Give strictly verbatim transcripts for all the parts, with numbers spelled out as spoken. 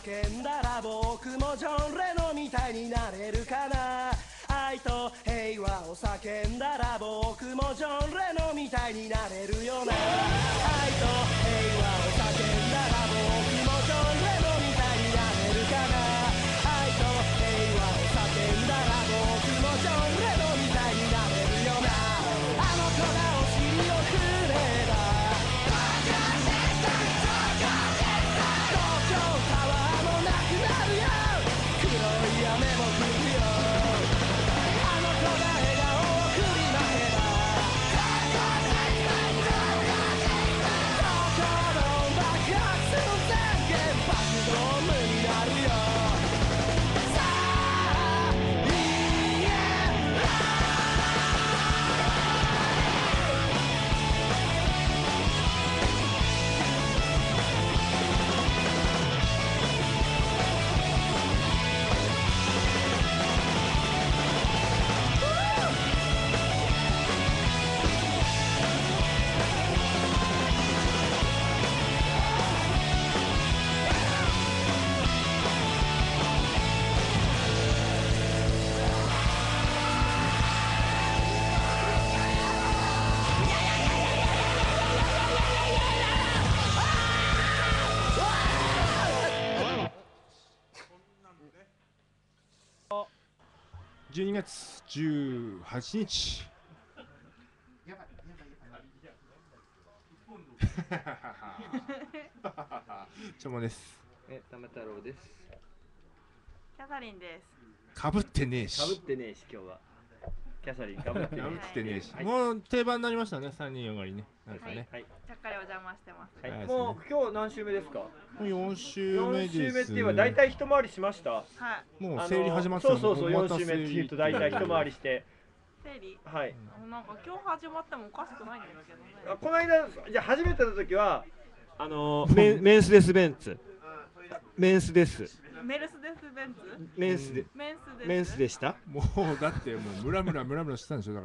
叫んだら僕もジョン・レノンみたいになれるかな。愛と平和を叫んだら僕もジョン・レノンみたいになれるよな。愛と平和を叫んだら僕もジョン・レノンみたいになれるかな。愛と平和を叫んだら僕もジョン・レノンみたいになれるよな。あの子がお尻を振れば東京タワーもなくなるよ。黒い雨も降るよ。あの子が笑顔を振りまけば東京の爆発の全原発ドームになるよ。さあいいえじゅうにがつじゅうはちにちちょもです。 え、玉太郎です。 キャサリンです。 かぶってねえしかぶってねえし、今日は。キャサリンかぶってねかぶえってねえし、 はいもう定番になりましたね、さんにんよがりね。なんかね。 はい。 ちゃっかりお邪魔してます。 はい。 はいもう今日何週目ですか？ もうよん週目四です。 週目って言えば大体一回りしました。 はい。 もうあの整理始まってそうそうそう、 も四週目って言うと大体一回りして。 整理。 はい。 なんか今日始まってもおかしくないんだけどね。 あ、この間、じゃあ初めての時は、あのー、メンメンスデスベンツ。メンスデス。 メルスデスベンツ？ メンスで。 メンスです。 メンスでした。 もうだってもうムラムラムラムラしてたんでしょ、だから。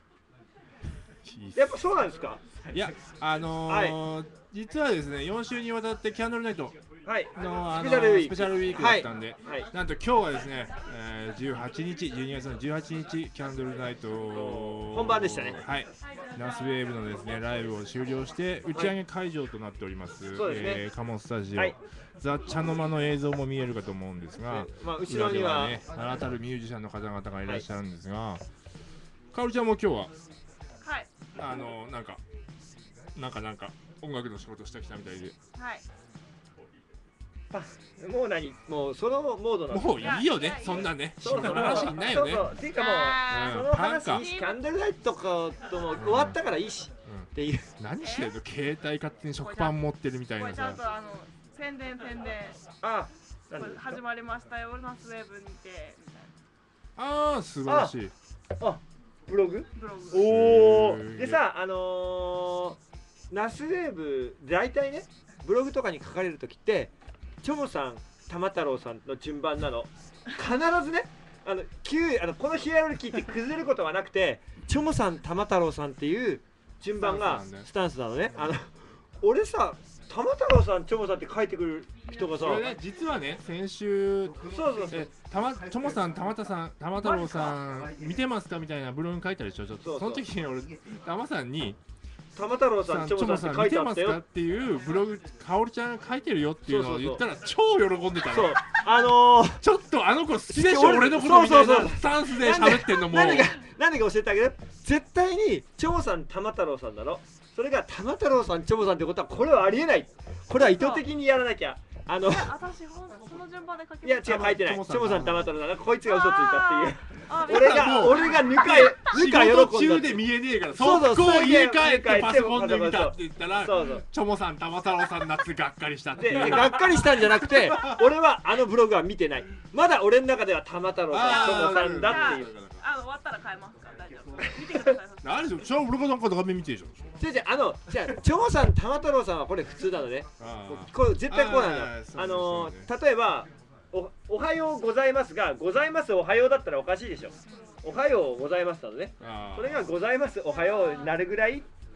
やっぱそうなんですか？ いや、あのーは実はですね、よん週にわたってキャンドルナイトはい。 の、あのスペシャルウィークスペシャルウィークだったんで、 はいはいなんと今日はですね、えー、じゅうはちにち、じゅうにがつのじゅうはちにち、キャンドルナイト本番でしたね。 はい、ナスウェーブのですねライブを終了して打ち上げ会場となっております、 そうですねえー、カモンスタジオ、 はいザ・茶の間の映像も見えるかと思うんですが、 まあ後ろには裏でね、名だたるミュージシャンの方々がいらっしゃるんですが、かおりちゃんも今日ははい。 あのなんかなんかなんか音楽の仕事してきたみたいで、 はい。 あ、もう何？もうそのモードなの？ もういいよね、そんなね、仕そうそう事の話いないよね。 そうそうっていうかもう、 あーその話いいし、キャンドルナイトとかとも終わったからいいし、っていう。 何してんの、携帯勝手に食パン持ってるみたいこれなさ。 ちゃんとあの宣伝宣伝。 あ、 これ始まりましたよ。ナスウェーブにてみたいああ、素晴らしい。 あ、ブログ？ なブログ。 おお。 すげえでさ、あのー、ナスウェーブ大体ね、ブログとかに書かれるときって、チョモさん、玉太郎さんの順番なの。必ずね、あの急あのこのヒエラルキーって崩れることはなくて、チョモさん、玉太郎さんっていう順番がスタンスなのね。あの俺さ、玉太郎さん、チョモさんって書いてくる人がさ、 これね、実はね、先週、 そうそうそうえ、たま、ともさん、たまたさん、たま太郎さん、見てますかみたいなブログに書いたでしょ、ちょっと。 そうそうその時に俺、たまさんに、 玉太郎さん、チョモさんって書いてあったよ。 見てますかっていうブログ、かおりちゃんが書いてるよっていうのを言ったら、超喜んでたの。 そう、あのー、 ちょっとあの子好きでしょ、 俺俺のことみたいそうそうそうなスタンスで喋ってんのもう。 何が何が教えてあげる？絶対にチョモさん、玉太郎さんなの。それが玉太郎さん、チョモさんってことはこれはありえない。これは意図的にやらなきゃ。あのいや、私ほんその順番で書きいや違う、書いてない。チョモさん、玉太郎さんがこいつが嘘ついたっていう。 あ俺が俺がぬかぬ仕か事喜んだ中で見えねえから、 そうそう速攻家帰っ家帰っててパソコンで見たって言ったら、 そうそうチョモさん、たま太郎さんになってがっかりしたっていう。 でがっかりしたんじゃなくて、俺はあのブログは見てない。まだ俺の中では玉太郎さん、チョモさんだっていう。 あの終わったら変えますから大丈夫。見てください。 何でしょ、じゃあ俺がなんか画面見てるじゃん。 違う違う、あのじゃあチョモさん、玉太郎さんはこれ普通なのね。これ絶対こうなんだよ。あの例えばお「おはようございます」が「ございますおはよう」だったらおかしいでしょ。おはようございますなのね。それが「ございますおはよう」になるぐらい、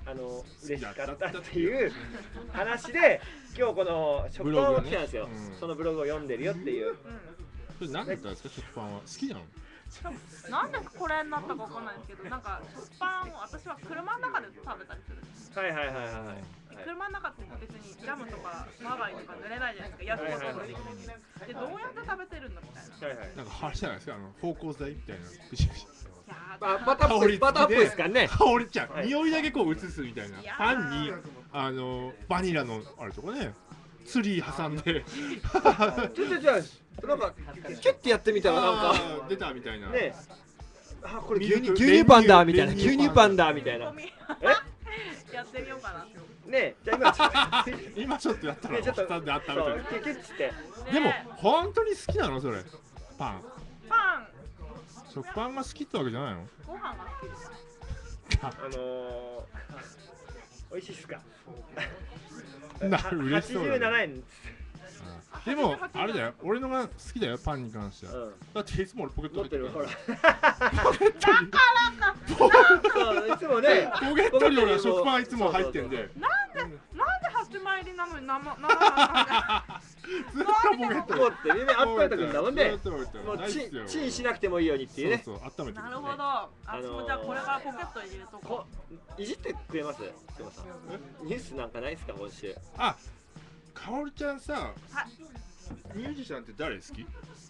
あの嬉しかったっていう話で今日この食パンを来たんですよ、 ブログねうん、 そのブログを読んでるよっていう。 それ何だったんですか、食パンは好きなの？ なんでこれになったかわかんないんですけど、なんか食パンを私は車の中で食べたりするんです。 はいはいはいはいはい。 車の中って別にジャムとかマーガリンとか塗れないじゃないですか、安子とかで。で、どうやって食べてるんだみたいな。 はいはい。 なんかあれじゃないですか、あの芳香剤みたいなブシブシ。 いやババターっぽいバターっぽいですからね。 香りちゃん、 はい匂いだけこう移すみたいな。 いやーパンにあのバニラのあれとかね、ツリー挟んでちょちょちょなんかキュッてやってみたらなんかあー出たみたいな。 ね、あこれミルク牛乳牛乳パンだみたいな、 練乳牛乳パンだみたいな。 えやってみようかな。 ね、じゃあ今ちょっと今ちょっとやったらねちょっと下で温めてそうる。 キュキュッつってでも本当に好きなのそれ？パン。 パン、 食パンが好きってわけじゃないの？ ご飯が好きです。 あのー、美味しいっすか？ な嬉しそうだねはちじゅうななえん。 でもあれだよ、俺のが好きだよ、パンに関しては。 うん。 だっていつも俺ポケット入ってる持ってるほからら。 ポケットにそういつもね。 ポケットに俺は食パンいつも入ってんで。 なんでなんで八枚入りなのに生生なんずっとポケットに持って耳温めとくんだもんね。 ずっとポケットにもうチないっすよンチンしなくてもいいようにっていうね。 そうそう、温めてなるほど。あ、 あのーそうじゃあこれからポケットに入れとここいじってくれます？でもさ、ニュースなんかないですか今週？ あ、かおりちゃんさ、 う。はい。 ミュージシャンって誰好き？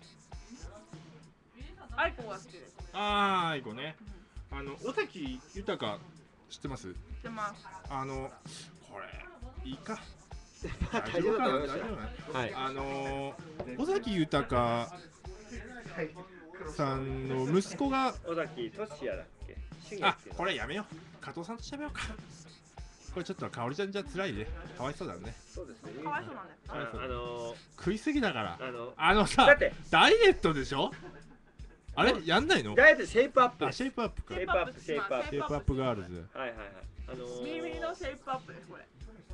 アイコが好きです。 あー、あいこね。あの、尾崎豊知ってます？ 知ってます。 あの、これ、いいか。 大丈夫だと思いますよ。はい。 あのー、尾崎豊さんの息子が、 尾崎俊也だっけ？俊也あっ、ていうのこれやめよう。加藤さんと喋ろうか。これちょっとかおりちゃんじゃ辛いね。かわいそうだね。 そうですね。 かわいそうなんだよ。 ああの食いすぎだから。 ー、あのあのさだって、 ダイエットでしょ？あれやんないの？ ダイエットシェイプアップあ、 です。 シェイプアップか。 シェイプアップシェイプアップシェイプアップガールズ。 はいはいはい。あのー、 ビリビリのシェイプアップですこれ。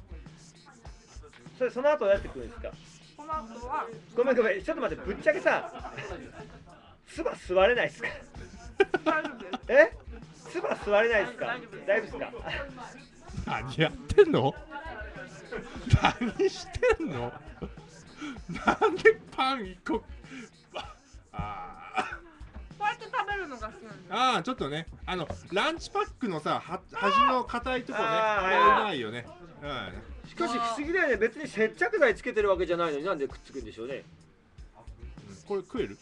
それその後どうやってくるんですか？ この後はごめんごめん、ちょっと待って、ぶっちゃけさ、つば座れないっすか？ 大丈夫です。 え？つば座れないっすか？ 大丈夫です大丈夫っすか？ 何やってんの？何してんの？なんでパン一個？あこうやって食べるのが好きなんです。 あー、ちょっとね、あのランチパックのさ、は端の硬いとこね、 あーあれうまいよね。うん。 しかし不思議だよね、別に接着剤つけてるわけじゃないのになんでくっつくんでしょうね。 これ食える？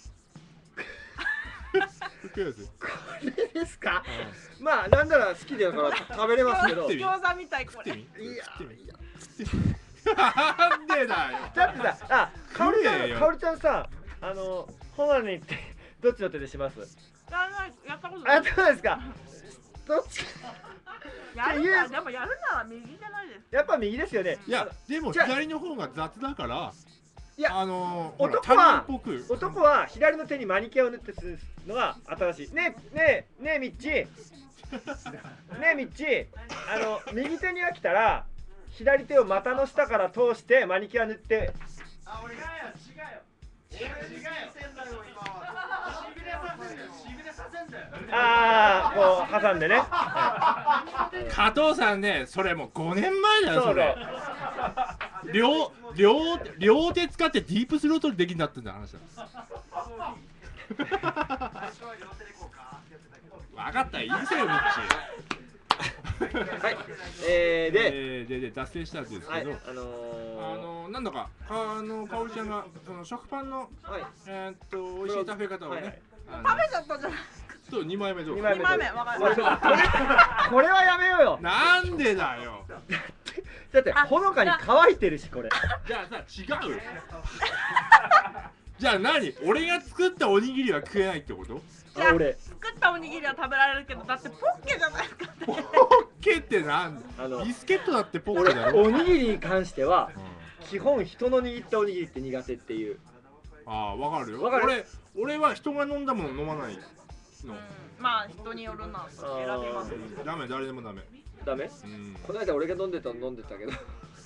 食えるやつ。 これですか？まあなんなら好きだから食べれますけど。 食ってみ餃子みたいこれ。 食ってみ。 いや食ってみいや食ってみ。なんでだよ。 だってさ、あ、かおりちゃん、 食えよかおりちゃんさ、あの、ホナニってどっちの手でします？ やらないやったことあ、 ない。 どうですか？どっち？ やるならでもやるなら右じゃないです。 やっぱ右ですよね。 いや、でもじゃあ左の方が雑だから、 いやあのー、ほら男は他人っぽく。 男は左の手にマニキュアを塗ってするのが新しい。ねえねえねえみっちねえみっち、あの右手に飽きたら左手を股の下から通してマニキュア塗って。 あ、俺がや、違うよ。俺違うよ。せんだよ、今は。しびれさせんだよ。しびれさせんだよ。 ああ、こう挟んでね。 加藤さんね、それもうごねんまえだよ、 そうそれ。両両両手使ってディープスロートルできんだってんだ話だ。分かった、いいですよ、ミッチ。 はい。えー、で、 えー、でで脱線したんですけど、 はい、あのあー、 のなんだかかあのかおりちゃんがその食パンのはい。 えーっと美味しい食べ方をね、 はいはいあの食べちゃったじゃない。 ちょっとにまいめどう二か。 二枚目わかる。 これこれはやめようよ。 なんでだよ。 だってほのかに乾いてるし、これ。 じゃあさ違うよ。じゃあ何？俺が作ったおにぎりは食えないってこと？ じゃああ、俺作ったおにぎりは食べられるけどだってポッケじゃないですか。 ポッケってなんだ？ あのビスケットだってポッケ俺だろ。 おにぎりに関してはうん基本人の握ったおにぎりって苦手っていう。 ああ、わかるよ。 わかる俺俺は人が飲んだもの飲まないの。 まあ人によるなと選びます。 ダメ、誰でもダメ。 ダメ？ うん。 この間俺が飲んでたの飲んでたけど。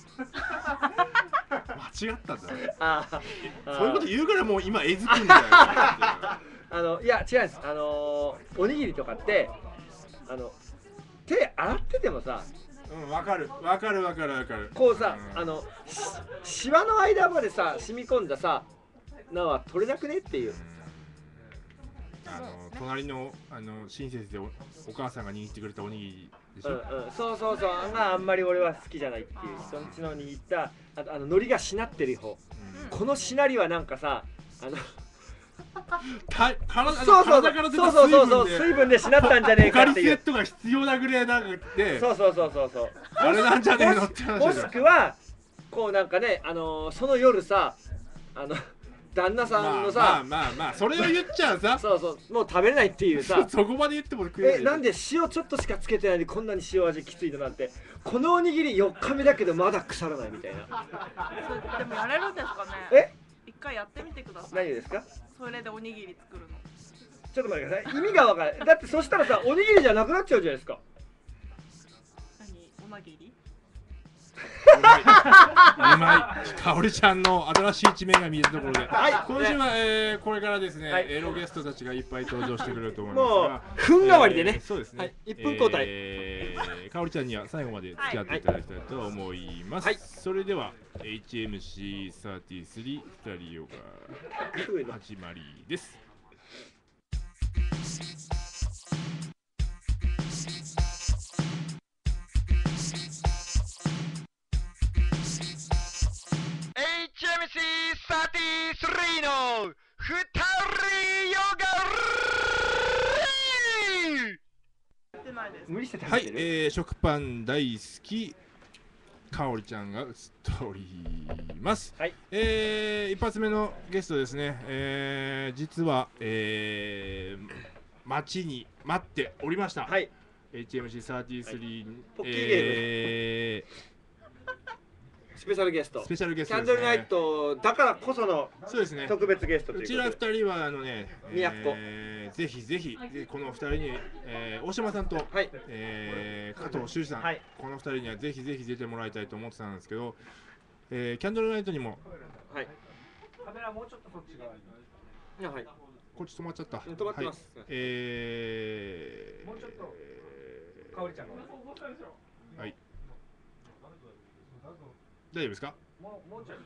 間違ったんだよ。 ああ、 そういうこと言うからもう今えずくんだよ。 あのいや違うんです。あのー、おにぎりとかってあの手洗っててもさうん、わかるわかるわかるわかる。 こうさ、 うんあのしシワの間までさ染み込んださのは取れなくねっていう。 あの隣のあの親切で お, お母さんが握ってくれたおにぎりでしょ、 うんうん、そうそうそうがあんまり俺は好きじゃないっていう人んちの握ったあとあの海苔がしなってる方、 うんこのしなりはなんかさあのた体そうそう体から出たそうそうそうそう水分で水分でしなったんじゃねえポカリかっていう。 スエットが必要なぐらいなんかでそうそうそうそうそうあれなんじゃねえのって話もしだよ。 くはこうなんかねあのーその夜さあの旦那さんのさ、 まあまあまあまあそれを言っちゃうさそうそうもう食べれないっていうさそこまで言っても食えないえなんで塩ちょっとしかつけてないのにこんなに塩味きついのなんてこのおにぎりよっかめだけどまだ腐らないみたいな。 それでもやれるんですかね。 え一回やってみてください。 何ですか。 それでおにぎり作るの。 ちょっと待ってください意味がわからない。だってそしたらさおにぎりじゃなくなっちゃうじゃないですか。 何おなぎり？ うまいうまいかおりちゃんの新しい一面が見えたところで、 はい今週は、えーこれからですね、 はいエロゲストたちがいっぱい登場してくれると思いますもうがふん代わりでね、 えーそうですね、 はいいっぷん交代えーかおりちゃんには最後まで付き合っていただきたいと思います、 はいそれでは エイチエムシーさんじゅうさん ふたりヨガ始まりです。 エイチエムシーさんじゅうさん のふたりヨガやってないです。 無理して食はい、 べてる、 えー、食パン大好きかおりちゃんが映っております。 はいえー、一発目のゲストですね、えー、実は、えー、待ちに待っておりました。 はいエイチエムシーさんじゅうさん、 はいポッキーゲームえスペシャルゲストー、スペシャルゲスキトですね。 ャンドルナイトだからこそのそうですね。 特別ゲストといううちらことで二人はあのね、 都えー、ぜひぜひぜこの二人に、えー、大島さんと、 はいえー、加藤修二さん、 はいこの二人にはぜひぜひ出てもらいたいと思ってたんですけど、えー、キャンドルナイトにもはいカメラもうちょっとそっち側にいやはいこっち止まっちゃった。 止まってますはい、えー、 もうちょっとかおりちゃんがはい。大丈夫ですか？ もうもうちょい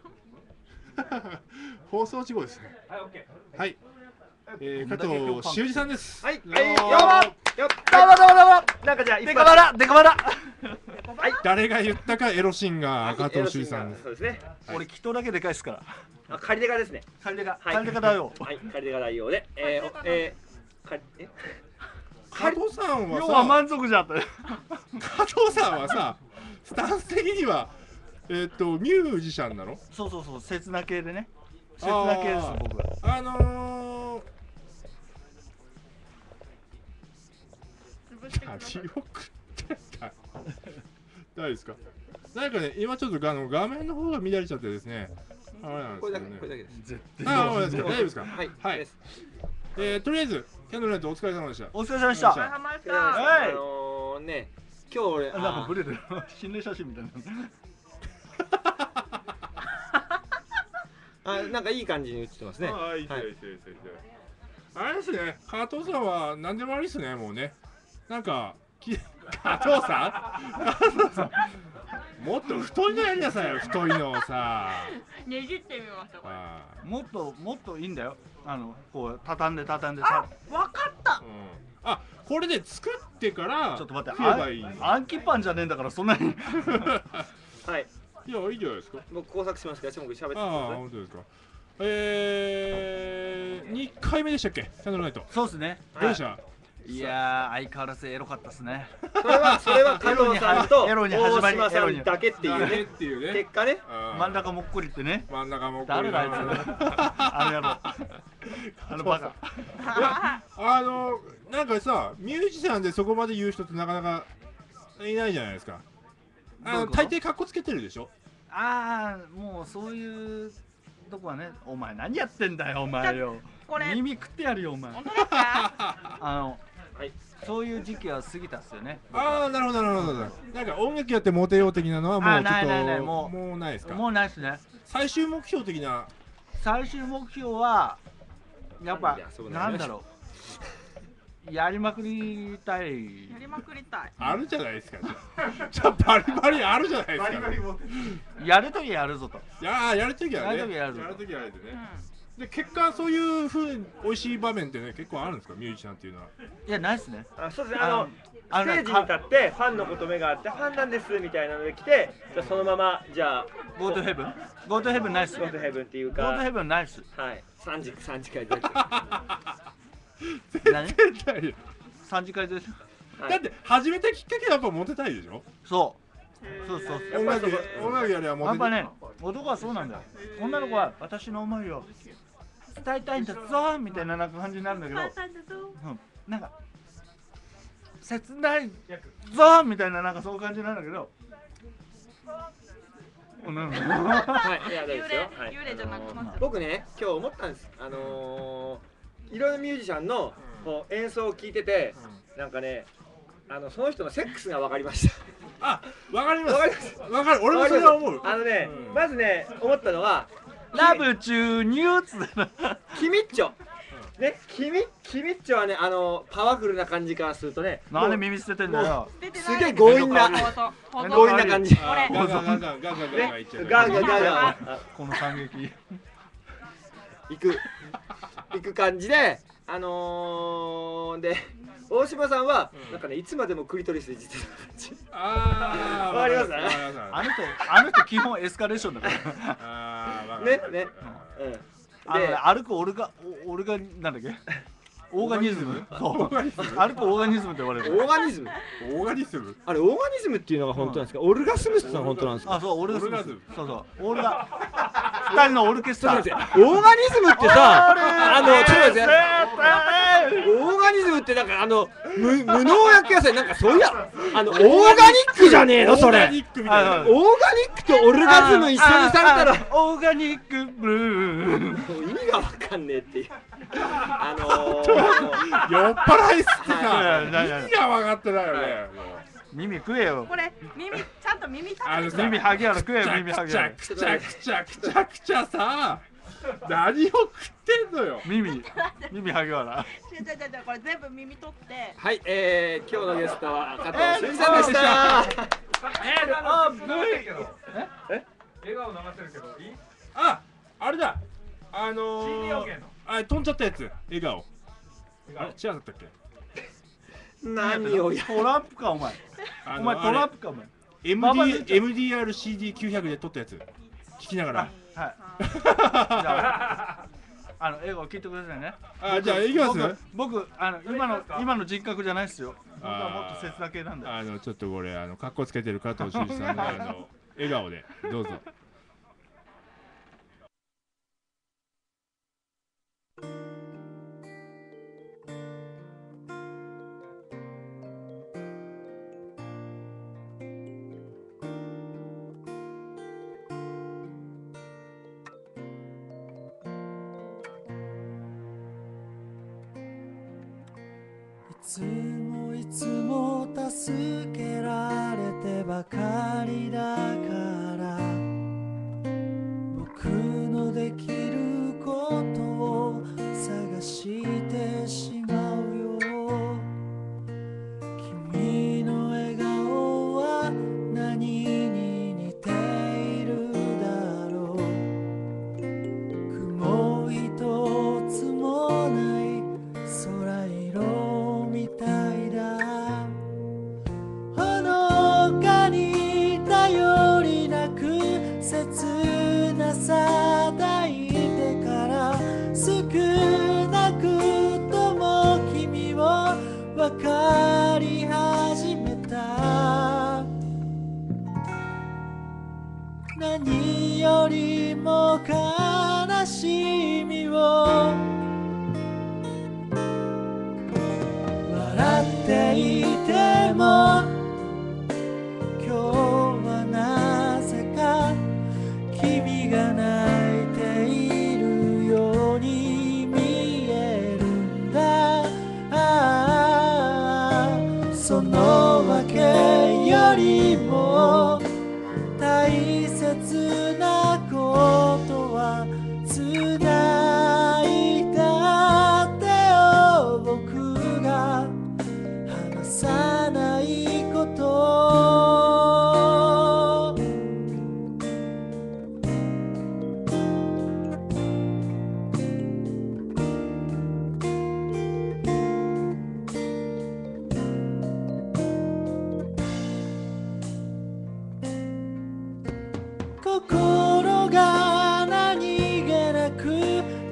放送事故ですね。 はいオッケーはい。えー、加藤修二さんです。 はいどうもはいよっよっどうもどうもどうもなんかじゃあデカバラデカバラ誰が言ったかエロシンガー加藤修二さんです。 そうですね俺きっとだけでかいっすからあ仮デカですねカリデカはいカリデカだよはい仮デカ代用でえー、おえー、かえ加藤さんは要はさ、 満足じゃった加藤さんはさ、スタンス的にはえっ、とミュージシャンなの？ そうそうそう刹那系でね刹那系ですあー僕はあのー、 潰してください。 味を食ってた。大丈夫ですか？なんかね、今ちょっとあの画面の方が乱れちゃってですね。あれなんでこれだけすけどね。 これだけです絶ああ、ごめんなさい大丈夫ですか？ はいはいですえー、とりあえず、キャンドルナイトお疲れ様でした。 お疲れ様でしお疲れ様でしたたお疲れ様でしいやた。 はいあのー、ね今日俺なんかあブレてる心霊写真みたいなあなんかいい感じに映ってますねああ、いいですはいよ、いいですよ、いいですよ。あれですね、加藤さんは何でもありですね、もうね。なんか、き加藤さん加藤さんもっと太いのやりなさいよ、太いのをさ。 ねじってみましたこれ。 あもっともっといいんだよあのこう畳んで畳んであさ、 わかったー、うん、あ、これで作ってからちょっと待って食えばいい。 あ暗記パンじゃねえんだからそんなにはいいや、いいじゃないですか。 僕工作しますからちょっと僕喋ってくだああ、 さい本当ですか。えー、にかいめでしたっけ、キャンドルナイト。 そうですねどうでした？ いやー相変わらずエロかったですねそれはそれは加藤さんとエロに始ま大り島さんだけっていうだけっねていうね。 結果ねあー真ん中もっこりってね真ん中も誰だあいつあの野郎あのバカあのなんかさミュージシャンでそこまで言う人ってなかなかいないじゃないですか。あのどういうこと大抵カッコつけてるでしょ。 ああもうそういうとこはねお前何やってんだよお前よこれ耳食ってやるよお前本当ですか？ あのはいそういう時期は過ぎたっすよねああなるほどなるほど。なんか音楽やってモテよう的なのはもうちょっとあないないないもうもうないですか。 もうないっすね最終目標的な最終目標はやっぱなんで遊ぶのなんだろやりまくりたい。 やりまくりたい。 あるじゃないですか。じゃあバリバリあるじゃないですか。バリバリ持ってる。やるときやるぞと。 いやーやるときはね。 やるときやるぞ。 やるときはやるでね。で結果そういうふうに美味しい場面ってね結構あるんですかミュージシャンっていうのは。 いやないですね。 あそうですねあのステージに立ってファンのこと目があってファンなんですみたいなので来てじゃあそのままじゃあ Go to heaven Go to heaven ないっす。 Go to heaven っていうか Go to heaven ないっす。 はい三時三時間で何三時間でだって始めたきっかけはやっぱモテたいでしょ。 そうそうそうそう。 音楽音楽やりゃモテやっぱね男はそうなんだよ。女の子は私の思いを伝えたいんだぞみたいななんか感じになるんだけど、うん、なんか切ないぞみたいななんかそういう感じなんだけど、うん、 はいいや大丈夫ですよ。はい幽霊じゃなくなっちゃう。 僕ね今日思ったんです。あのー、いろんなミュージシャンのこう演奏を聞いてて、なんかねあのその人のセックスが分かりました。 あわかりますわかりますわかる俺もそれは思う。 あのね、 うんまずね思ったのはラブ注入つキミッチョねキミキミッチョはねあのパワフルな感じからするとねなんで耳捨ててんだよ。 すげえ強引な強引な感じ。 あーガンガンガンガンガンガンガンガンいっちゃう。 ガンガンガンガンこの感激。 行く行く感じであのー、で大島さんはなんかねいつまでもクリトリスいじってる感じ。 ああわかりますねあの人あの人基本エスカレーションだから。 ああねねうんあのねで歩くオルガオルガなんだっけ？オーガニズム。そう。歩くオーガニズムって呼ばれる。 オーガニズムオーガニズムあれオーガニズムっていうのが本当なんですか？オルガスムスってのは本当なんですか？ あ、そう、オルガスムス。 オルガズムそうそう、オルガ。二人のオルケストラ。 オーガニズムってさあのちょっと待ってオーガニズムってなんかあの無無農薬野菜なんかそういやあのオーガニックじゃねえのそれ。 オーガニックみたいな。 オーガニックとオルガズム一緒にされたらオーガニックブルー。 もう意味がわかんねえっていうあのー、 酔っ払いすってさいやいやいや意味が分かってないよね。 耳食えよ。 これ耳ちゃんと耳食べてあのさ耳ハゲやろ食えよくちゃ耳ハゲやろ。 くちゃくちゃくちゃくちゃくちゃさ何を食ってんのよ。 耳耳ハゲやろ。 違う違う違うこれ全部耳取ってはいえー、今日のゲストは加藤俊さんでした。 あ、ブイ。 え笑顔流せるけどいい？ ああれだあのシーディー オーケーーのあ飛んじゃったやつ笑顔あれ違うだったっけ。 何をやトランプかお前。 あのお前トランプかお前。 エムディー エムディーアールシーディーきゅうひゃく で撮ったやつ聞きながら。 はい。じゃあ、あの英語聞いてくださいね。 あじゃあいきます。 僕、僕あの今の今の人格じゃないですよ。僕はもっと切な系なんだよ。 あのちょっとこれあの格好つけてる加藤修司さんのあの笑顔でどうぞ。 いつもいつも助けられてばかりだから僕のできることを探してしまうよ。君の笑顔は何に似ているだろう。雲一つもない空色みたいだ。ほのかに頼りなく切なさ抱いてから少なくとも君を分かり始めた。何よりも悲しみを笑っていても今日はなぜか君が泣いているように見えるんだ。ああそのわけよりも大切なことはつない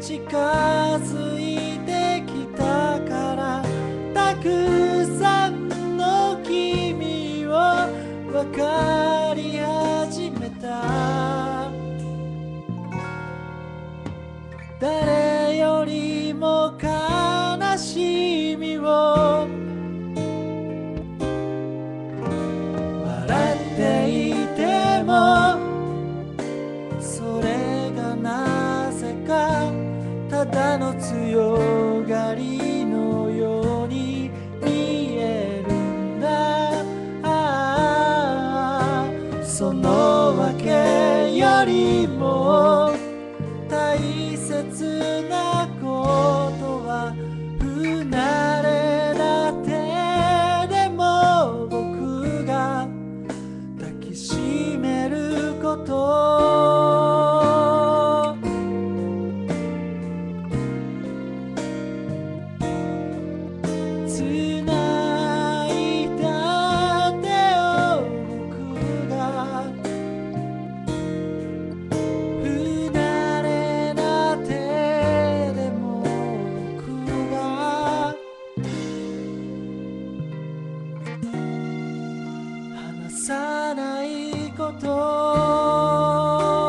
近づいてきたからたくさんの君を分かり始めた誰よりも悲しみを笑っていてもそれがなぜかただの強がりのように見えるんだああそのわけよりも大切なことは不慣れな手でも僕が抱きしめることつないだ手を僕が不慣れな手でも僕が離さないこと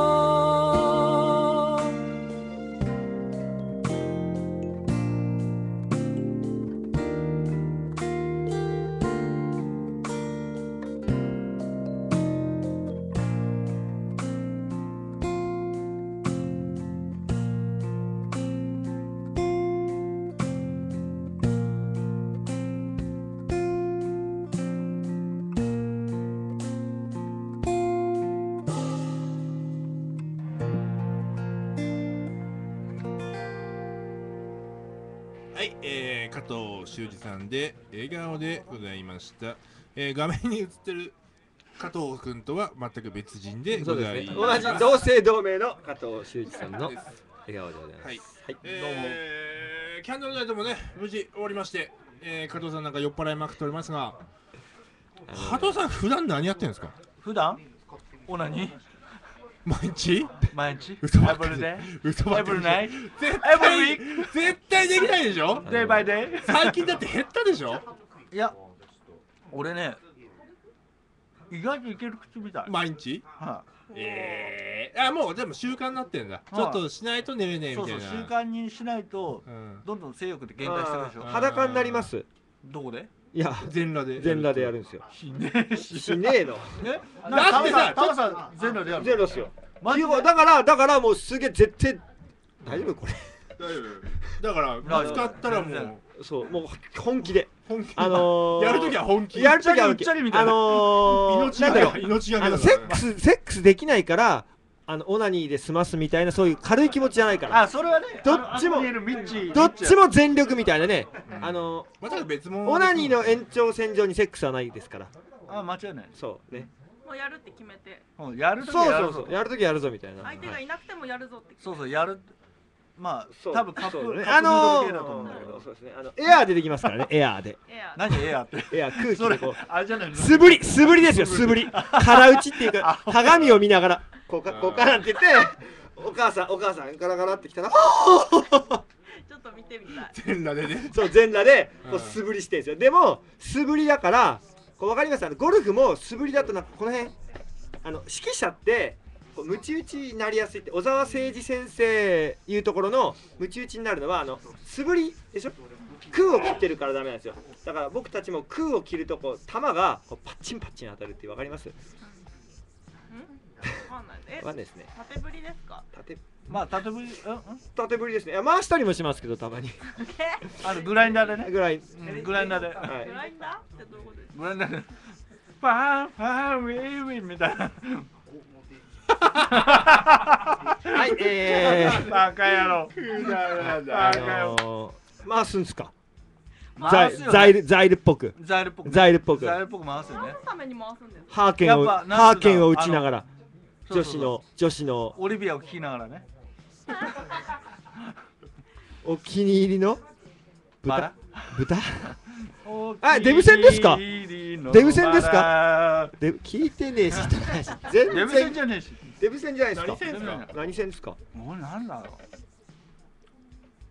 はい、えー、加藤修二さんで笑顔でございました、えー、画面に映ってる加藤君とは全く別人でございます。 同じ同姓同名の加藤修二さんの笑顔でございます。 はい、 はい、 えー、キャンドルナイトもね無事終わりまして、えー、加藤さんなんか酔っ払いまくっておりますが、加藤さん普段何やってるんですか？ 普段オナニー毎日？ 毎日嘘ばっかり Every day 嘘ばっかり Every night 絶 Every 対 week 絶対できないでしょ？ Day by day 最近だって減ったでしょ？ いや俺ね意外といける口みたい。 毎日？ はえー、あもうでも習慣になってんだ、 いちょっとしないと寝れねえみそうたいな。 そう習慣にしないとうんどんどん性欲って減退してくるでしょ。 あー裸になります。 どこでいや全裸で全裸でやるんですよ。 しねえししねえの。 えだってさタマさん全裸でやるゼロっすよ。 マジでだからだからもうすげえ絶対大丈夫これ。 大丈夫だから見つかったらもうそうもう本気で。 本気あのー、 やるときは本気やるときはうっちゃりみたいあなのー、 命がけなんだろう命がけだあのセックスセックスできないからあのオナニーで済ますみたいなそういう軽い気持ちじゃないからあそれはねどっちもあのあそこにいるミッチーどっちも全力みたいなね、あのまた別物オナニーの延長線上にセックスはないですからあ間違いないそうねもうやるって決めてうんやるときそうはやるぞそうそうやるときやるぞみたいな相手がいなくてもやるぞって決そうめてそうやるまあそう多分カップそうねカップヌーあのドル系だと思うんだけー、 どそうですねあのエアー出てきますからねエアーでエアー何エアってエアー空気それでこうあれじゃないの素振り素振りですよ素振り腹打ちっていうか鏡を見ながらこうかこうかなんて言ってお母さんお母さんガラガラってきたらちょっと見てみたい全裸でねそう全裸でこううん素振りしてるんですよでも素振りだからこう分かりますあのゴルフも素振りだとなんかこの辺あの指揮者ってこうムチ打ちになりやすいって小沢誠二先生いうところのムチ打ちになるのはあの素振りでしょ空を切ってるからダメなんですよだから僕たちも空を切るとこう球がこうパッチンパッチン当たるって分かりますんわかんないえわかんないですね縦振りですか縦まあ縦振りうんうん縦振りですねいや回したりもしますけどたまにあのグラインダーでねぐらいうんグラインダーではいグラインダーってどういうことですかグラインダーでファーンファーンウィーウィーみたいなはいえーバカ野郎あバカ野郎のー、回すんすかザイ回すよねザイルザイルっぽくザイルっぽくザイルっぽくザイルっぽく回すよ何ねのために回すんですかハーケンをやっぱなんつうのハーケンを打ちながらそうそうそう女子の女子のオリビアを聞きながらねお気に入りのバ豚ラ豚あデブ戦ですかデデブ戦ですかで聞いてねえし人の話全デブ戦然じゃねえしデブ戦じゃないですか何戦ですか何戦ですかもうなんだろ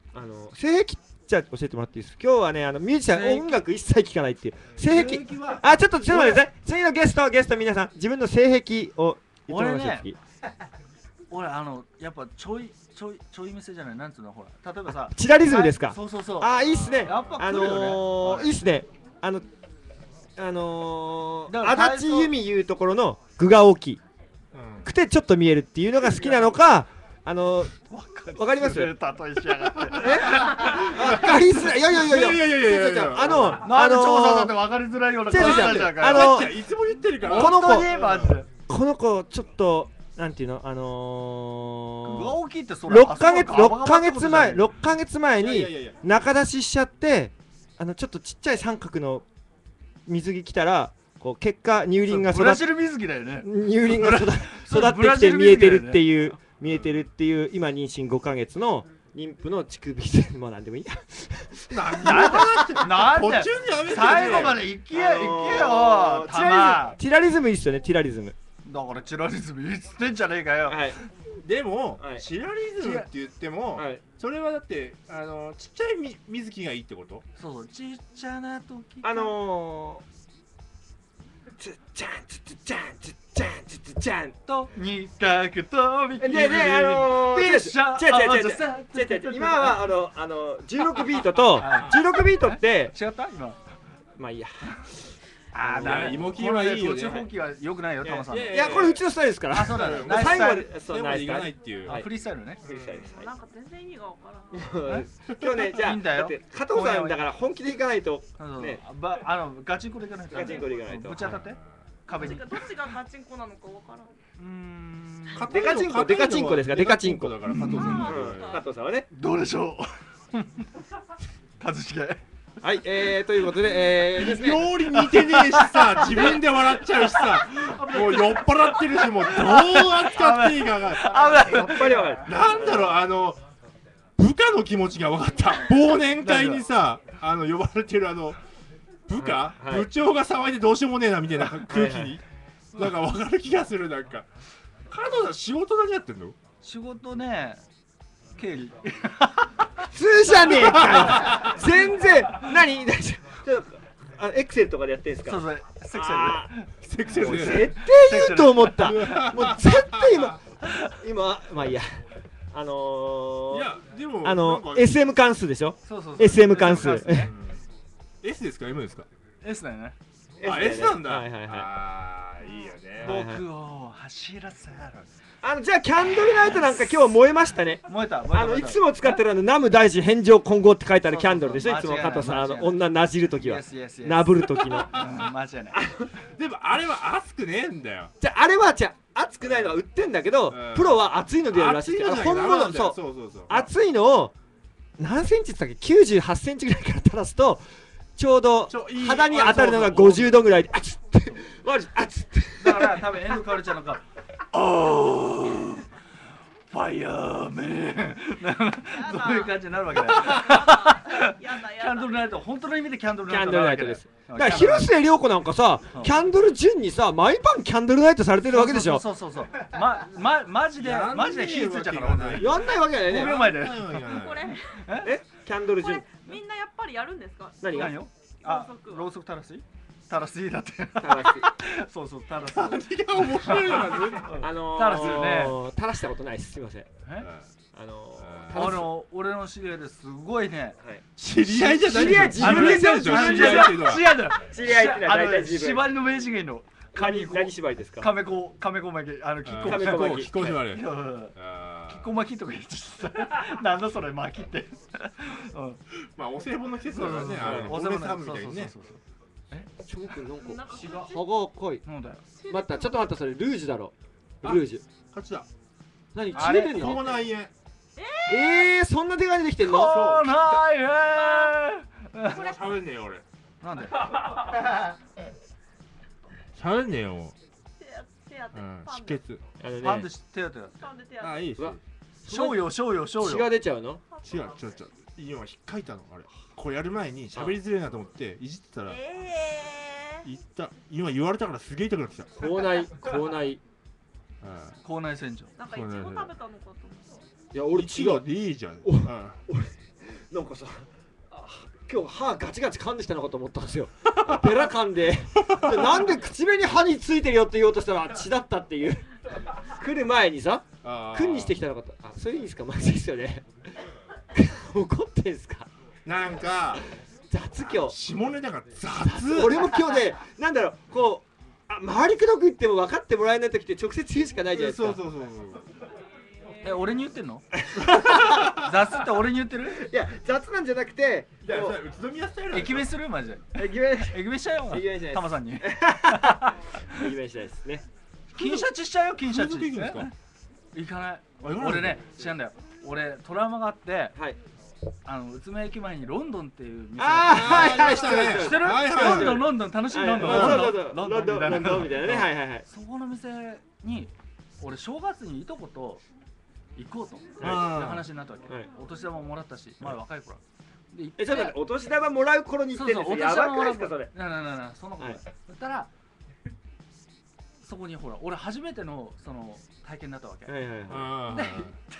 あの性癖じゃあ教えてもらっていいですか。今日はねあのミュージシャン音楽一切聴かないっていう性癖。あちょっとちょっと待ってください。次のゲストゲスト皆さん自分の性癖を言ってもらいましょう。次俺あのやっぱちょいちょいちょい店じゃないなんつうのほら例えばさチラリズムですか。 そうそうそう。 あいいっすね。 やっぱあ来るよねのー、いいっすね。あのあのだからー、足立由美言うところの具が大きいうんくてちょっと見えるっていうのが好きなのか、あのー、わかります？ 例えしやがって。 わかりづらい。いやいやいやいやいやいやいやいやいや違う違う違うあのなんで調査だあのって分かりづらいような違う違う違うじゃんかよ。 あのいやいつも言ってるからこの子本当にマジで。 この子ちょっとなんていうのあ具がの大きいってそー、 れ。 ろっかげつろっかげつまえろっかげつまえいやいやいやいにや中出ししちゃってあのちょっとちっちゃい三角の水着着たらこう結果乳輪が育っブラジル水着だよね。 乳輪が育育それってきて見えてるっていう見えてるっていう今妊娠ごかげつの妊婦の乳首もうなんでもいいやなんなんで途中にやめて最後まで行けよあの行けよーたま。 ティラリズムいいっすよねティラリズム。 だからチラリズム言ってんじゃねえかよ。 はいでも、 はいチラリズムって言っても、 はいそれはだってあのちっちゃいみ水木がいいってこと？ そうそうちっちゃな時。 あのー、つっちゃんつっちゃんつっちゃんつっちゃんとにかく飛びでであのー、 ピッシャー違う違う違う違う違う違う今はあのあのじゅうろくビートとじゅうろくビートって違った今。 まあいいやあーダメ芋切りはいいよね途中放棄は良くないよタマさんの。 いやいやこれうちのスタイルですからあそうだね。 もう最後までそそううナイスタイルまでいかないっていう、 あフリースタイルね。 フリースタイルですなんか全然意味がわからん。 今日ねじゃあいいんだよって加藤さんだから本気でいかないとそうそうねばあのガチンコでいかないと。 ガチンコでいかないとぶち当たって壁に。 どっちがガチンコなのかわからん。 うーん。 デカチンコデカチンコですかデカチンコだから加藤さんうんが加藤さんはねどうでしょう。一茂。 はいえーということでえーですね料理似てねえしさ自分で笑っちゃうしさもう酔っ払ってるしもうどう扱っていいかが危ない。 やっぱりわかるなんだろうあの部下の気持ちが分かった忘年会にさあの呼ばれてるあの部下、 はいはい部長が騒いでどうしようもねえなみたいな空気に、 はいなんか分かる気がするなんか加藤さん仕事何やってんの？ 仕事ね経理。 普通じゃねえかよ全然何ちょっとあのエクセルとかでやってんすかそうそうセクシャあセクセルでー絶対言うと思ったもう絶対今今まあいいやあのー、 いやでもあのなんかエスエム 関数でしょル。そうそうそう。 エスエム 関数うん S ですか M ですか？ S だよね。 あ S なんだ。 はいはいはいああいいよね。 はいはい僕を走らせる。 あのじゃあキャンドルナイトなんか今日燃えましたね燃えた燃えた。 あの燃えたいつも使ってるあのナム大臣返上混合って書いてあるキャンドルでしょいつそうそうそうも加藤さんあ間違いないの女なじるときは Yes, yes, yes なぶるときのうん間違いない。 でもあれは熱くねえんだよ。 じゃああれはじゃあ熱くないのは売ってんだけど、 うんプロは熱いのでやるらしい熱いのじゃなきゃ本ダメなんだよ物そうそうそうそう。 熱いのを何センチって言ったっけきゅうじゅうはちセンチぐらいから垂らすとちょうどちょいい肌に当たるのがあそうそうごじゅうどぐらいで熱ってマジ熱ってだから多分エンドカルチャーのか。おーファイヤーメン。そういう感じになるわけだよ。 やだキやだャンドルナイト本当の意味でキャンドルキャンナイトドルナイトですだだから広末涼子なんかさうんキャンドル順にさ毎晩キャンドルナイトされてるわけでしょそうそうそうそう。ままマジでやんねえマジで火ついちゃうからわけがない本当に。 やんないわけだよごびょうね前で。 これえキャンドルこれ順みんなやっぱりやるんですか？ 何が何よ？あろうそくはろうそく垂らす？垂らすだって。 垂らしそうそう垂らす。 何が面白いのかずっと。 あの垂らすよねー垂らしたことないですすいませんえ？ あのーあ垂らすあの俺の知り合いですごいね。 はい知り合いじゃない知り合い自分で自分でしょ知り合いっていうのは。 知り合いだよ。 知り合いってのは大体自分縛りの名人がいるの。 何何縛りですかカメコカメコ巻きあのキッコカメキッココ巻きキッコ縛り。 キあッコ巻きとか言ってさなんだそれ巻きって。うんーまあお歳暮の季節だからね。あのおそう米さんみたいにね。 そうそうそうちょくんなんかなんか血が歯が赤いそうだよ。 待ったちょっと待ったそれルージュだろルあージュ勝ちだ。 何あれ血出てんの口内炎。 えーそんな手が出てきてんのこないへー。 喋んねえよ俺。 なんで？ 喋んねえよも手や手やってう。うんパンで止血。 あのパンでね手当てよ。 パンで手やってあいいっすうわ。 賞与賞与賞血が与。 出ちゃうの違う違う違う。今引っかいたのあれ。これやる前に喋りづれえなと思っていじってたらえ言った今言われたからすげえ痛くなってきた。 口内口内いうん口内洗浄。 ー、なんかいちご食べたのかと思った。 や俺血がでいいじゃん。 おうんなんかさ今日歯ガチガチ噛んできたのかと思ったんですよペラ噛んででなんで口紅歯についてるよって言おうとしたら血だったっていう来る前にさ訓にしてきたのかと。あ、それいいんですか？マジですよね怒ってんすか？ なんか雑今日下ネタが雑。 俺も今日ねなんだろうこうあ周りくどく言っても分かってもらえない時って直接言うしかないじゃないですか。 そうそうそうそう。 え、俺に言ってんの雑って俺に言ってる？ いや雑なんじゃなくていやそれ宇都宮スタイル。 駅弁するマジで。 駅弁駅弁しちゃうよ。 駅弁しないですタマさんに。 駅弁しないですね。 金シャチしちゃうよ金シャチ。 風俗行くんですか？ 行かない。 行かない俺ね違うんだよ。俺トラウマがあってはい。 あの宇都宮駅前にロンドンっていう店がああはいはい知ってる知ってる？ はいはいはいロンドンロンドン楽しいロンドンはいそうそうそうロンドンロンドンロンドンみたいなねはいはいはいそこの店に俺正月にいとこと行こうというあー話になったわけ、 はいお年玉もらったしまだ若い頃で行ってえちょっと待ってお年玉もらう頃に行ってんですよ。やばくないですかそれ。 ななななその子、 はいそしたらそこにほら俺初めてのその体験だったわけ、 はいはいはい。 あで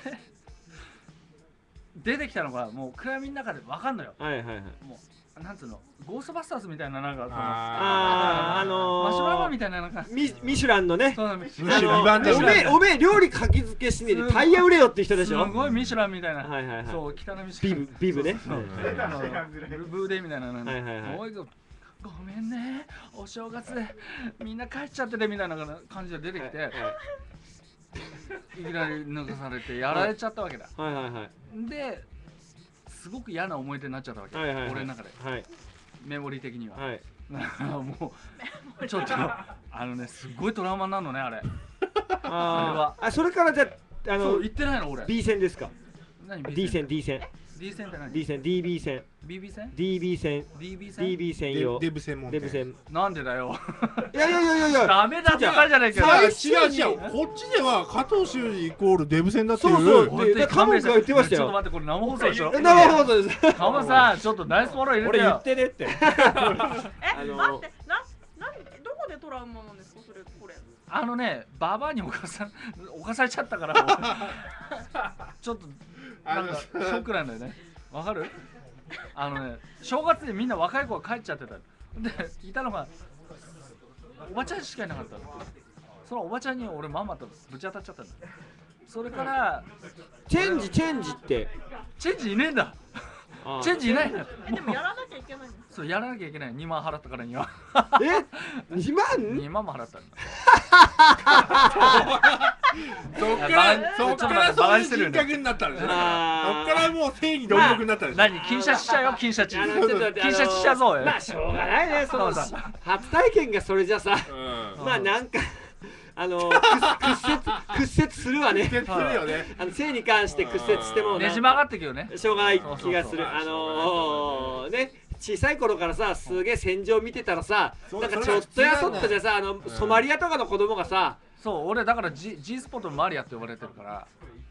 出てきたのがもう暗闇の中で分かんのよ。 はいはいはい。 もうなんつうのゴーストバスターズみたいななんかそのあーあのーマシュマロマンみたいななんかミミシュランのね。 そうなのむしろ二番手おめえおめえ料理かき付けしねえでタイヤ売れよって人でしすょ。 ごいミシュランみたいな、 はいはいはいそう北のミシュランビブビブね。 そうはいそうブーデーみたいななんかはいはいはいおいごごめんねお正月でみんな帰っちゃっててみたいな感じで出てきて、 はいいきなり抜かされてやられちゃったわけだ、 はいはいはいですごく嫌な思い出になっちゃったわけ、 はいはいはい俺の中ではいメモリー的には、 はい。 だからもうちょっとあのねすっごいトラウマになるのねあれあーあそれからじゃああのそう言ってないの俺 B 線ですか。 何 D 線 D 線 D 線って何 D 線 ディービー 線ビービー 線ディービー 線ディービー 線ディービー 線用デブ専門店。 デブ線。 なんでだよいやいやいやいやいや。 ダメだって言じゃないけどいや違う最初に違うこっちでは加藤修二イコールデブ戦だっていう。 そうそう本当にでカモンが言ってましたよちょっと待ってこれ生放送でしょえ生放送です。 カモンさんちょっとナイスフォロー入れて俺言よってねって。 え、 あの待って、な、な、どこでトラウマなんですか、それ、これ。 あのねババアに侵さ侵されちゃったからもうちょっとなんかショックなんだよねわかるあのね正月でみんな若い子が帰っちゃってたでいたのがおばちゃんしかいなかったのそのおばちゃんに俺まんまとぶち当たっちゃったんだそれからチェンジチェンジって。 チェンジいねえんだあーチェンジいないんだえ、でもやらなきゃいけないんです。 そうやらなきゃいけないにまん払ったからにはえにまんにまんも払ったんだそっかバらカそっからバカそういうにしてるんだ人格になったんですよ。そっあーからもう正義貪欲になったんですよ。 何金シャチしちゃうよ金シャチあのちょっと待って金シャチしちゃうぞおいまあしょうがないねそのそうそう初体験がそれじゃさうん。 まあなんかあの屈屈折屈折するわね決するよね。 あの性に関して屈折してもねじ曲がってくよねしょうがない気がするそうそうそうあのー、ね小さい頃からさすげえ戦場見てたらさそうなんかちょっとやそっとでさあのソマリアとかの子供がさそう俺だから G, G スポットのマリアって呼ばれてるから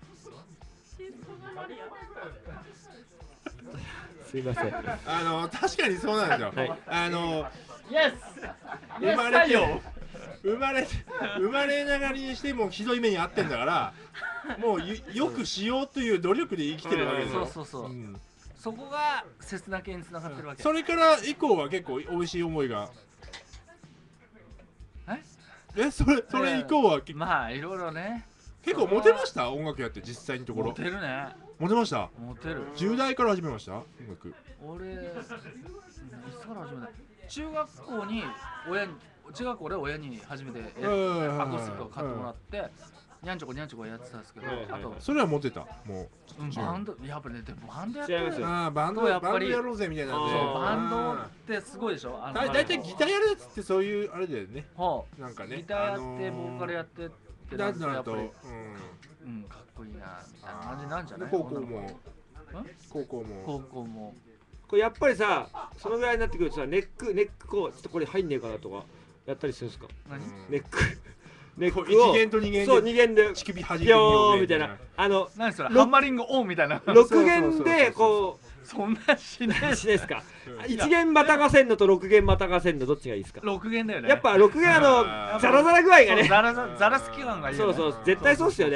すいませんあの確かにそうなんですよ。 はいあのイエス生まれて生まれ生まれながらにしてもひどい目に遭ってんだからもうよよくしようという努力で生きてるわけですよ。 そうそうそう、 んそこが切な系に繋がってるわけ、 それから以降は結構美味しい思いがええそれそれ以降はけまあいろいろね結構モテました音楽やって実際のところモテるねモテましたモテるじゅう代から始めました音楽俺いつから始めた中学校に親に中学校で親に初めてえうんアコースティックを買ってもらってにゃんちょこにゃんちょこやってたんですけど、 はいはいあと、 それはモテたもうん、バンドやっぱねでもバンドやってる違いますようああバンドそうやっぱりバンドやろうぜみたいなんでそうあーバンドってすごいでしょあのだだいたいギターやるやつってそういうあれだよねほなんかねうギターやって、ボーカルやってってだなとなるとうんるとやっぱりうんかっこいいなみたいな感じなんじゃないで高校女の子も高校も高校もこれやっぱりさそのぐらいになってくるとさネックネックこうちょっとこれ入んねえかなとかやったりするんですか何、 うんネックネックこをう一弦と二弦でそう二弦で乳首弾いてみビョようぜーンみたいなあの何それろハンマリングオンみたいな六弦でこそんなしねうしですかうん一弦またがせんのと六弦またがせんのどっちがいいですか六弦だよねやっぱ六弦あのあーザラザラ具合がねザラザラザラスキ感がいいよねそうそう絶対そうっすよね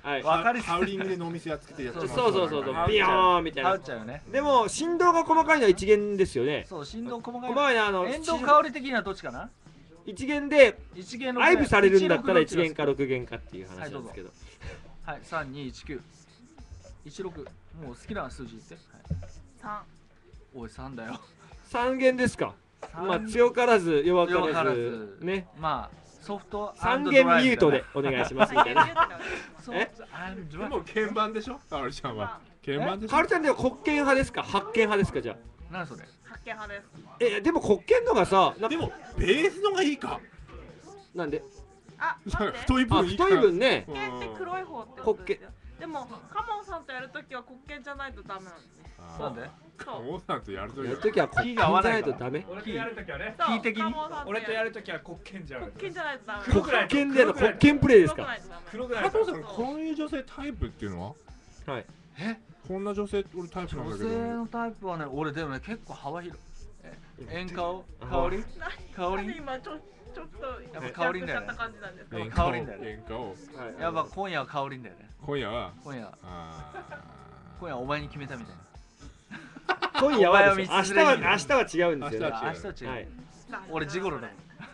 はい分かりハウリングでノーミスやっつけてやっちゃそうますそうそうそうなんかねビヨーンみたいな羽打っちゃうよね。 でも振動が細かいのは一弦ですよねそう、振動細かい。 細かいなあの遠藤香り的にはどっちかな？ 一弦で一弦の愛撫されるんだったらいち一弦か六弦かっていう話なんですけどはい、さんにいちきゅういちろく、もう好きな数字言って、はい、 三。 おいさんだよ。 三弦ですか三まあ強からず弱弱からずからずねまあソフト三弦ミュートでお願いしますみたいなええでも鍵盤でしょかおりちゃんは鍵盤でしょかおりちゃんでは黒鍵派ですか八鍵派ですかじゃあ何それ？ 発見派です。 えでも黒鍵のがさなでもベースのがいいかなんであ、なんで？ 太いあ分いいか太い分ね黒鍵って黒い方ってことですよ。でもカモンさんとやるときは黒鍵じゃないとダメなんですね。 なんで？ そう。 王さんとやるとやるきときは黒鍵じゃないとダメ俺とやるときはねそうキー的にカモンさんと俺とやるときは黒鍵じゃん黒鍵じゃないとダメ。 黒黒くない鍵での黒鍵プレイですか黒くないとダメ。 黒くない加藤さんこういう女性タイプっていうのははいえこんな女性俺タイプなんだ女けど性のタイプはね、俺でもね結構幅広い。え演顔あ香り香なんでり今ちょちょっとやっぱ香りんだよね逆しちゃった感じなんですか。 やっぱ香りんだよね喧嘩をはいやっぱ今夜は香りんだよね。 今夜は今夜あ今夜はお前に決めたみたいな。 今夜はですよお前を見つめる明日は明日は違うんですよね明日はあ明日は違う。 はい俺ジゴロだ。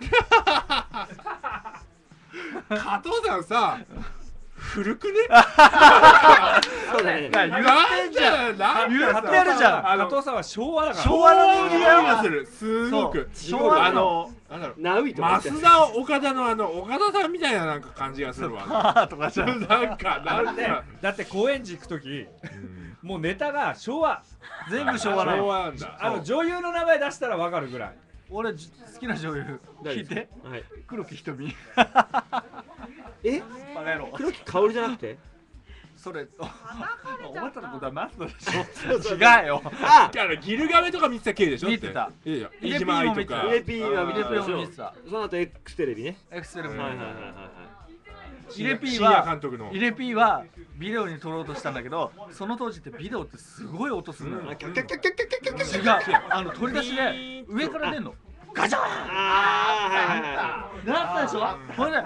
ー加藤さんさ古くねそうだね言ってんじゃん。 なん言ってるじゃん。 あの加藤さんは昭和だから昭和の匂いがするすごく昭和あのなんだろうナウイとか増田岡田のあの岡田さんみたいななんか感じがするわあーとかじゃん。 なんかなんだってかだって高円寺行くときもうネタが昭和全部昭和な昭の。 和なんだあの女優の名前出したらわかるぐらい俺じ好きな女優聞いて。 はい黒木瞳。 えバカ野郎。 黒木薫じゃなくてそれおお前たのことはマストでしそうそうょ。違うよ。 ああのギルガメとか見てた系でしょ見てたいやいやイレピー飯島愛も見てたとかイレピーは見てイレピーたでしょも見てた。 その後 X テレビねエクセルもはいはいはいはいイレピー深夜は監督のイレピーはビデオに撮ろうとしたんだけど、その当時ってビデオってすごい音するのよ。 はいキャッキャッキャッキャッキャッキャッキャッキャッ違う。あの取り出しで上から出んの。ガチャーン。 ああはいはいはなったでしょ。これで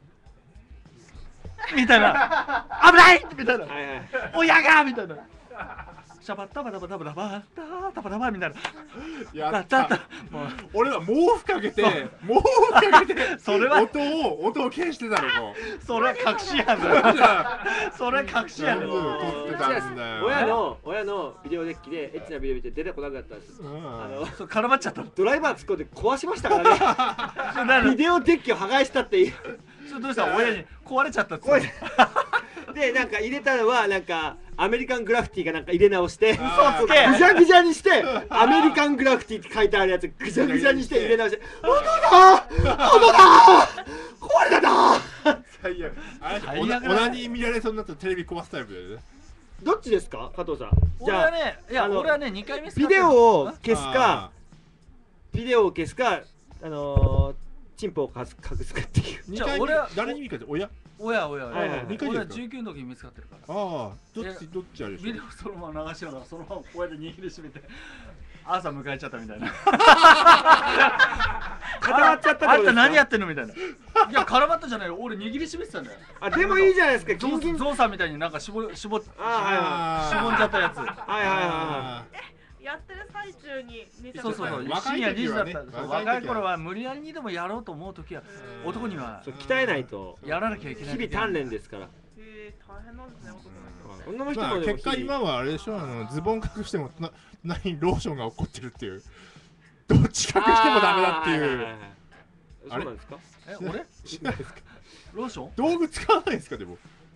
みたいな。危ないみたいな。 いはいはい親がみたいな。シャバタバタバタバタバタタバタバみたいな。 やっだったたもう俺は毛布かけて毛布かけてそれは音を音を消してたのもうそれは隠しやんだよ。それは隠しやんだうんよ。 撮ってたんだよ親の親のビデオデッキでエッチなビデオ見て出てこなかったんですうんあのそう絡まっちゃった。 ドライバー突っ込んで壊しましたからねビデオデッキを破壊したっていうそれどうした親に壊れちゃったっつ壊れでなんか入れたのはなんかアメリカングラフィティがなんか入れ直して嘘つけぐじゃぐじゃにしてアメリカングラフィティって書いてあるやつぐじゃぐじゃにして入れ直して「音だ音だ壊れたな!」 最悪あれ最悪だねオナニー見られそうになったらテレビ壊すタイプだよねどっちですか加藤さんじ俺ゃあはね、いやあの俺はねにかいめビデオを消すあかビデオを消すかあのーチンポを隠す隠すかっていうー二回目じゃあ俺は誰に見かけて親あ親親はいはいはい親二回目俺はじゅうきゅうの時に見つかってるからあどっちどっちあるでしょビデオそのまま流しながらそのままこうやって握りしめて朝迎えちゃったみたいな固まっちゃったってことですかあんた何やってんのみたいないや絡まったじゃないよ俺握りしめてたんだよあでもいいじゃないですかゾウキンキンゾウさんみたいになんかしぼしぼしあぼんじゃったやつはいはいはいはいあやってる最中に寝ちゃった。 そうそうそう若い時はね深夜にじだったそう若い時は若い頃は無理やりにでもやろうと思う時はうん男にはそう鍛えないとやらなきゃいけない日々鍛錬ですからへえ大変なんですね男の人は。 女の人まあもでも結果今はあれでしょあのズボン隠してもな何ローションが起こってるっていうどっち隠してもダメだっていうあーはいはいはいそうなんですかえ俺しないですかローション道具使わないんですかでも、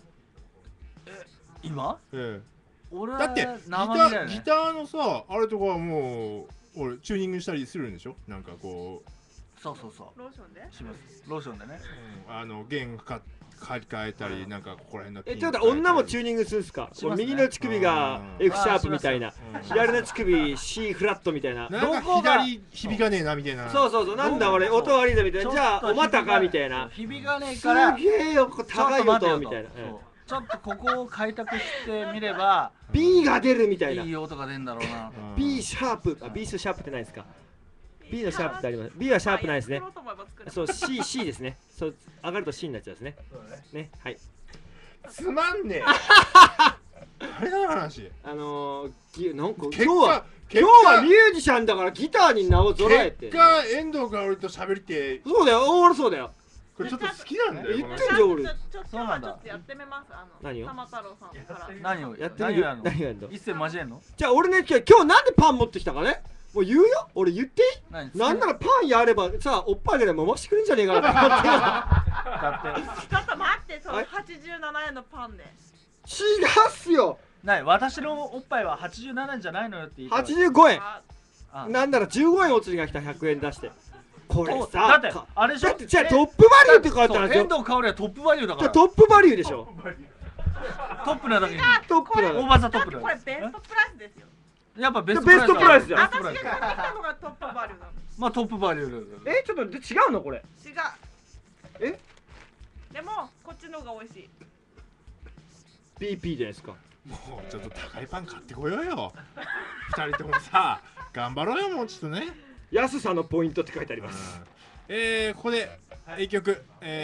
今え俺はえ、だってギター生身だよねギターのさあれとかはもう俺チューニングしたりするんでしょなんかこう、 そうそうそうローションで？ しますローションでねうんあの弦か張り替えたりなんかここら辺のえってことは女もチューニニングするんですかしますね右の乳首がうん F シャープみたいなあーします左の乳首 C フラットみたいななんかどこが左響かねえなみたいなそうそうそうなんだ俺音悪いぞみたいなじゃあお股かみたいな響かねえすからげえよここ高い音みたいなそうちょっとここを開拓してみれば B が出るみたいないい音が出るんだろうなうん B シャープあ B シャープってないですか B のシャープってあります B はシャープないですね作ろうと思えば作れるそう C C ですねそう上がると C になっちゃうんですねねはいつまんねえあれの話あのー、ぎなんか結今日は果結今日はミュージシャンだからギターに名を揃えて結果遠藤が俺と喋りてそうだよ俺そうだよこれちょっと好きなんだよ言この人ってんじゃん俺ちょちょちょっとやってみます。あの何を玉太郎さんから。 何をやってみる何をやるの何がやるの一戦交えんのじゃあ俺ね今日今日なんでパン持ってきたかねもう言うよ俺言っていい何なんならパンやればさおっぱいぐらい回してくれんじゃねえかなって思ってだってちょっと待って、そのはいはちじゅうななえんのパンで。 違うっすよ何私のおっぱいははちじゅうななえんじゃないのよって言いたいはちじゅうごえんあ、 あなんならじゅうごえんお釣りが来たひゃくえん出してこれださってかあれでしょだってじゃあトップバリューって書いてあるんですよそう遠藤香織はトップバリューだからじゃあトップバリューでしょトップなだけにトップな大場さんトップだだってこれベストプライスですよ。 やっぱベストベストプライスじゃんベスト私プライスが買ってきたのがトップバリューなの。 まあトップバリューだよえちょっとで違うのこれ違う。 えでもこっちの方が美味しい。 ピーピー じゃないですかもうちょっと高いパン買ってこようよ二人ともさ頑張ろうよもうちょっとね安さのポイントって書いてありますえー、ここで一曲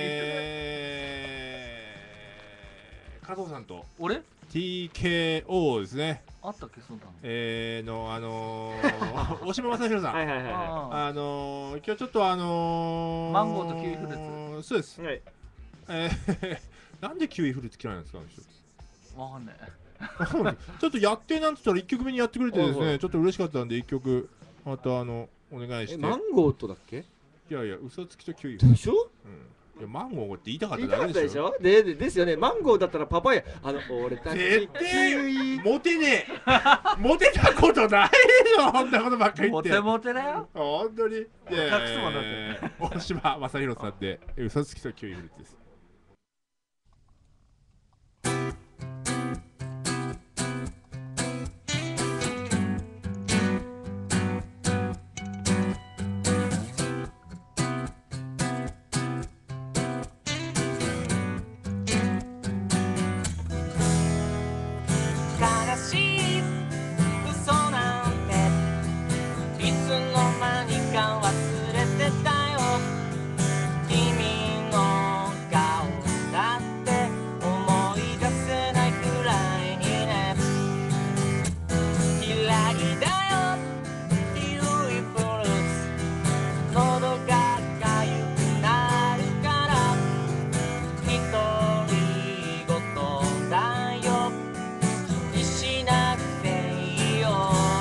えー、加藤さんと俺ティーケーオー ですねあったっけそんなのえーのあのー、大島正弘さん、 はいはいはいはああのー、今日ちょっとあのー、 マンゴーとキウイフルーツそうですいはいえー、なんでキウイフルーツ嫌いなんですかあの人あわかんないちょっとやってなんつったらいっきょくめにやってくれてですはいはいねちょっと嬉しかったんでいっきょくまたあのお願いしてえマンゴーとだっけいやいや嘘つきとキウイフルでしょうんいやマンゴーって言いたかった言いたかったでしだけでしょょででですよねマンゴーだったらパパイヤあの俺たち絶キウイ対モテねえモテたことないでしょこんなことばっかり言ってモテモテだよ本当にいやいやい隠すもんだってやいや大島正弘さんで嘘つきとキウイフルーツです悲しい嘘なんていつの間にか忘れてたよ君の顔だって思い出せないくらいにね嫌いだよキウイフルーツ喉がかゆくなるから独り言だよ気にしなくていいよ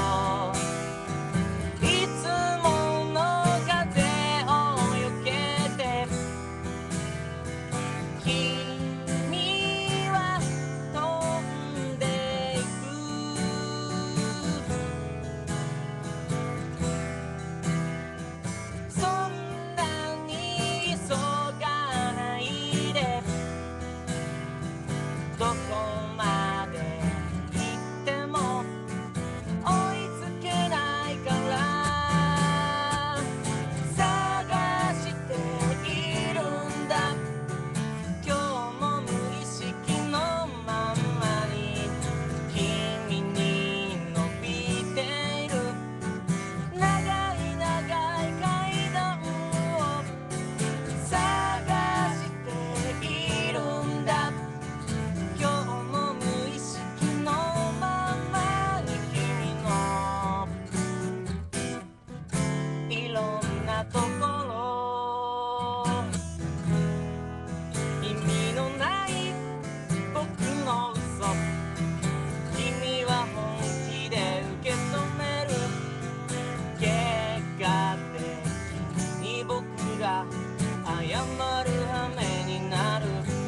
いつもの風をよけて君は飛んでいくそんなに急がないでどこまで行っても追いつけないから探しているんだ今日も無意識のまんまに君に伸びている長い長い階段を探しているんだ今日も無意識のままに君のいろんなところ意味のない僕の嘘君は本気で受け止める結果的に僕が謝る羽目になる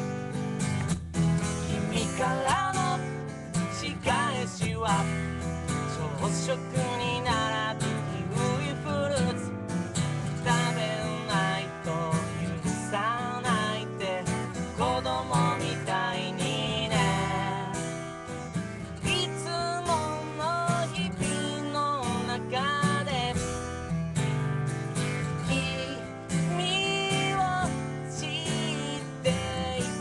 君からの仕返しは朝食に並ぶキウイフルーツ食べないと許さないって子供みたいにねいつもの日々の中で君を知っていく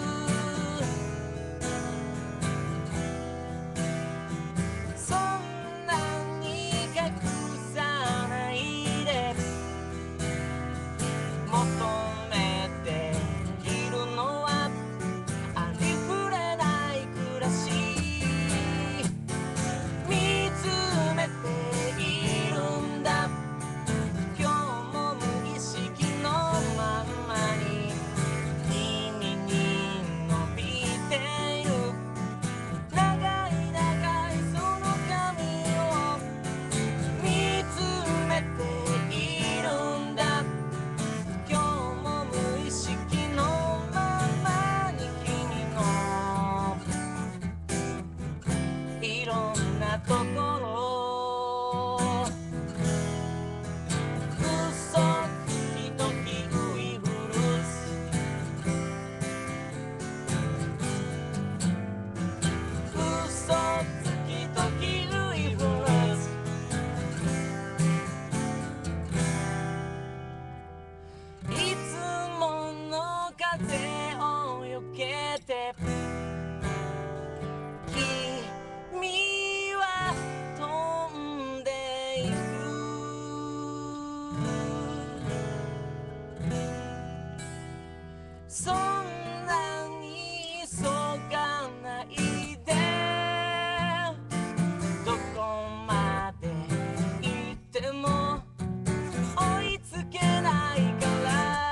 そんなところ嘘つき時ウイフルス嘘つき時ウイフルスいつもの風をよけて君は飛んでいくそんなに急がないでどこまで行っても追いつけないから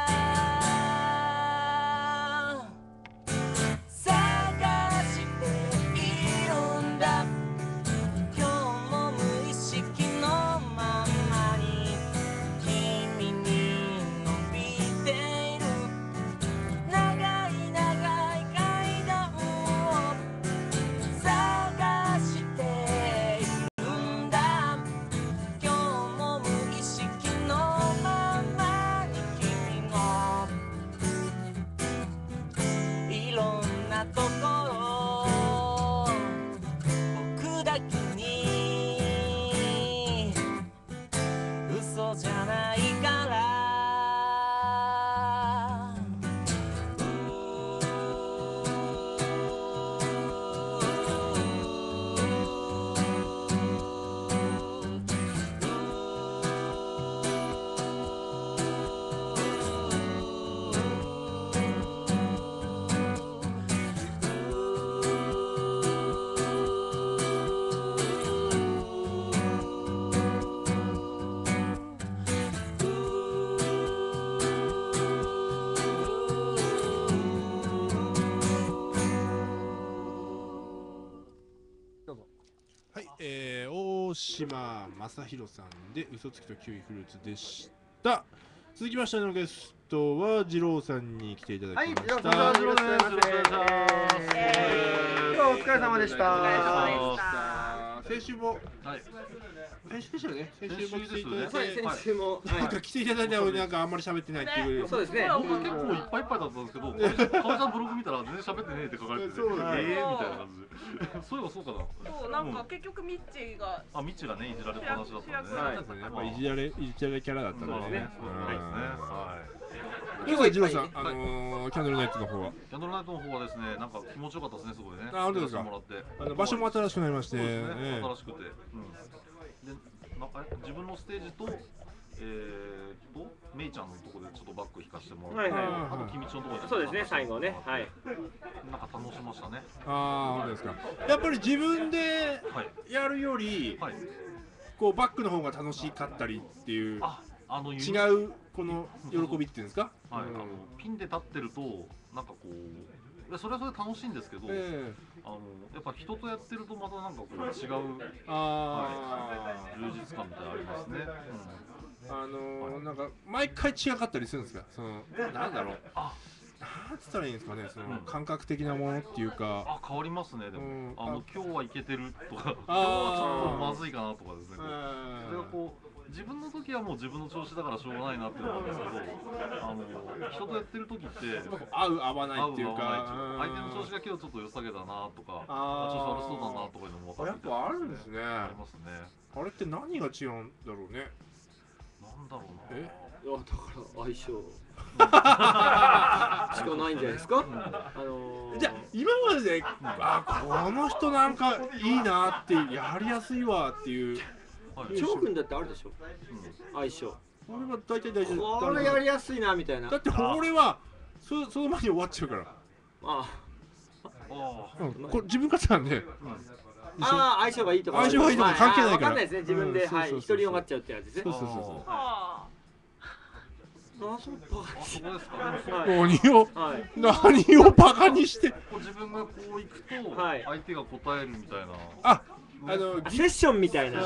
探しているんだ今日も無意識のままに君に伸びている長い長い階段を探しているんだ今日も無意識のままに君のいろんなところ僕だけに嘘じゃないからはい、えー、大島正弘さんで嘘つきとキウイフルーツでした。続きましてのゲストは二郎さんに来ていただきました。 はい、二郎さん、二郎です。お疲れ様でした。 お疲れ様でした。 先週も、 はい。 先週でしたよね。先週も来ていただいて、 はい先週もなんか来ていただいたのになんかあんまり喋ってないっていう。 そうですね結構いっぱいいっぱいだったんですけど、かみさんブログ見たら全然喋ってねえって書かれてて、 そうだねええみたいな感じで。そういえばそうかな。 そうなんか結局ミッチーがあ、ミッチがねいじられっぱなしだったんでね。 はいやっぱいじられいじられキャラだったんでね。 そうですね。はい。 今日は二郎さん、あのーキャンドルナイトの方は、 キャンドルナイトの方はですね、なんか気持ちよかったですね、すごいね。 あ本当ですかやらせてもらってあの場所も新しくなりまして、 そうですね、 ええ新しくて、うん、でなんか自分のステージと、えー、とメイちゃんのところでちょっとバック弾かせてもらって、 はいはいあと君ちのところでそうですね最後ねはいなんか楽しましたね。 ああ、そうですか。やっぱり自分ではいやるより、 はい。 こうバックの方が楽しかったりっていうあ、あのユニ違うこの喜びっていうんですか。 はい、 うんあのピンで立ってるとなんかこう、でそれはそれで楽しいんですけど、 ええあのやっぱ人とやってるとまたなんかこう違うあ充実感みたいなのありますね。 あ、あのー、なんか毎回違かったりするんですか。そのなんだろう。 あ、 なんつったらいいんですかね。そのうん感覚的なものっていうか。 あ、変わりますね。でも、 うんあの今日はいけてるとか、今日あはちょっとまずいかなとかですね。こうえそれがこう自分の時はもう自分の調子だからしょうがないなっていうのなんですけど、あの人とやってる時ってえ合う合わない合うっていう合わないっていうか。 相手の調子が今日ちょっと良さげだなとか、 あー調子悪そうだなとかいうのも分かっててやっぱあるんですね。あありますね。 れって何が違うんだろうね。 なんだろうな。 えいやだから相性しかないんじゃないですかあのー、 じゃあ今までで、あこの人なんかいいなってやりやすいわっていう。 はい、 翔くんだってあるでしょうん相性俺は大体大丈夫。 これやりやすいなみたいなだって俺はそその前に終わっちゃうから。 ああうん、これ自分勝手なんで。 あ、うんあー相性がいいとか相性がいいとか関係ないからわかんないですね自分で、 うんそうそうそうはい独りよがっちゃうってやつですねそうそうそああそうバあそこですか。でもそうう。 はい何をはい何をバカにして。 こう自分がこう行くとはい相手が答えるみたいな。 ああのあセッションみたいな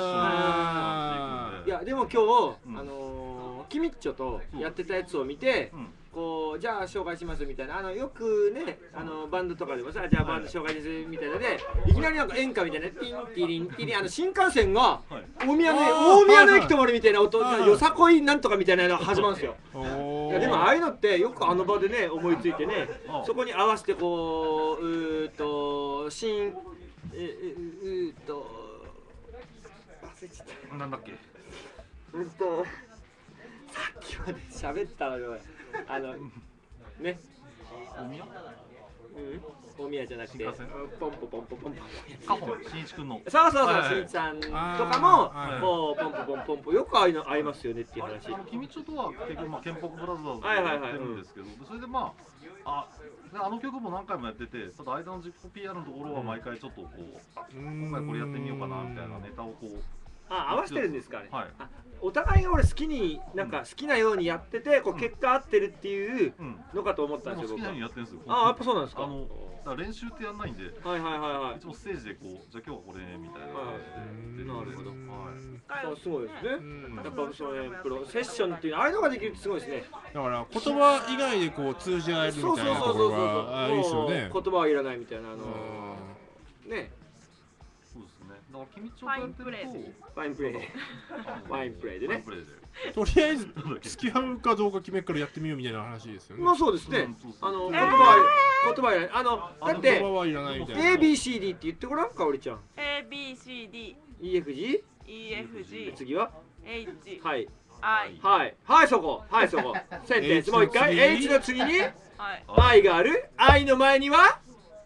あいやでも今日、 うんあのー、キミッチョとやってたやつを見て、 うんここうじゃあ紹介しますみたいな、あのよくねあのバンドとかでもさ、じゃあバンド紹介ですみたいなで、いきなりなんか演歌みたいなティンティリンティリン、あの新幹線が大宮の大宮の駅止まるみたいな音、よさこいなんとかみたいなのが始まるんですよ。いやでもああいうのってよくあの場でね思いついてね、そこに合わせてこううーっと新うううーっと忘れちゃった。 なんだっけ。 うんとさっきまで喋ったのよ。あのね。 大宮？ うん。大宮じゃなくて、 新幹線ポンポポンポポンポン。 カホン新一くんの。 そうそうそう、 はいはいしんいちさんとかはいも、もうポンポポンポンポンよくああいうの合いますよねっていうあれ話。 あの君ちょとは結局まあケンポックブラザーズではいはいはいやってるんですけど、それでまあああの曲も何回もやってて、ただ間の自己 ピーアール のところは毎回ちょっとこう、あ今回これやってみようかなみたいなネタをこう。 あ、合わせてるんですかね。 はい。 あ、お互いが俺好きになんか好きなようにやってて、こう結果合ってるっていううん。 のかと思ったんですよ。 でも好きなように僕はやってるんですよ。 あ、やっぱそうなんですか。 あのだから練習ってやんないんで、いはいはいはいはい。 つもステージでこうじゃあ今日はこれみたいな感じで。 なるほど。 はい。 そうすごいですね。 うんやっぱそうね、プロセッションっていうああいうのができるってすごいですね。 だから言葉以外でこう通じ合えるみそうたいなところそうそうそうそう。 があいいですよね。 もう言葉はいらないみたいなあのうんね、 そうですね。だから君ちょとやってると、 ファインプレファインプレー。ファインプレーでねファインプレーで。 とりあえず付き合うかどうか決めっからやってみようみたいな話ですよね。 まあそうですねうんそう。そうあのえー言葉は言葉はいらない。あのだって言葉はいらないみたいな。 エービーシーディー って言ってごらんかおりちゃん。 A B C D イーエフジ E F ー G 次は H はい I はいはいそこはいそこセンテンスもう一回 H の次にはい I がある I の前には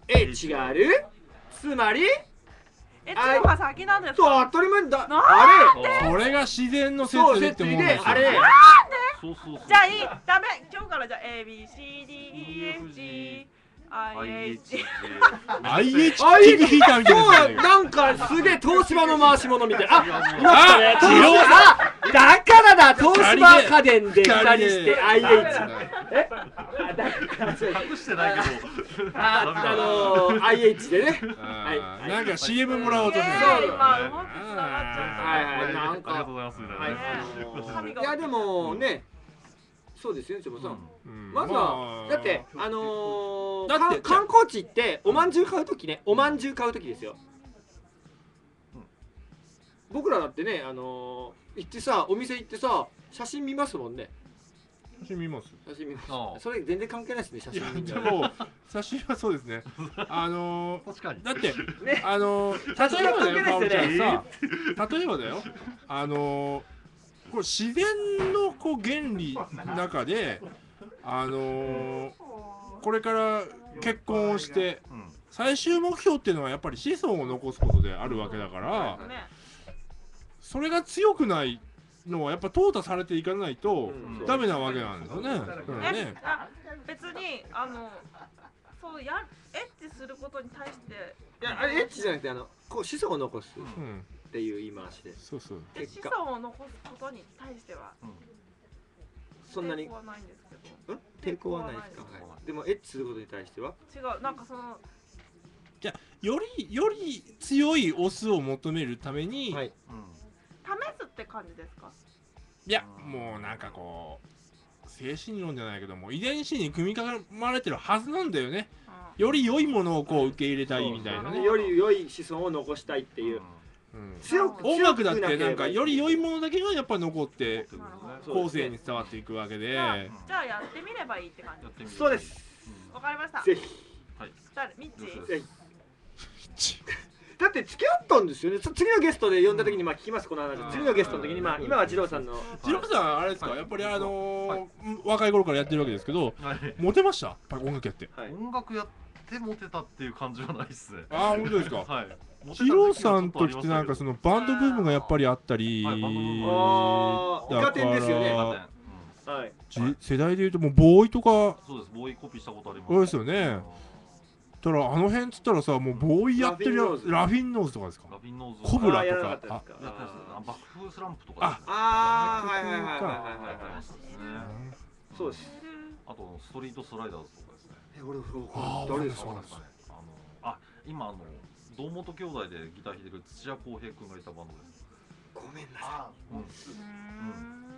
H があるつまりえ、チロが先なんですそうか？ 当たり前だなんあれそれが自然のそう摂理ってもんですよ。 摂理であれそうそうそう。 じゃあいい、ダメ。今日からじゃあ A B C D E F G I H アイエイチ 聞いたみたいそうやな。 なんかすげえ東芝の回し物みたいなあやもういましたねあ東芝あだからだ東芝家電で二人で二人して アイエイチ えあだからそう隠してないけど。 ああのー、アイエイチ でねあーなんか シーエム もらおうとしてる。 そう今うまくつながっちゃった。 はいはいなんかありがとうございますみたいなはいね。 あのーいやでもねそうですよね千葉さんうんまずはだってあのー、 だってか観光地行っておまんじゅう買うときねおまんじゅう買うときですようん僕らだってねあのー、行ってさお店行ってさ写真見ますもんね写真見ます。 写真見ますああそれ全然関係ないですね写いや真見たでも写真はそうですね。あの確かにー、。だってねあのー、 写真は例えばだよ、 関係パオちゃないですよねんさ、例えばだよ、あのー、これ自然のこう原理の中で、あのー、これから結婚をしてうん。 最終目標っていうのはやっぱり子孫を残すことであるわけだから、 ね。 それが強くないのはやっぱ淘汰されていかないとうんダメなわけなんですよね。うんえね、 あ別にあのそうやエッチすることに対していやあれエッチじゃなくてあのこう子孫を残すうん、 っていう言い回しでそうそう。 え子結果孫を残すことに対してはそんなに抵抗はないんですけどん抵抗はないですか、はい、でもエッチすることに対しては違うなんかそのよりより強いオスを求めるために、 はいい、 試すって感じですか？ やもうなんかこう精神論じゃないけども遺伝子に組み込まれてるはずなんだよね。 うより良いものをこう受け入れたいみたいなね。 より良い子孫を残したいっていう、 うん強く音楽だって強くければなんかより良いものだけがやっぱ残ってそう後世に伝わっていくわけで、 じゃあじゃあやってみればいいって感じやってみる。 そうですわかりましたぜひ誰ミッチーぜひだって付き合ったんですよねそ次のゲストで呼んだ時にまあ聞きますこの話次のゲストの時にまあ今は二郎さんのジローさんあれですか、 はいやっぱりあのーはい若い頃からやってるわけですけど、 はい。 モテました？やっぱり音楽やって。 はい音楽やってモテたっていう感じはないっすね。 ああ本当ですか。 はい。 ジローさんの時ってなんかそのバンドブームがやっぱりあったり、 はいバンドブームあーイカ天ですよねだからはいじ世代でいうともうボーイとかそうです。ボーイコピーしたことあります。 そうですよね。だからあの辺っつったらさもうボーイやってるやラフィンノーズとかですか。 ラビンノーズ。 コブラあーやらとか。 なかったですかやってますねあバックフースランプとかあですね。 ああはいはいはいはいはいやってはいますね。 そうですあとストリートスライダーズとかですね。 え俺あー誰ですかそうなんですかあのあ今あの堂本兄弟でギター弾いてる土屋康平君がいたバンドです。 ごめんなさうんうーん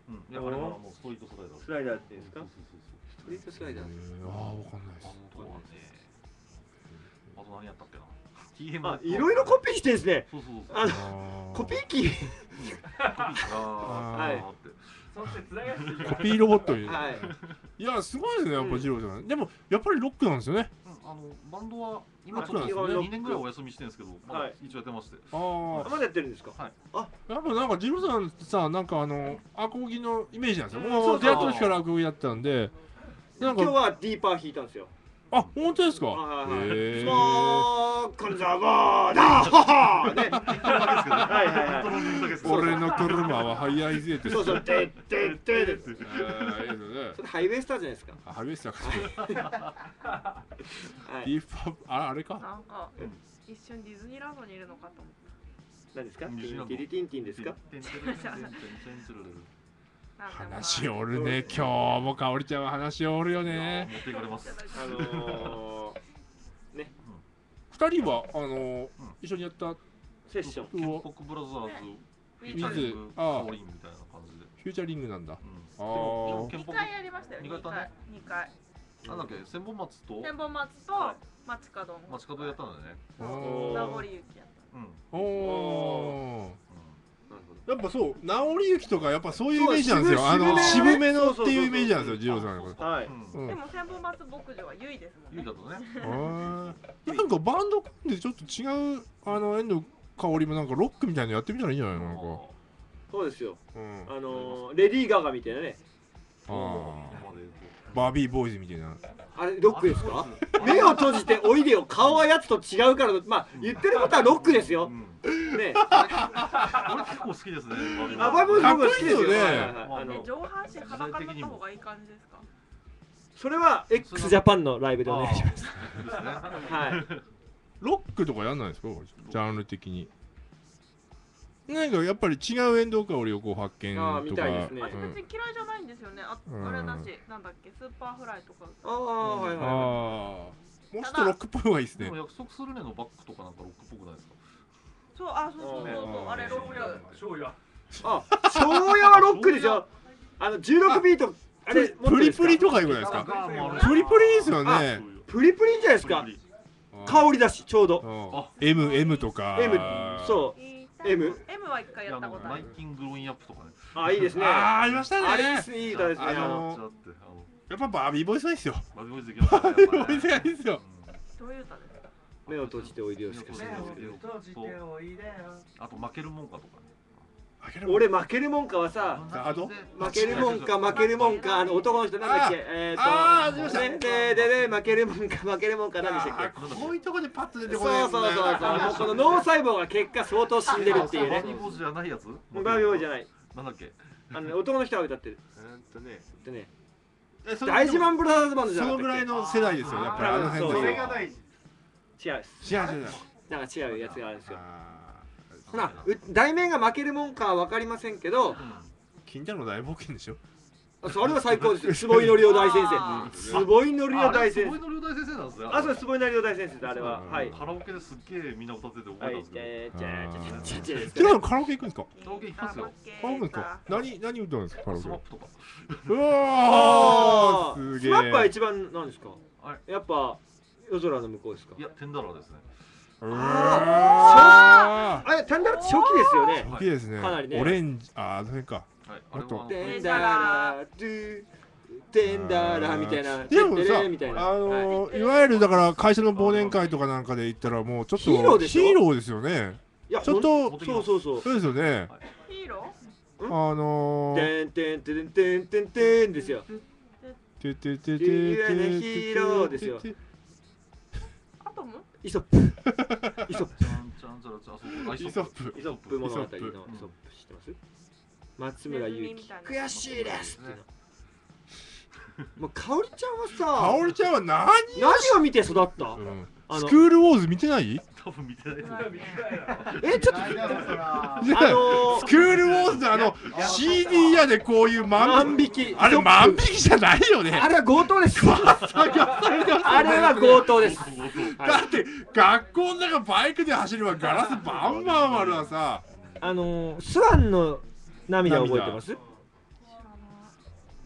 うん、いやあれはもうストリートスライダー。 スライダーっていうんですかそうそうそうストリートスライダーああわかんないです。 あとはね、あと何やったっけな。ティーエムあいろいろコピーしてんですねそうそうそう。 あのあーコピー機コピーあーはいあーってコピーロボットに。 はいいやすごいですねやっぱジローさん。でもやっぱりロックなんですよね。 うんあのバンドは今あちょっとそうなんですねにねんぐらいお休みしてるんですけど、まだはい一応やってまして。 あまだやってるんですかあやっぱなんかジローさんさなんかあのアコギのイメージなんですよ。もそううそう出会った時からアコギだったんで。なんか今日はディーパー弾いたんですよあ本当ですか。 はいはいはいへえ。 スモークンザバーダーねはいはいはい本当の水だけです。 俺の車は速いぜって。 そうそうてってってであーいいのね。 それハイウェイスターじゃないですかあハイウェイスターか。 はいディーパーああれか。 なんか一瞬ディズニーランドにいるのかと思っ何ですかテニュージーランドィリティンティンですかてんてんてんてんてんてんてんてんた。なんかまあ話おるね今日もかおりちゃんは話おるよね。 持っていかれます。 あの二人はあの一緒にやったーセッションケンポックブラザーズフィーチャリングカオリンみたいな感じで。 フューチャリングなんだ。 うんあでもーケンポック二回やりましたよ。二二回やったね回。二回。 なんだっけ千本松と千本松と松角の。 街角やったんだよね。 おー名残雪やっうん。 おーなるほどやっぱそう直り行きとかやっぱそういうイメージなんですよ。 そうあの渋め渋めのっていうイメージなんですよジローさんのこと。 はいうん。 うんた。でも千本松牧場はゆいですもんね。 ゆいだとね。 あーなんかバンド組んでちょっと違うあの遠藤香織もなんかロックみたいなのやってみたらいいんじゃないのなんか。 そうですようん。 あのーレディー・ガガみたいなねあーバービーボーイズみたいな。 あれロックですか目を閉じておいでよ顔はやつと違うからまあ言ってることはロックですようんね俺結構好きですね。 あバイブルかっこ僕好きですよいいですよねはいはいはいあので上半身裸になった方がいい感じですか。 それは X ジャパンのライブでお願いしますす。ですね。 はいロックとかやんないですかジャンル的に。なんかやっぱり違う遠藤香織をこう発見とか。 あーみたいですね私別に嫌いじゃないんですよね。あうんあれだしなんだっけスーパーフライとか。 ああはいはいはああもうちょっとロックっぽい方がいいですねでも。約束するねのバックとかなんかロックっぽくないですか。 そうあそうそうそうそうあれロック。 いあ昭和はロックですよあのじゅうろくビートあれプリプリとかかいうことですか。 あもうあるプリプリですよね。 プリプリんじゃないですかプリプリ香りだしちょうどうんあ M M とか。 M そう M M は一回いやあのやったことある。 ナイキングロインアップとかね。 あいいですねああありましたね。 あれいいですねいい歌ですねあのあのちょっとあのやっぱバービーボーイズがいいですよ。 バビボイズできましたね。 バービーボーイズがいいですよ。 どういう歌ですか。 目を閉じておいでよしかしないですけどあと負けるもんかとかね。 俺負けるもんかはさあと負けるもんか負けるもんかあの男の人なんだっけえあーーっとあー出ましたででで負けるもんか負けるもんかなんでしたっけあこういうとこでパッと出てそうこない。 そうそうそうもうこの脳細胞が結果相当死んでるっていうねバビボイズじゃないやつ？ バービーボーイじゃないなんだっけ？ あのね男の人が歌ってるうんとね。 でねえそれ大事マンブラザーズバンドじゃなかったっけそのぐらいの世代ですよ。やっぱりあの辺の。 そう違う違う違う。 違うですなんか違うやつがあるんですよあほらう題名が負けるもんかは分かりませんけどー金太郎大冒険でしょ。 それは最高ですよ坪井のりお大先あ生坪井のりお大先すごい生のりお大先生なんですね。 あそう坪井のりお大先生ですあれはうんはいカラオケですっげえみんな歌ってて覚はいえたんですけど。 えーじゃあじゃあじゃあじゃあ金太郎カラオケ行くんですか。 カラオケ行きますよカラオケ行くんですか。何何歌うんですかカラオケスマッ。プとか。 うわあーすげえ。 ースマップは一番なんですかあやっぱ夜空の向こうですかいやテンダラーですね。 うわあれタンダラって初期ですよねー。大きいですね。 かなりねオレンジああそれか。 はい。あれもっとはテンダラトゥテンダラみたいなでもさ、 テンテレみたいなあのーいわゆるだから会社の忘年会とかなんかで言ったらもうちょっとヒーローでしょヒーローですよね。 いやちょっほんとそうそうそうそうですよね。 ヒーロあのー、 テンテンテンテンテンテンですよてててててヒーローですよーアトムイソップイソップちゃんちゃんちゃらちゃんそうイソップイソップ物語のイソップイソップ知ってます松村雄樹悔しいですっていうのもうかおりちゃんはさかおりちゃんは何？ 何を見て育ったうんあのスクールウォーズ見てない？ 多分見てないです。 えちょっとあじゃあのスクールウォーズのあの シーディー 屋でこういう万万引きあれ万引きじゃないよね。 あれは強盗ですあれは強盗ですだって学校の中バイクで走ればガラスバンバン割るわさ。 あのスワンの涙覚えてます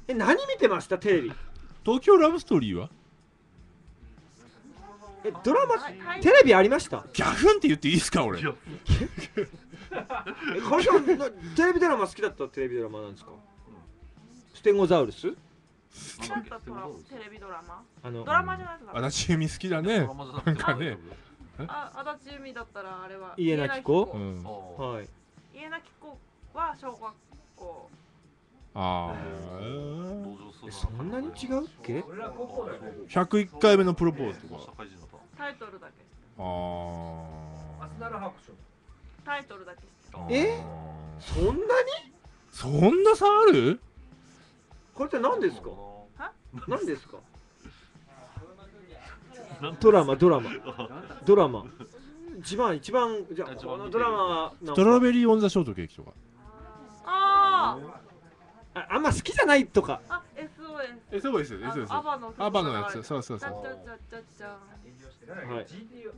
え、何見てましたテレビ？ 東京ラブストーリーはえ、ドラマはいテレビありました？ ギャフンって言っていいですか俺。 いやえ、カルちゃんなテレビドラマ好きだったテレビドラマなんですか？ステゴザウルス？ 好きだったトラテレビドラマあのドラマじゃないですか。 足立由美好きだね。 ドラマじゃなくてなんかねあ、足立由美だったらあれは家なき子う家ん。 はい。 家なき子は小学校。 あ同情するえ、そんなに違うっけ？ あ。ひゃくいっかいめのプロポーズと社か。 会人だったタイトルだけ知ってああ。 タイトルだけ知ってあえそんなに？ そんな差ある？ これって何ですか？ は何ですか？ドラマドラマドラマ一番一番じゃあこのドラマはなんかストロベリーオンザショートケーキとか。 あああんま好きじゃないとか。 ーあ エスオーエスえ、そうですよ、 あそうですアバのアバのやつ、そうそうそう。 ちゃちゃちゃちゃちゃはい。 ジーテ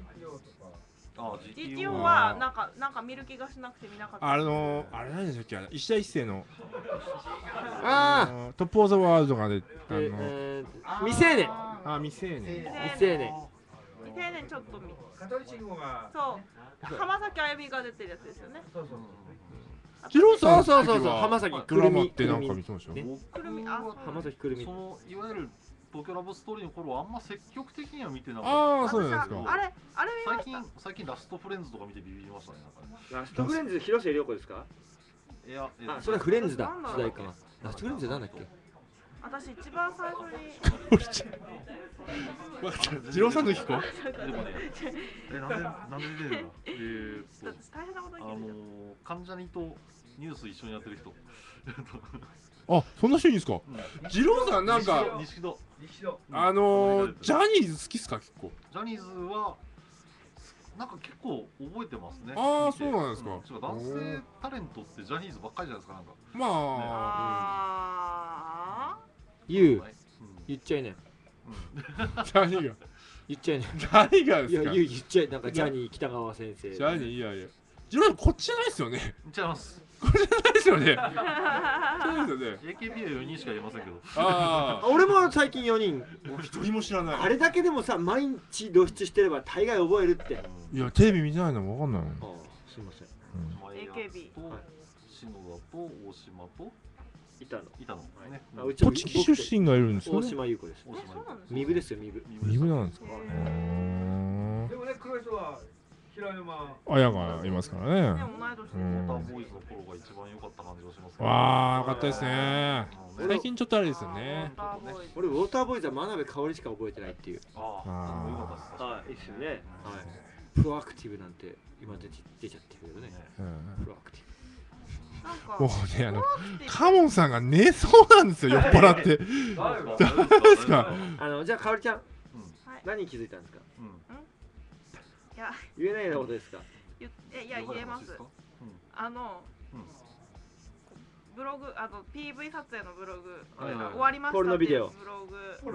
ィージーティーオー はなんかなんか見る気がしなくて見なかった。 あのあれ何でしたっけ、あれ石田一生のああ、 のトップオブザワールドがね、あえのえー未成年あ未成年。 未成年未成年ちょっと見そう浜崎あゆみが出てるやつですよね。 ジローさんそうそうそうそうの時は浜崎ドラマってくるみなんか見てましたよ。 ねくるみあそう浜崎くるみそのいわゆる東京ラブストーリーの頃はあんま積極的には見てなかっああ、そうなんですか。 私はあれあれた。 見ました最近最近ラストフレンズとか見てビビりましたね。なんかねラストフレンズ広瀬涼子ですか？ いや、えっとあ、それはフレンズだなんだろう主題歌は。ラストフレンズなんだっけ？ 私一番最初にわかったジローさんの聞こう。 でもね、え、なんで、なんで出てるのえーっと、 私大変なことあ言ってるのー、関ジャニとニュース一緒にやってる人。 あ、そんな人いいんですか。 うんジローさんなんか西戸。西戸あのー、ジャニーズ好きっすか結構。 ジャニーズは、なんか結構覚えてますね。 あー見てそうなんですかう違う男性タレントってジャニーズばっかりじゃないですか、なんか。 まあ、 あ言ううん言っちゃいね。 何が言っちゃいね。 何がですか。 いや言う言っちゃいなんかジャニー北川先生。 ジャニーいやいや。ジローさんこっちじゃないですよね。 違います。 これじゃないですよね。そうですよね。 エーケービー はよにんしか言えませんけど。 ああ俺も最近よにん。 あ、一人も知らない。 あれだけでもさ毎日露出してれば大概覚えるって。 いやテレビ見てないのわかんないもん。 ああすいません。 うんエエーケービーとはい篠田と大島といたの。 板野ね。 あうちの栃木出身がいるんですよ大ね。 島優子です。 大島えそうなんですかミブですよミブ。 二部なんですか。 へうでもね、黒い人は平山。 ーん。親がいますからね。 ね同い年ですうよんウォーターボーイズの頃が一番良かった感じがします。 わあ、よかったですね。 あのね最近ちょっとあれですよね。 ウォーターボーイズ俺ウォーターボーイズは真鍋かおりしか覚えてないっていう。 ああーあ、良かったです。 はいいいっすよね。はい。プロアクティブなんて今出ち出ちゃってるけどね。 うんプロアクティなんかもうね、あの、 ってカモンさんが寝そうなんですよ、酔っ払って。 大丈夫ですかブ。あのじゃあかおりちゃんうんはい何に気づいたんですか？ うん。 いや言えないようなことですか？ 言えいや言えます。あのうんブログあの ピーブイ 撮影のブログはいはいはい終わりましたポルノビデオっていうブログ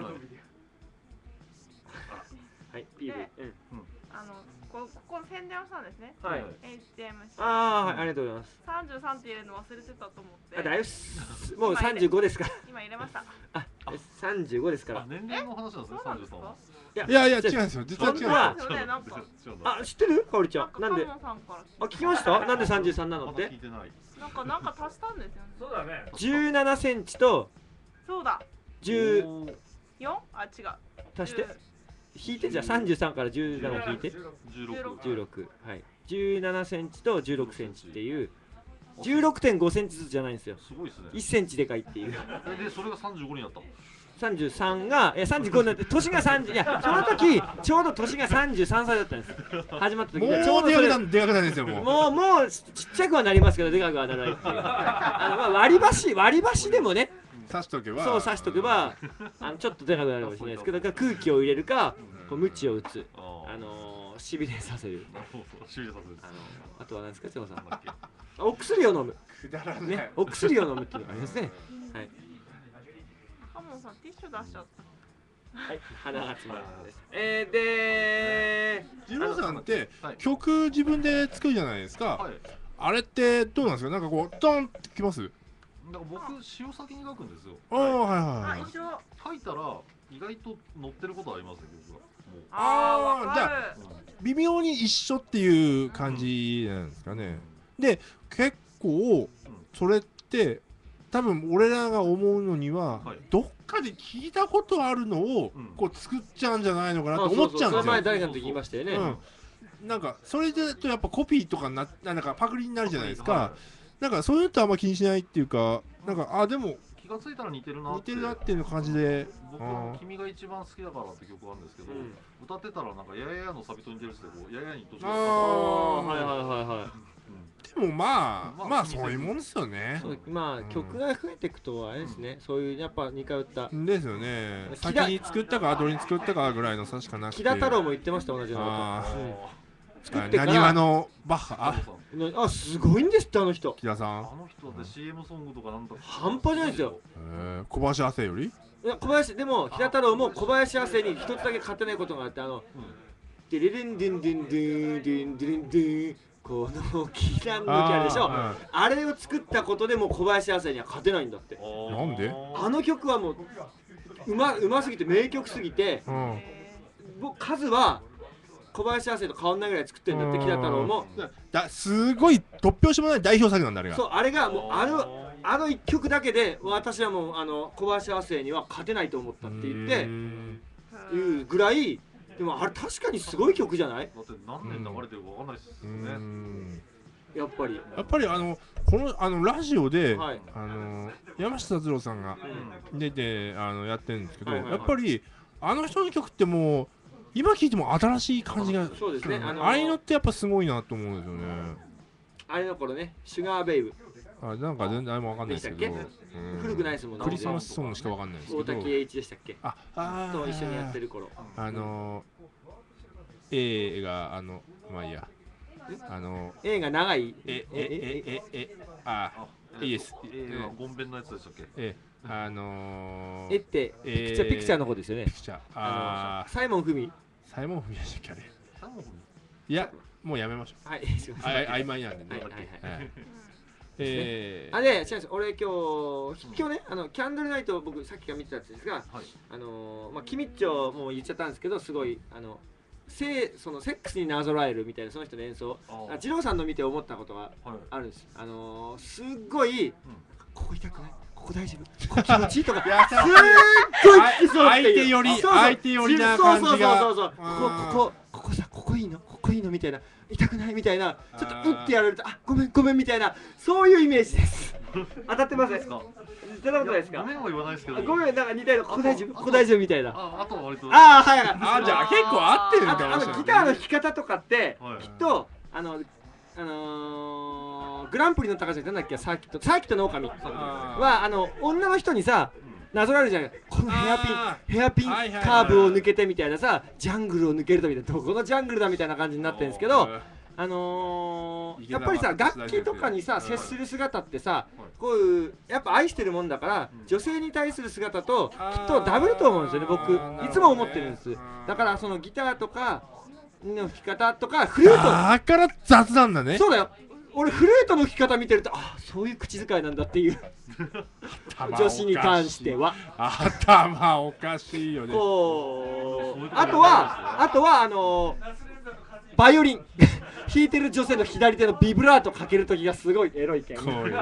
はい。ピーブイ。うん。 あのこここ宣伝をしたんですね。 はい。 エイチエムシーああはいありがとうございます。 さんじゅうさんって入れるの忘れてたと思ってあだいぶすもうさんじゅうごですから。 今入れました。 あさんじゅうごですからあ、。年齢の話なんですね、 そうなんですか三十三は。 いいやいや、違うんですよ。実は違うんですよ。 あそうねなんか違うんだ。 あ知ってるかおりちゃん。 なんかなんで？ カモンさんからあ聞きました？なんでさんじゅうさんなのまだって聞いてない。 なんかなんか足したんですよね。 そうだね。 じゅうななセンチとそうだじゅうおーよんあ違う足して引いてじゃあさんじゅうさんからじゅうななを引いて十六。 じゅうろくはいじゅうななセンチとじゅうろくセンチっていうじゅうろくてんごセンチずつじゃないんですよ。 すごいですね。 いちセンチでかいっていう。 えで、それが三十五になった。 さんじゅうさんがえさんじゅうごになって年がさんじゅういやその時ちょうど年がさんじゅうさんさいだったんです。始まった時もうがちょうどでそれかくなでかくなるんですよ、もう。 もうもうちちっちゃくはなりますけどでかくはならないっていう。あのまあ割り箸割り箸でもね刺しとけば。 そう刺しとけばあのちょっとでかくなるかもしれないですけどだから空気を入れるかこう鞭を打つああのー、しびれさせるなるほど。しびれさせる。 あのー、あとは何ですか千穂さんなんだっけ。 お薬を飲むくだらねお薬を飲むっていうのがありますねはいカモンさんティッシュ出しちゃった。 はい鼻が詰まるですえー、でジローさんってはい曲自分で作るじゃないですか。 はい。 あれってどうなんですか。なんかこうドンってきます。 だから僕詩を先に書くんですよ。 ああはいはいあはい。 一緒。 書いたら意外と載ってることありますよ曲が。もうあーわじゃかる。 微妙に一緒っていう感じなんですかね。で結構それって多分俺らが思うのには、 はいどっかで聞いたことあるのをうんこう作っちゃうんじゃないのかなあと思っちゃうんそれ前ですよ。 誰かの時言いましたよね、 うん、なんかそれでとやっぱコピーとかななんかパクリになるじゃないですか。 はなんかそういうのってあんま気にしないっていうか、なんかあでも気がついたら似てるなって。 似てるなっていう感じで。 僕あーは君が一番好きだからって曲があるんですけど、 うん歌ってたらなんかやややのサビと似てるっつってこうややに途中ああーあはいはいはいはいでもまあまあまあそういうもんですよね。 そうまあ、 うん曲が増えていくとあれですね、そういうやっぱにかい歌ですよね。 木田先に作ったか後に作ったかぐらいの差しかなくて。 木田太郎も言ってました同じようなあこと、うんあ作ってからなにわのバッハあああすごいんですってあの人木田さん。 あの人で シーエム ソングとかなんだか半端じゃないですよ。 えー小林亜生よりいや小林でも木田太郎も小林亜生に一つだけ勝てないことがあってあのデレレンデンデンデンデンデンデンこのキランのキャラでしょあ,、 あれを作ったことでもう小林亜生には勝てないんだってなんであの曲はもううま、うますぎて名曲すぎてーうん僕数は小林亜生と変わんないぐらい作ってるんだって木田太郎もだすごい突拍子もない代表作なんだあれが。 そうあれがもうあのあの一曲だけで私はもうあの小林亜生には勝てないと思ったって言ってうーんいうぐらいでもあれ確かにすごい曲じゃないだって何年流れてるかわかんないですうよーね。 んやっぱりやっぱりあのこのあのラジオで、 はいあの山下達郎さんが出てあのやってるんですけど、 はいはいはいやっぱりあの人の曲ってもう今聴いても新しい感じがそうですねるあのああいうのってやっぱすごいなと思うんですよね。 あれの頃ねシュガーベイブあなんか全然あれもわかんないですけど、 でしたっうん古くないですもんねクリスマスソングしかわかんないですけど、 大滝栄一でしたっけああーと一緒にやってる頃あの A があのまあいいやあの映画長いえええええああいいですえー、ゴンベンのやつでしたっけ？ えあのえってえーピクチャーピクチャーの方ですよねピクチャーああのサイモン・フミサイモン・フミヤでしたっけあれサイモンいやもうやめましょはいすいまうせんあい曖昧なんでねはいはいはいはいえーあで、違うんです俺今日今日ねあのキャンドルナイトを僕さっきから見てたんですが、 はい。 あのーまあキミッチョも言っちゃったんですけどすごいあのセそのセックスになぞらえるみたいなその人の演奏ああ二郎さんの見て思ったことがはい。 あるんですあのー、すっごい、 んここ痛くないここ大丈夫ここ気持ちいいとかすっ優ごい聞きそうっていう相手よりそうそう相手よりな感じがそうそうそうそうここうんここここさここいいのここいいのみたいな痛くないみたいなちょっとあーうってやられるとあごめんごめんみたいなそういうイメージです当たってますですか？ そんなことないですかごめんは言わないですけど。 あごめんなんか似たようなここ大丈夫ここ大丈夫みたいなあ、あとは割と。 ああはいはいあじゃあ結構合ってるあとあかもしれないのギターの弾き方とかってはいきっとあのあのーグランプリの高橋なんだっけサーキットサーキットの狼あーはあの女の人にさなぞらえるじゃんこのヘアピあンヘアピンはいはいはいカーブを抜けてみたいなさジャングルを抜けるとみたいなどこのジャングルだみたいな感じになってるんですけどあのー、やっぱりさ楽器とかにさ接する姿ってさこういうやっぱ愛してるもんだから女性に対する姿ときっとダブルと思うんですよね僕いつも思ってるんですだからそのギターとかの弾き方とかフルートだから雑なんだねそうだよ俺フルートの弾き方見てるとあそういう口遣いなんだっていう女子に関しては頭おかしいよねこうあとはあとはあのー、バイオリン弾いてる女性の左手のビブラートかけるときがすごいエロいけんこういうね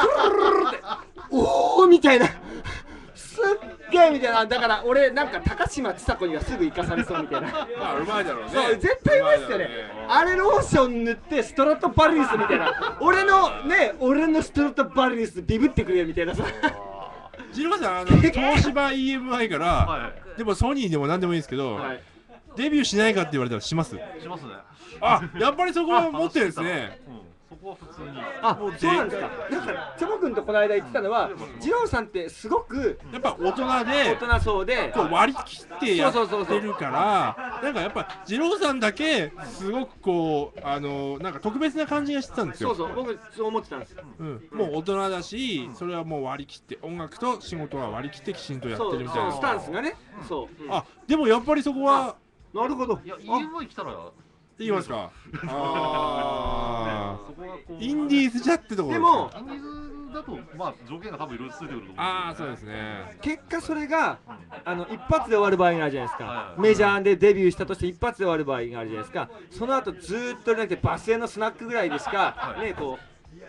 おーみたいなすっげえみたいなだから俺なんか高嶋ちさ子にはすぐ生かされそうみたいなまあうまいだろうねそう絶対うまいっすよねうまいだろうねあれローション塗ってストラトバリウスみたいな俺のね俺のストラトバリウスビブってくれよみたいなさジローさんあの東芝 イーエムアイ からはでもソニーでも何でもいいんですけどはいデビューしないかって言われたらしますい。しますね。 あやっぱりそこは持ってるんですねうん。そこは普通に。 あそうなんですかなんかチョモ君とこの間言ってたのは二郎さんってすごくやっぱ大人大で人そうでこう割り切ってやそうそうそうそうってるからなんかやっぱ二郎さんだけすごくこうあのなんか特別な感じがしてたんですよそうそう僕そう思ってたんですうん、もう大人だしそれはもう割り切って音楽と仕事は割り切ってきちんとやっそうてるみたいなそうスタンスがねそう、うんあでもやっぱりそこはなるほどいや、イーエムアイ 来たら。 言いますかあそこはこう。 ーインディーズじゃってところでもインディーズだとまあ条件が多分いろいろついてくると思うんですよね。 ああそうですね。 結果それがあの一発で終わる場合があるじゃないですか、 はいはいメジャーでデビューしたとして一発で終わる場合があるじゃないですか。その後ずーっとなくてバス停のスナックぐらいでしか、 はいねこ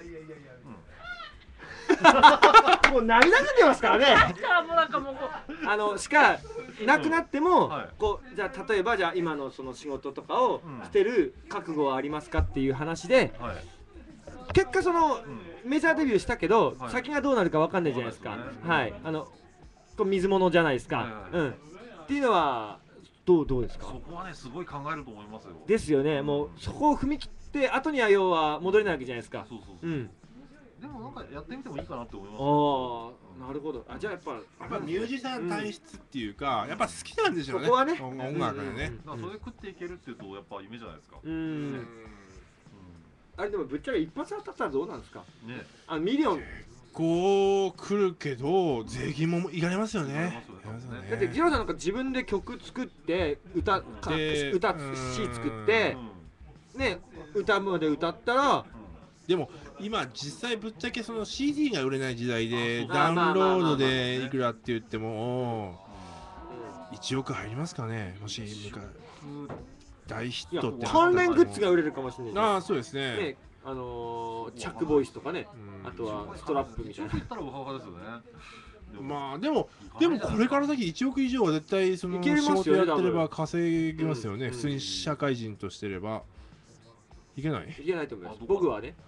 うもう涙ぐんでますからねだからもうなんかもうこうあのしかなくなっても、 うんはいこうじゃあ例えばじゃあ今のその仕事とかをうん捨てる覚悟はありますかっていう話で、 はい結果その、メジャーデビューしたけど、 はい先がどうなるかわかんないじゃないですか、 そうですねはいあのこう水物じゃないですか、 はいはいうんっていうのはどうどうですか。 そこはねすごい考えると思いますよ。 ですよね、もうそこを踏み切って後には要は戻れないわけじゃないですか。 そうそうそうう。 ん、 でもなんかやってみてもいいかなって思います。 ああなるほど。あじゃあやっぱやっぱミュージシャン体質っていうか、やっぱ好きなんでしょうね。 そこはね音音楽でね。 だからそれで食っていけるっていうとやっぱ夢じゃないですか。 ううんんあれでもぶっちゃけ一発当たったらどうなんですか。 ね。 あのミリオンこう来るけど税金もいかれますよね。 いかれますよねだってジローさんなんか自分で曲作って歌かで歌うん詞作ってうんね歌まで歌ったらでも今実際ぶっちゃけその シーディー が売れない時代であダウンロードまあまあまあまあでいくらって言ってもいちおく入りますかね。もし昔大ヒいやットって関連グッズが売れるかもしれないじゃんああそうですね。 ねあのーチャックボイスとかねうんあとはストラップみたいな一応言ったらウハウハですよね。 まあでもでもこれから先いちおく以上は絶対そのいけますよね仕事やってれ多分ば稼ぎますよね。 うん普通に社会人としてればいけない。 いけないと思いますあどこ僕はね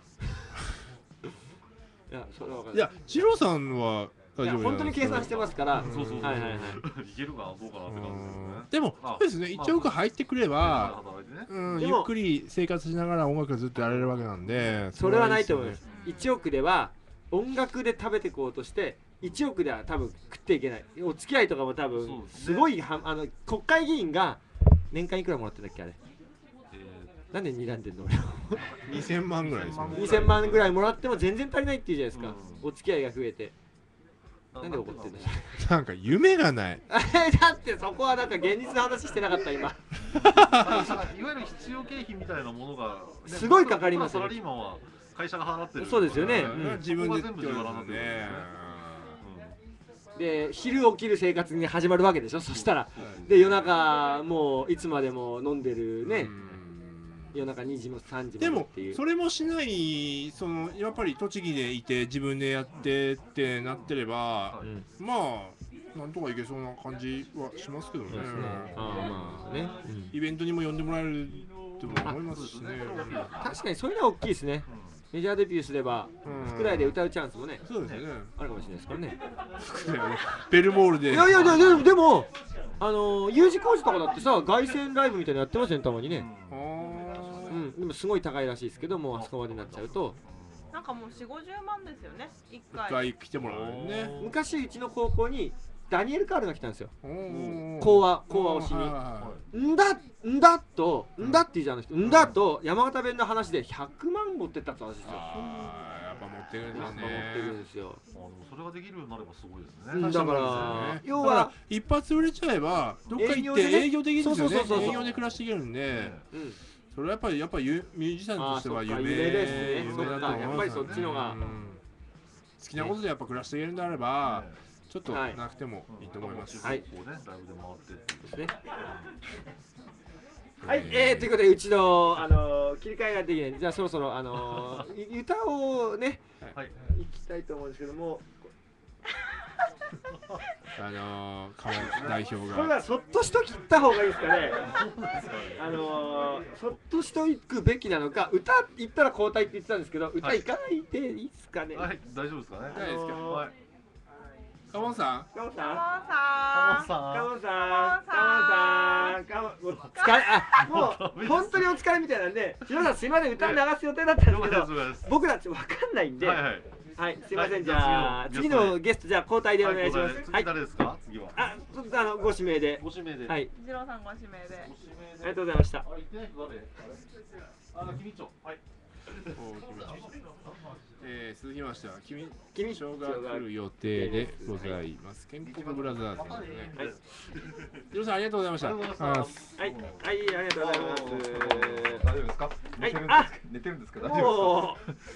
いやそれは分かんないいやジローさんはい大丈夫や本当に計算してますからうんそうそうそう。 はいはいはいいけるかなどうかなって感じですよね。 でもそうですねいちおく入ってくれば、 働いてね。 うん、 でもゆっくり生活しながら音楽ずっとやれるわけなんでそれはないと思いますそいちおくでは音楽で食べていこうとしていちおくでは多分食っていけないお付き合いとかも多そう分ですねすごいはあの国会議員が年間いくらもらってたっけあれえなんで睨んでんのれはにせんまんぐらいですよねにせんまんぐらいもらっても全然足りないっていうじゃないですか、 うお付き合いが増えてーなんで怒ってんのなんか夢がないあれだってそこはなんか現実の話してなかった今あのいわゆる必要経費みたいなものが、ねすごいかかりますよねサラリーマンは会社が払ってる。 そうですよねうんうん自分でってここことは全部自腹になってるんですですよねで昼起きる生活に始まるわけでしょそしたらで夜中もういつまでも飲んでるねうん夜中にじもさんじまでもでっていうそれもしないそのやっぱり栃木でいて自分でやってってなってれば、 うんまあなんとかいけそうな感じはしますけどねそうですねああまあね、うんイベントにも呼んでもらえるとも思いますしね確かにそういうのは大きいですねメジャーデビューすればうん福大で歌うチャンスもねそうですよねあるかもしれないですからねベルモールでいやいやいやでもでもあのー U 字工事とかだってさ凱旋ライブみたいなのやってますよねたまにねあうんでもすごい高いらしいですけどもうあそこまでになっちゃうとなんかもうよんじゅうごじゅうまんですよね一一回回来てもらうね昔うちの高校にダニエル・カールが来たんですよ講講話講話をしにんだんだとんだって言うじゃんあの人んだと山形弁の話でひゃくまん持ってったって話ですよあーやっぱ持ってくるんですやっぱ持ってくるんねですよあのそれができるようになればすごいですね。 うんだから要は要は一発売れちゃえばどっか行って営業できるんですよねそうそうそうそう営業で暮らしていけるんでうんそれはやっぱりやっぱりミュージシャンとしてはあーそっか夢夢ですね夢だと思いますよねそっかやっぱりそっちのがうん好きなことでやっぱ暮らしていけるんであればちょっとはいなくてもいいと思いますはいこうねライブで回ってっていうですねはい、えー、ということでうちの、あのー切り替えができないじゃあそろそろ、あのー、い歌をねはい。 いきたいと思うんですけどもあのー川内代表これがはそっとしときった方がいいですかねあのー、そっとしとくべきなのか歌言ったら交代って言ってたんですけど歌行かないでいいですかね、 はい、大丈夫ですかね。 大丈夫ですかはい。 カモンさんカモさんカモカさんモさんカモさんカモもう疲れあもう本当にお疲れみたいなんで白さんすいません歌流す予定だったんですけど了解です了解です僕らちょっと分かんないんではいはい。 はい、すいません、 はいじゃあ次次ののゲストじゃあ交代でお願いします。 次はい、 誰ですか？次は。 あ、ちょっとあのご指名で。 ご指名で。。 はいい、 二郎さんご指名でご指名で。 ありがとうございました。 あ、言ってない人誰？あの君長。はい。 えー続きましては君君賞が来る予定でございます建国ブラザーズですねはい、 ジローさんありがとうございましたありがとうございますはい、はい、ありがとうございます。 大丈夫ですか？ はい寝てるんですあ寝てるんですか？大丈夫もう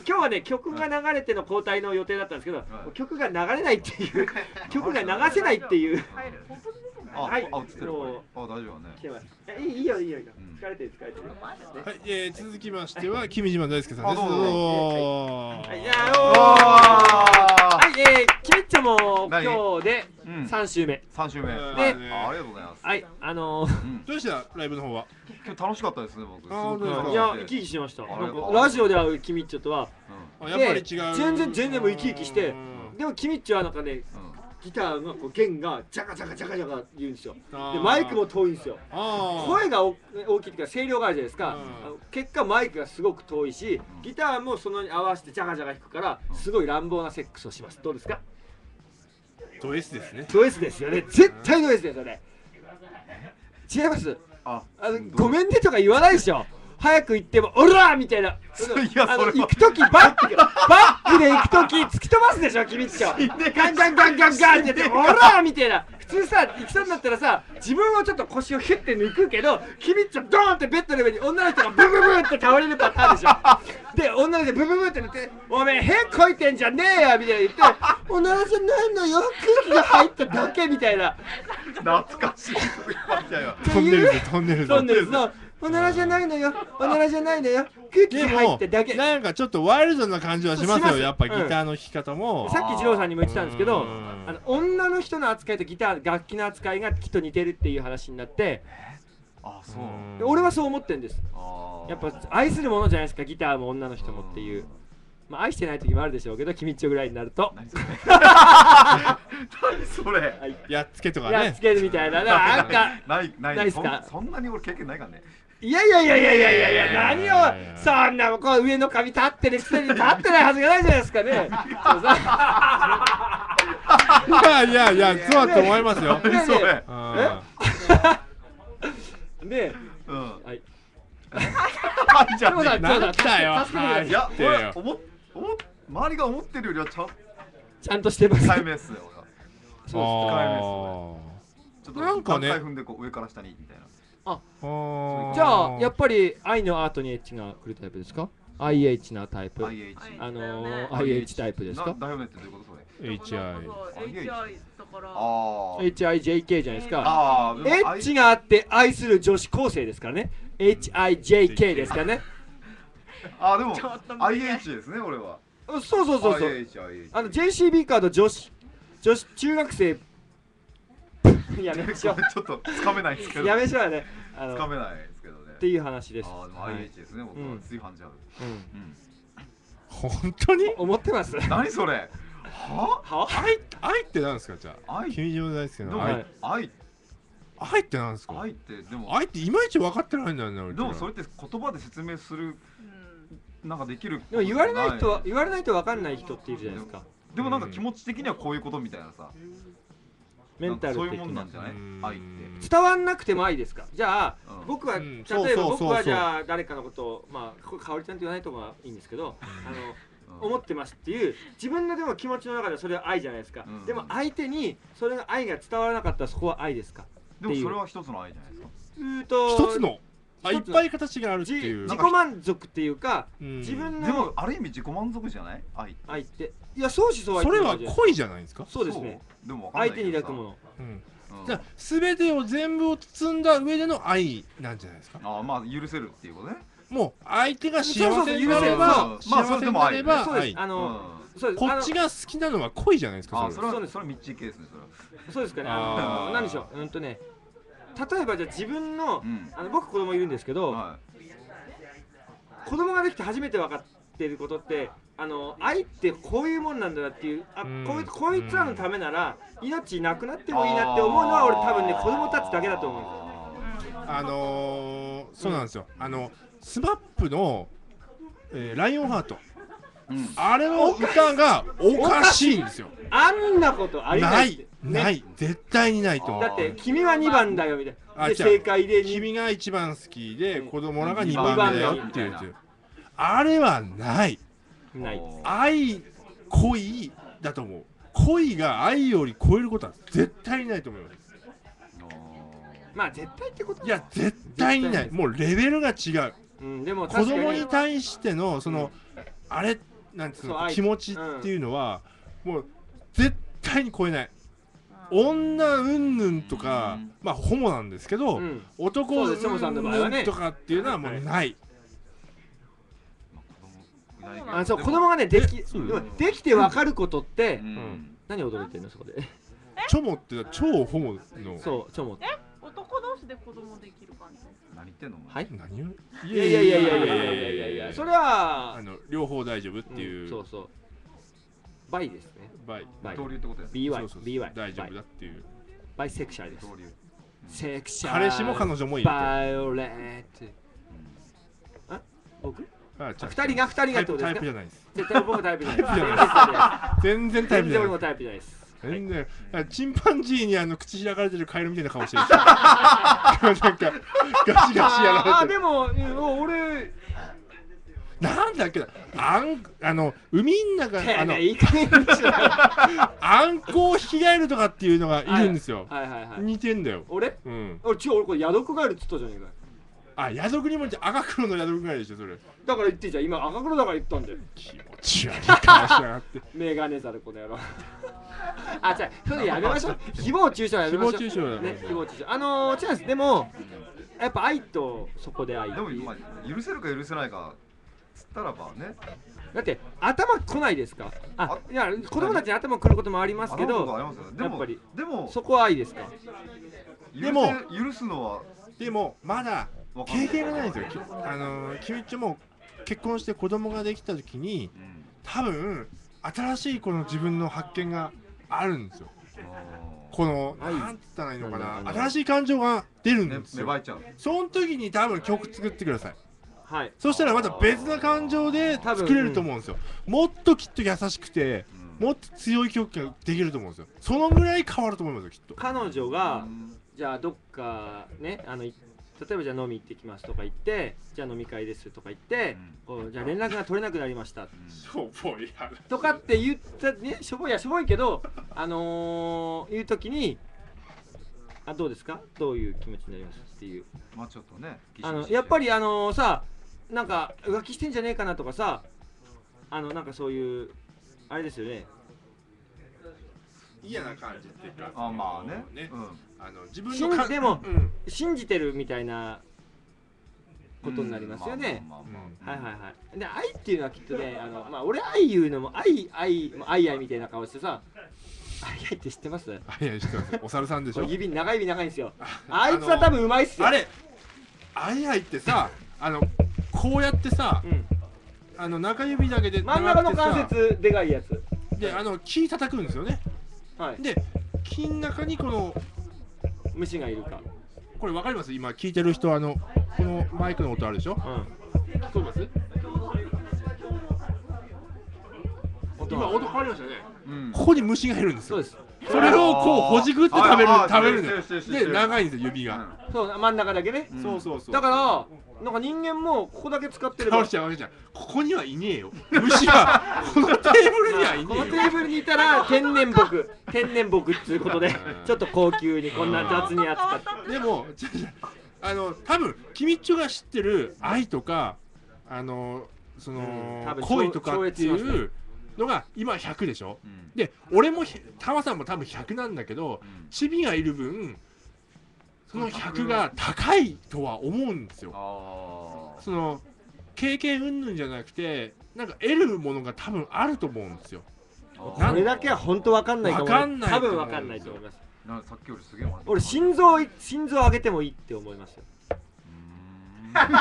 今日はね曲が流れての交代の予定だったんですけど、曲が流れないっていう曲が流せないっていう。 あ、 はいあ、映ってる。 もあ、大丈夫ね。 来てますいいいいよいいよいいよ、疲れてる疲れてる。 はい、えー、続きましては君島大輔さんです。 あどうぞはい、じゃあおーはい、えー、キミッチョも何今日でうんさん週目。 三週目。 うんあでありがとうございます。 はい、あのーうんどうでしたライブの方は？ 今日楽しかったですね、僕。 あーどうですかいや生き生きしてました。 あなんりがとうかラジオで会うキミッチョとはあやっぱり違う。 全然全然もう生き生きしてうんでもキミッチョはなんかねうん。 ギターがこう弦がジャカジャカジャカジャカ言うんですよ。 あーでマイクも遠いんですよ。 あー声が大大きいっていうか声量があるじゃないですか、 うんあの結果マイクがすごく遠いしギターもそのに合わせてジャカジャカ弾くからすごい乱暴なセックスをします。どうですか？ ド S ですね。 ド S ですよね。絶対ド S ですよね。違います。 あ、 あのごめんねとか言わないでしょ。早く行ってもオラーみたいな。 いやあのそれは行く時バックバックで行く時突き飛ばすでしょ君っちょ。ガンガンガンガンガンってやってオラーみたいな。普通さ行きそうになったらさ自分をちょっと腰をヒュッて抜くけど君っちょドーンってベッドの上に女の人がブブブって倒れるパターンでしょ。で女の人ブブブってなっておめえ変こいてんじゃねえよみたいな言っておならじゃないのよ空気が入っただけみたいな。 懐かしい。いやいや。 トンネルズトンネルズ。 トンネルズのおならじゃないのよおならじゃないのよ空気でが入もっただけ。 なんかちょっとワイルドな感じはしますよ。 しますやっぱギターの弾き方も。 さっき二郎さんにも言ってたんですけどうんあの女の人の扱いとギター楽器の扱いがきっと似てるっていう話になってあ、そう。 うんで俺はそう思ってるんです。 あーやっぱ愛するものじゃないですかギターも女の人もっていう。まあ愛してない時もあるでしょうけど君っちょぐらいになると何それ。何それ。 やっつけとかねやっつ。けるみたいななんかないないないっすかそんそんなに俺経験ないからね。 いやいやいやいやいやいやいやいや何いやいやをそんなこう上の髪立ってるくせに立ってないはずがないじゃないですかね。そうさいやいやいやそうだと思いますよ。 ねえねえそれ。 うんでうん。 はいはいじゃあね。 そうだなんだよ。 助けてくださいいや入ってよ俺思っ思っ周りが思ってるよりはちゃんちゃんとしてます。 控えめっすよ俺は。 そうあちょっとなんかね段階踏んでこう上から下にみたいな。 ーじゃあやっぱり愛のアートにエッチが来るタイプですか？ アイエイチ なタイプ。 アイエイチ。 あのだよねー、アイエイチ タイプですか？ なだよねってどういうことそれ。 エイチアイ。 そう エイチアイ だからあーエイチアイジェイケー じゃないですか。 あー。でもエッチがあって愛する女子高生ですからね。エイチアイジェイケー ですからね。 あーでもちょっと無理アイエイチ ですね俺は。 そうそうそうそう。 アイエイチ アイエイチ。 あの ジェーシービー カード女子女子中学生やめましょう。 ちょっとつかめないですけど。 やめましょうね。あのっつかめないですけどね。 ていう話です。 あーでもはいアイエイチ ですね僕はうん炊飯ジャー。 うんうん。 本当に？ 思ってます。 何それ。は？ は？ 愛愛ってなんですかじゃあ？ 愛。 君島大輔でもの愛。 はい愛愛ってなんですか？ 愛ってでも愛っていまいち分かってないんだよね。俺でもそれって言葉で説明するうんなんかできる。 でも言われないとは言われないと分かんない人っているじゃないですか。 でもなんか気持ち的にはこういうことみたいなさ。 メンタルなんかそういう的なもんなんじゃないうん？ 愛って。 伝わんなくても愛ですか？じゃあ、 うん僕は、 うん例えそうそうそうそうば僕はじゃあ誰かのことをまあこかおりちゃんって言わないとこはいいんですけど、あのうん思ってますっていう自分のでも気持ちの中でそれは愛じゃないですか、 うんでも相手にそれが愛が伝わらなかったらそこは愛ですか？ でもそれは一つの愛じゃないですか。 うーと一つのあい一つっぱい形があるってじいう。 自己満足っていうか、 うん自分でものある意味自己満足じゃない愛って。 愛っていや相思相愛それはっていうのがあるじゃない恋じゃないですか？ そうですね。 そう。でもわかんない相手に抱くもの。 うん。 うんじゃあ全てを全部を包んだ上での愛なんじゃないですか？ ああまあ許せるっていうことね。 もう相手が幸せにそうそうそうなれば許せるまあそ幸せにれでも愛なればそうです愛。 あの、 うんそうですこっちが好きなのは恋じゃないですか？ あそれそれは。 そうですはそれはミッチー系ですねそれは。 そうですかね。ああーの何でしょう。うんとね、例えばじゃあ自分の、 うんあの僕子供いるんですけど、 は子供ができて初めて分かっていることってあの愛ってこういうもんなんだなっていうあうんこいこいつらのためなら命なくなってもいいなって思うのは俺多分ね子供たちだけだと思うんですよ。 あのー、そうなんですよ。あのスマップの、えーライオンハート。 うんあれの歌がおかしいんですよ。 あんなことありなないいって、 なねい、絶対にないと思う。 だって君はにばんだよみたいな。であ違う正解でに君が一番好きで子供らがうん二番目だよっていうやつ。あれはない。 ない。 愛、恋だと思う。恋が愛より超えることは絶対にないと思います。 まあ絶対ってこといや、絶対にない。もうレベルが違う。 うん、でも子確かに供に対してのその、あれなんつうそう愛の気持ちっていうのは、もう絶対に超えない。女うんぬんとか、まあホモなんですけど、 うん、 男そううんですチョモさんの場合はねぬんとかっていうのはもうない。 あのそう子供がねできそうでもできて分かることってうん何驚いてんのそこでチョモって超ホモの。 そうチョモって男同士で子供できる感じ。 何言ってんのはい何をいやいやいやいやいやいやいやいやそれはあの両方大丈夫っていう、 うんそうそうバイですねバイバイ二刀流ってことですビーワイそうそうそうビーワイ大丈夫だっていう。 バイセクシャルです二刀流セクシャル彼氏も彼女もいると。 バイオレットあ僕あちゃ二人が二人がってことですかタイプじゃないです。 絶対僕もタイプじゃないタイプじゃです全然タイプじゃない。 全然俺もタイプじゃないです全然、チンパンジーにあの口開かれてるカエルみたいな顔してる。なんかガシガシやらああれてる。 でもうん俺なんだっけな、あんあの海ん中あのいい加減にしろあんこをヒガエルとかっていうのがいるんですよ。 はいはいはい似てんだよ。 俺うん。 俺違う俺これヤドクガエルっつったじゃねえかよあ、ヤドクにも赤黒のヤドクぐらいでしょそれ。 だから言ってんじゃん今赤黒だから言ったんだよ気持ち悪い顔しやがって。 メガネザルこの野郎あ、じゃあそれやめましょう誹謗中傷はやめましょう誹謗中傷だね誹謗中傷あのー、違うんですでもやっぱ愛とそこで愛ってでもいうまあ許せるか許せないかつったらばねだって頭来ないですかあいや子供たちに頭来ることもありますけあのことどありますよねでもやっぱりでもそこは愛ですかでも許せ許すのはでもまだわかんない経験がないんですよ。きあのー、君っちも結婚して子供ができた時にうん多分新しいこの自分の発見があるんですよ。 あこのはいなんつったらいいのかなんだな、新しい感情が出るんーねですよ。 芽生えちゃうその時に多分曲作ってください。 はいそしたらまた別な感情で作れると思うんですよ。もっときっと優しくてうんもっと強い曲ができると思うんですよ。そのぐらい変わると思いますよきっと。 彼女うがんじゃあどっかねあのい例えばじゃあ飲み行ってきますとか言ってじゃあ飲み会ですとか言って、こうじゃあ連絡が取れなくなりましたしょぼいやる。 とかって言ったねしょぼいやしょぼいけどあのー、言う時にあどうですかどういう気持ちになりますっていうまあちょっとねあのやっぱりあのー、さなんか浮気してんじゃねえかなとかさあのなんかそういうあれですよね嫌な感じっていうか。 あまあねねうんあの自分信のかじでもうん信じてるみたいなことになりますよね、 まあまあまあはいはいはいで愛っていうのはきっとねあのまあ俺愛言うのも愛愛愛愛みたいな顔してさ愛愛って知ってますあいや知ってます。お猿さんでしょ。 指長い指長いんですよあいつは多分うまいっすよあれあいあいってさあのこうやってさうんあの中指だけで真ん中の長くてさ関節でかいやつであの木叩くんですよね。 はいで木の中にこの虫がいるかこれわかります？今聞いてる人あのこのマイクの音あるでしょ？ うん聞こえます？今音変わりましたね。 うんここに虫がいるんですよ。 そうですそれをこうほじくって食べるあー食べるんだよ。 してるしてるしてるで長いんですよ指が。 うんそう真ん中だけねうんそうそうそう。 だからなんか人間もここだけ使ってれば倒しちゃうわけじゃん。ここにはいねえよ。虫はこのテーブルにはいねこのテえよ。 ーブルにいたら天然木天然木っていうことでちょっと高級にこんな雑に扱ってでもちょちょあの多分キミッチョが知ってる愛とかあのその、 うん多分恋とかって超越しますいうのが今ひゃくでしょ。 うんで俺もひタマさんも多分ひゃくなんだけどうんチビがいる分そのひゃくが高いとは思うんですよ。 あその経験云々じゃなくてなんか得るものが多分あると思うんですよ。 ーそれだけは本当わかんないと思うわかんないと多思う分わかんないと思いますなんかさっきよりすげえ回ってる俺心臓心臓上げてもいいって思いますようーん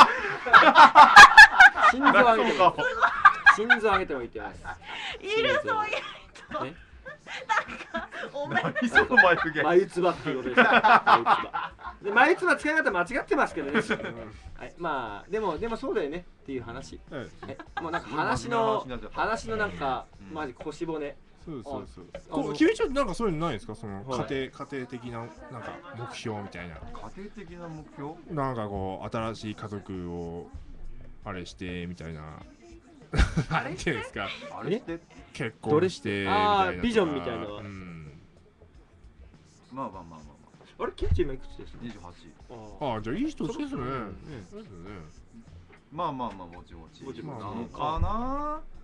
心臓上げてもいい心臓上げてもいいって思いますいるそういう人ねおめ何そのマイクゲーム眉唾っていうことですよ眉唾で眉唾使い方間違ってますけどね、はい、まあでもでもそうだよねっていう話、 はいはい、もうなんか話の真面目な話になっちゃった話のなんかうんマジ腰骨そうそうそう。 あのこうキミッチョなんかそういうのないですか？そのはい家庭家庭的ななんか目標みたいな。 家庭的な目標なんかこう新しい家族をあれしてみたいな。なんていうんですか？ あれって結婚してみたいなとか。 あービジョンみたいなうん。 まあまあまあまあまああれキッチン今いくつですかにじゅうはちあああじゃあいい人ですね。 そろそろねそうですね。 まあまあまあぼちぼちぼちぼちなのかな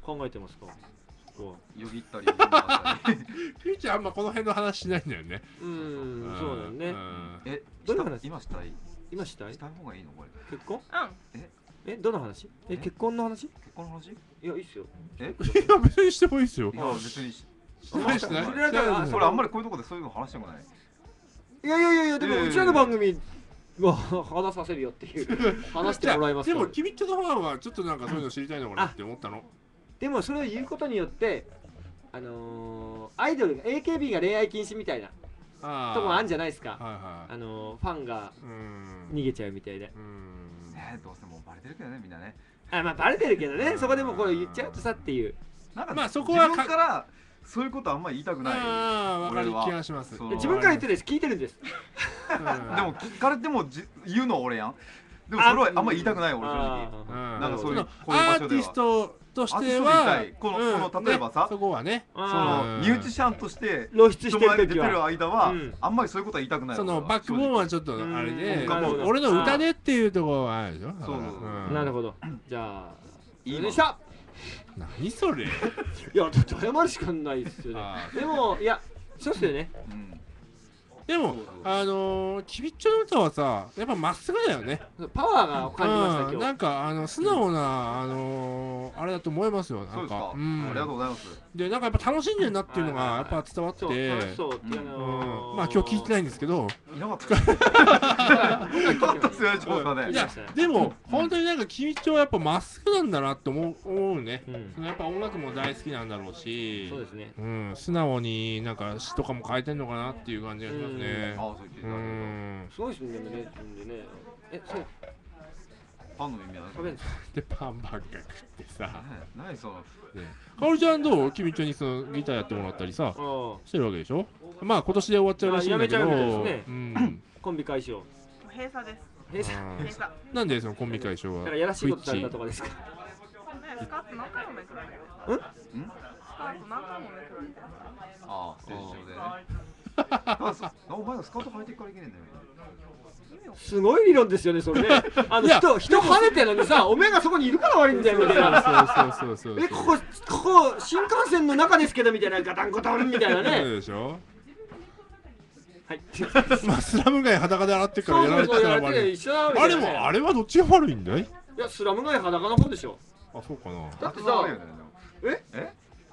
考えてますか？こよぎったりよぎんなかったりキミちゃんあんまこの辺の話しないんだよね。 う。うーん、そうだよね。 んえどういう話今したい今したいしたい方がいいのこれ結婚？ うんえ、どの話？え、 え結婚の話？ 結婚の話いいや、いいっすよ。 えいや別にしてもいいですよ。 や別にししてないしてないそれはだからしてないそれあんまりこういうとこでそういうの話してもないいやいやいやいや、でいやいやいやもうちらの番組は話させるよっていう話してもらいますから。 でもキミッチョのファンはちょっとなんかそういうの知りたいのかなって思ったの。 でもそれを言うことによってあのー、アイドルが エーケービー が恋愛禁止みたいなあとこあるんじじゃないですか。 はいはい。 あのー、ファンがうーん。 逃げちゃうみたいで。 うーん。 ねどうせもうバレてるけどねみんなねあ、まあバレてるけどね、 うんそこでもこれ言っちゃうとさっていう。 なんかまあそこはか自分からそういうことあんまり言いたくないああ、わかる俺は気がします。 そう自分から言ってるんです、聞いてるんです。 うんでも聞かれてもじ言うのは俺やんでもそれはあんまり言いたくない俺正直うんなんかそういうそのこういう場所ではアーティストとしてアーティストでは言いたいこのうんこの例えばさねそこはねそあのうんミュージシャンとして露出して人前で出てる時は。 る間はうんあんまりそういうことは言いたくないそのバックボーンはちょっとあれでうんなるほど俺の歌でっていうところはあるでしょ。 そううんなるほど。じゃあ、 いいのよいしょ。 何それ。 いや、だって謝るしかないですよね。 あーでも、いや、そうっすよね。 うんでもそうそうあのーキビッチョの歌はさやっぱまっすぐだよね。 パワーが感じました、 うん今日。 なんかあの素直なあのーあれだと思いますよ。なんそうですかあんりがとうございますでなんかやっぱ楽しんでるなっていうのがやっぱ伝わって、 そう、楽しそうっていううのんまあ今日聞いてないんですけど、 いなかったいなかったっすよねちょっとねいやでも本当になんかキビッチョはやっぱまっすぐなんだなって思う思うね。 うん、 やっぱ音楽も大好きなんだろうし、 そうですね。 うん素直になんか詩とかも書いてんのかなっていう感じがしますね。 ああそう言っていたうだけるんすごいですね、でもね、んでね。え、それ、 とパンの耳は食べるんですか？ でパンばっか食ってさ。 何そのねかおりちゃんどうキビッチョにそのギターやってもらったりさああ、 してるわけでしょ。まあ今年で終わっちゃうらしいんだけど、 あやめちゃうみたいですねうんコンビ解消。 閉鎖ですえ、さ、 あー閉鎖なんでそのコンビ解消はなんかやらしいことされたとかですか？ ねスカート何回もめくられてるうん？ んスカート何回もめくられてるああステージ上でねあそお前がスカート履いてからいけねえんだよすごい理論ですよね、それね。あのいや人、人跳ねてるのにさ、おめえがそこにいるから悪いんだよみたいな。 そうそうそうそうそうえ、ここ、ここ新幹線の中ですけどみたいな、ガタンゴトンみたいなそうね。 でしょ。 はい。 まあスラム街裸で洗ってからそうやられてそうそう、やられてたら悪い。 一緒なわけあれもあれはどっちが悪いんだい。 いや、スラム街裸の方でしょ。 あそうかな。 だってさ悪いよねええ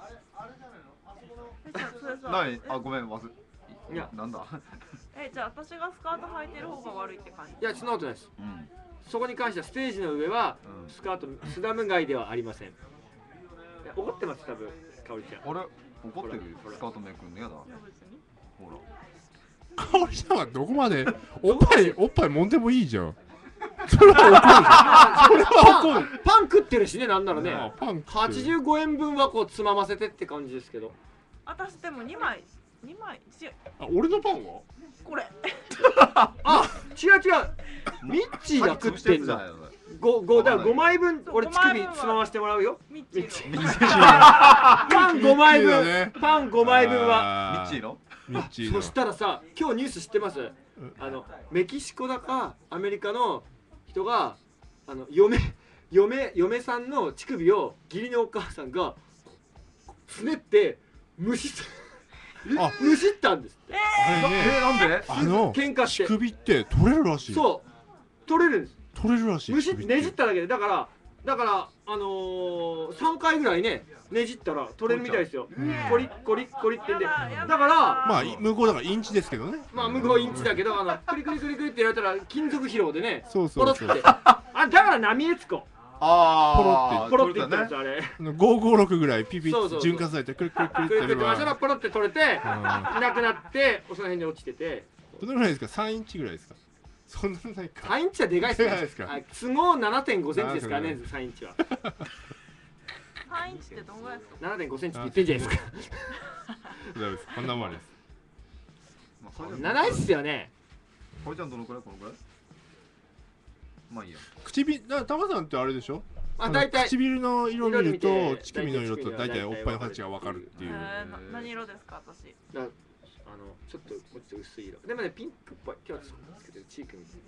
えじゃあそれさ何えあごめん忘れいやなんだえじゃあ私がスカート履いてる方が悪いって感じいや、そんなことないです。 うんそこに関してはステージの上はうんスカート、スラム街ではありません。いや怒ってます、多分、かおりちゃん。 あれ怒ってるほらスカートめくんのやだいや別にほらかおりちゃんはどこまでおっぱいおっぱい揉んでもいいじゃん。それは怒る。それは怒る。 パン食ってるしね、なんならあね。 パンはちじゅうごえんぶんはこうつまませてって感じですけど。 私でもにまいにまい違うあ俺のパンはこれあ、違う違う。ミッチーが食ってんだ。ご、ご、だからごまいぶん、俺乳首つまましてもらうよ。 ミッチーのパンごまいぶん、 ミッチーだねパンごまいぶんは。 あミッチーのミッチーのそしたらさ、今日ニュース知ってます？あのメキシコだかアメリカの人があの嫁嫁嫁さんの乳首を義理のお母さんがつねってむしあむしったんですって。 あれねえなんであの喧嘩して乳首って取れるらしい。 そう取れるんです。 取れるらしい。 むし乳首ってねじっただけでだからだからあのー、さんかいぐらいねねじったら取れるみたいですよ。 うんコリッコリッコリってんでやだやだだからまあい向こうだからインチですけどね。 まあ向こうインチだけどあのクリクリクリクリってやられたら金属疲労でねそうポロってそうそう。 あだから浪江津子ああポロって言ったんですねあれごひゃくごじゅうろくぐらいピピそうそうそう潤滑剤でクリクリクリっクリクリてやればってましたらポロって取れてうんいなくなってその辺に落ちててどのぐらいですか。さんインチぐらいですか。そんなないか。 さんインチはでかいっすでかいですかあ都合 ななてんごセンチですからねさんインチはさんインチってどんぐらいですかななてんごセンチって言ってんじゃないですか大丈夫です。こんなもんです。 そんなないっすよねこれちゃんどのくらいこのくらいまあいいや唇だタマさんってあれでしょ。 あ大体唇の色見る色見とて乳首の色と大体おっぱいの形がわかるっていう。 えー、な何色ですか私だあのちょっともうちょっと薄い色でもねピンクっぽい今日はつけてるチークみたい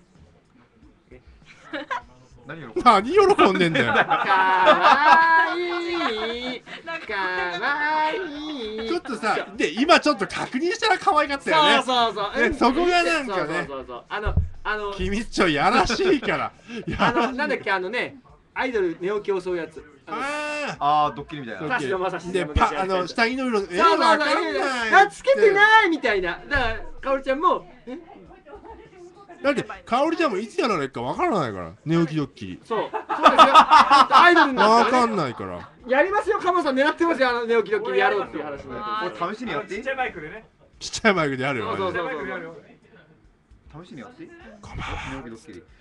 何よ何喜んでんだよ。 かわいいかわいい。 ちょっとさで今ちょっと確認したら可愛かったよね。 そうそうそう、 ねそこがなんかねそうそうそうあのあの君っちょやらしいからあのなんだっけあのねアイドルネオ競争やつ。 ああードッキリみたいな。 田代正史でパあの下着の色えそうそうそうわかんないあつけてないみたいな。だからかおりちゃんもえだってかおりちゃんもいつやられるかわからないから寝起きドッキリそうそうですよ。アイドルになわかったらねんないからやりますよ。カモさん狙ってますよ。あの寝起きドッキリやろうっていう話になってこれ試しにやっていい？ ちっちゃいマイクでね。 ちっちゃいマイクでやるよそうそうマジでちっちゃいマイクでやるよ。 試しにやっていい？ こんばんは寝起きドッキリ。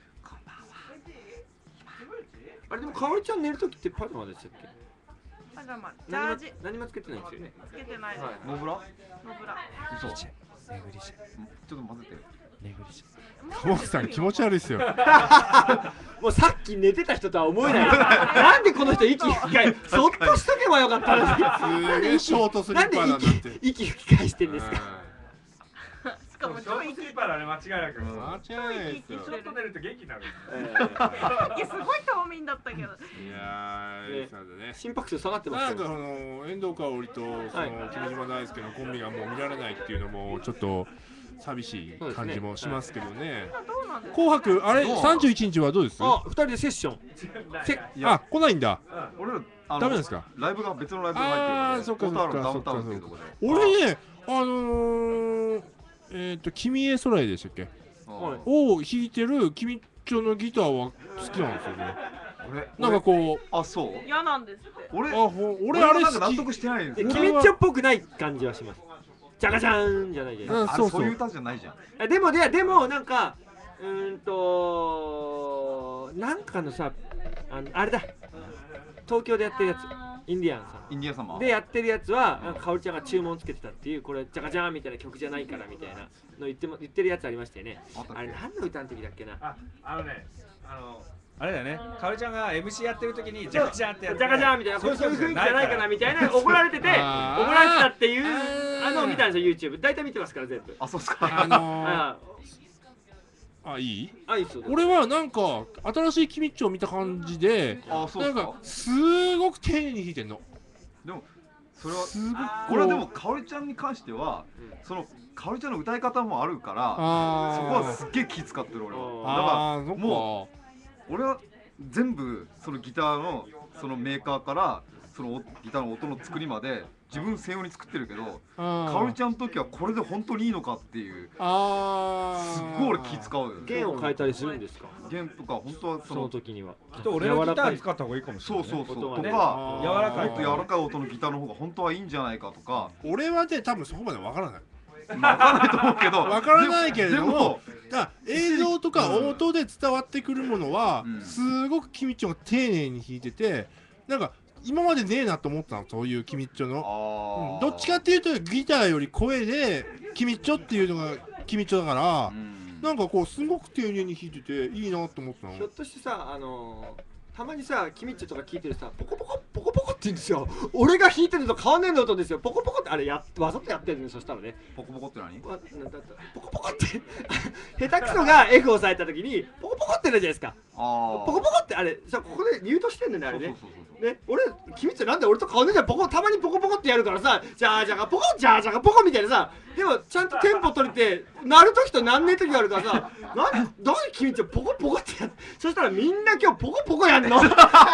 あれでもかおりちゃん寝るときってパジャマでしたっけ？ パジャマジャージ何もつけてないんですよね。 つけてないです。 はいノブラ？ ノブラ。 嘘。ちょっと混ぜて。 鴨木さん気持ち悪いっすよもうさっき寝てた人とは思えない。なんでこの人息吹き返す。そっとしとけばよかったのに。 すげえショートスリッパーなんだって息吹き返してんですか。 しかもショートスリッパーだね間違いなく。 間違いないっすよちょっと寝ると元気になる。 いやすごい冬眠だったけど。 いやー、そうだね。 心拍数下がってますよなんかその遠藤香織とその君島大輔のコンビがもう見られないっていうのもちょっと寂しい感じもしますけどね。 どうなんですか。 紅白あれどうさんじゅういちにちはどうです？ あ、二人でセッション。せあ、来ないんだ。 俺らあのダメですか？ ライブが別のライブが入ってるから。 あーそっかそっかダウンタウンダウンタウンっていうところで。 俺ね、あのー、えっと君へ空へでしたっけ？ はいを弾いてる君っちょのギターは好きなんですよね。 俺なんかこう、 あそう。 嫌なんですって。 俺あほ俺俺あれあれなんか納好き。 得してないんですでよ。 君っちょっぽくない感じはします。じゃがじゃーんじゃないじゃない。 あれそういう歌じゃないじゃん。 あでもででもなんかうーんとなんかのさあのあれだ東京でやってるやつインディアンさインディアン様んでやってるやつはなんかかおりちゃんが注文つけてたっていうこれじゃがじゃーんみたいな曲じゃないからみたいなの言っても言ってるやつありましたよね。 あったっけあれ何の歌の時だっけな。 あ、あのね、あのあれだよね。かおりちゃんが エムシー やってる時にジャカジャンってやって。 じゃがじゃーんみたいなこれそういう雰囲気じゃないかなみたいな怒られてて怒あーられてたっていうあーあのを見たんですよ YouTube 大体見てますから全部。 あそうっすか。 あのー、 ああいい？ あいいっすよ。 俺はなんか新しい君っちょを見た感じで、 あそうっすかなんか。すごく丁寧に弾いてんの。 でもそれはすごくこうこれはでもかおりちゃんに関してはそのかおりちゃんの歌い方もあるからあそこはすっげえ気使ってる俺は。だあかあーそっかもら俺は全部そのギターのそのメーカーからそのギターの音の作りまで自分専用に作ってるけどかおりちゃんの時はこれで本当にいいのかっていうあーすっごい俺気使うよね。 弦を変えたりするんですか弦とか本当はそそのの時には。 きっと俺のギター使った方がいいかもしれない。 そうそうそう音がねとか柔らかいもっと柔らかい音のギターの方が本当はいいんじゃないかとか俺はね多分そこまでわからない。 まあ分からないと思うけどわからないけれどでも、だから映像とか音で伝わってくるものは、 うんすごくキミッチョが丁寧に弾いてて、なんか今までねえなと思ったの、そういうキミッチョの、 あーうんどっちかっていうとギターより声でキミッチョっていうのがキミッチョだから、 うんなんかこうすごく丁寧に弾いてていいなと思ったのひょっ。としてさあのーたまにさキミッチョとか聞いてるさポコポコポコポコって言うんですよ。俺が弾いてるのと変わんねえの音ですよ。ポコポコってあれやわざとやってるのそしたらねポコポコって何？ わなんだったポコポコって下手くそが F を押さえた時にポコポコってなるじゃないですか。 あポコポコってあれさここでミュートしてんのねあれねそうそうそうそうね俺キミッチョなんで俺と変わんねえじゃんポコたまにポコポコってやるからさじゃあじゃがポコじゃあじゃがポコみたいなさでもちゃんとテンポ取れて鳴る時と鳴んねえ時があるからさなんなんでキミッチョポコポコってやるそしたらみんな今日ポコポコやんの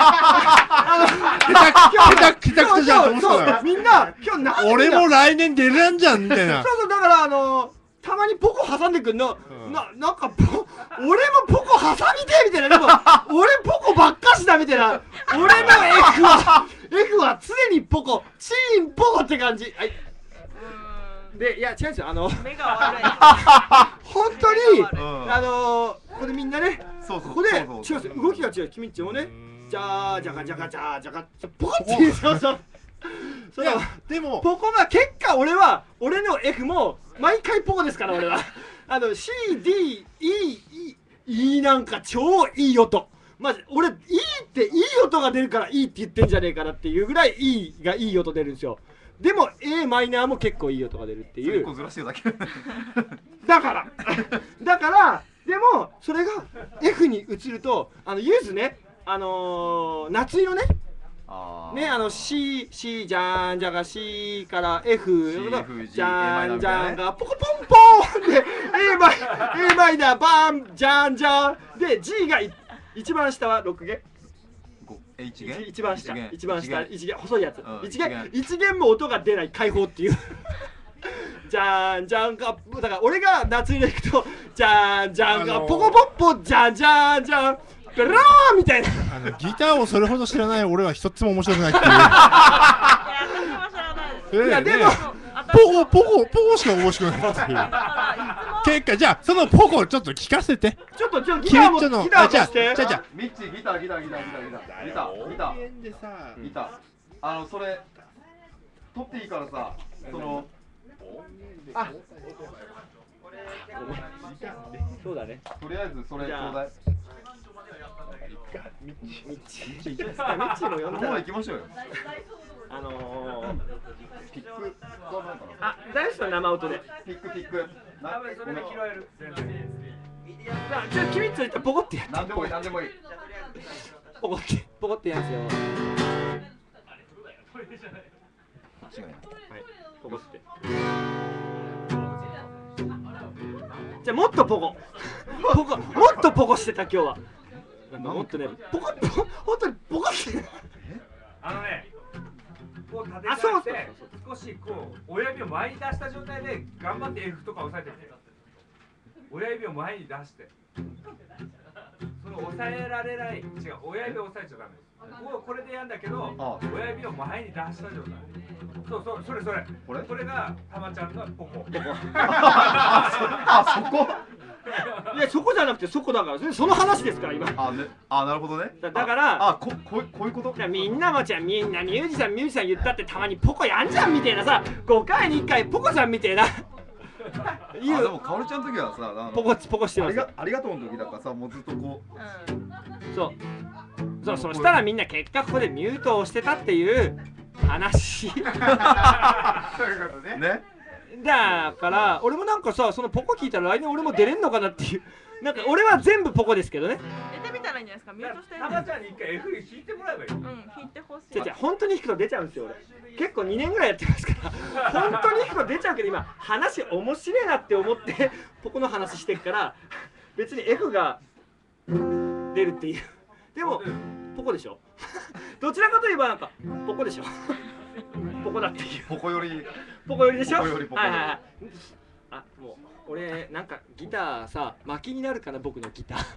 下手くそじゃんと思ってたのよそうみんな今日なんで俺も来年出れんじゃんみたいなそうそうだからあのたまにポコ挟んでくんの、 うんななんかポ俺もポコ挟みてえみたいなでも俺ポコばっかしだみたいな俺の F は F は常にポコチーンポコって感じはいうーんでいや違うんですよあの目が悪い。 本当に目が悪いうんあのー、ここでみんなねそうそうここで違そううんそうですよ動きが違うキミッチもねじゃーじゃがじゃがじゃーじゃがポコっていうそうそうそのいやでもポコが結果俺は俺の F も毎回ポコですから俺はあの シーディーイーイーなんか超いい音まず俺いいっていい音が出るからいいって言ってんじゃねえかなっていうぐらいいいがいい音出るんですよ。でも A マイナーも結構いい音が出るっていう一個ずらしてるだけだからだからでもそれが F に移るとあのユーズねあのー、夏色ねあーね、あの C、C じゃんじゃが C から F、 C F G じゃんじゃん A がポコポンポーンで A マイ A マイナーバンじゃんじゃんで G がい一番下はろく弦。 ごえ一弦一番下一番下一一弦細いやつうん一弦一弦一弦も音が出ない解放っていうじゃんじゃんがだから俺が夏に行くとじゃんじゃんがあのーポコポッポじゃんじゃんじゃんベローみたいなあのギターをそれほど知らない俺は一つも面白くないっていういや私も知らないです。 ええいやでもね私ポコポコポコしか面白くないっていうだからい結果じゃあそのポコをちょっと聞かせてちょっとちょっとギキターもリッチョのギターあじゃあもしてじゃあじゃあミッチーギターギターギターギターギターギターギターでさギターあのそれ取っていいからさそのあそうだねとりあえずそれちじゃあょうだいミッチミッチーも呼んだもうら行きましょうよあのーピックはないかなあ大好きな生音でピックピックなそれで拾える全然あちょっと君ついてポコってやってなんでもいいなんでもいいポコってポコってやつよ違いないポコってじゃあもっとポコポコもっとポコしてた今日はなんかもっとねポコポコ本当にポコってあのねこう立てあそう替えて少しこう親指を前に出した状態で頑張って F とか押さえてみて親指を前に出してその押さえられない違う親指を押さえちゃダメですこうこれでやんだけどあ親指を前に出した状態そうそうそれそれこれこれがたまちゃんのポコあそこいやそこじゃなくてそこだからそれその話ですから今あねあなるほどねだだからああここうこういうこといやみんなもじゃあみんなミュージシャンミュージシャン言ったってたまにポコやんじゃんみたいなさごかいにいっかいポコさんみたいな言あでうもかおりちゃんの時はさあのポコポコしてありますがありがとうの時だからさもうずっとこううんそうそうそしたらみんな結果ここでミュートをしてたっていう話そういうことねねだから俺もなんかさそのポコ聞いたら来年俺も出れんのかなっていうなんか俺は全部ポコですけどね出てみたらいいんじゃないですか。ミュートしてたまちゃんに一回 F 弾いてもらえばいいうん弾いてほしい。 じゃじゃ本当に弾くと出ちゃうんですよ俺結構にねんぐらいやってますから本当に弾くと出ちゃうけど今話面白いなって思ってポコの話してるから別に F が出るっていうでもポコでしょどちらかといえばなんかポコでしょポコだっていうここよりポコ寄りでしょポコ寄りポコ寄りはいはいはいあもう俺なんかギターさ薪になるかな僕のギター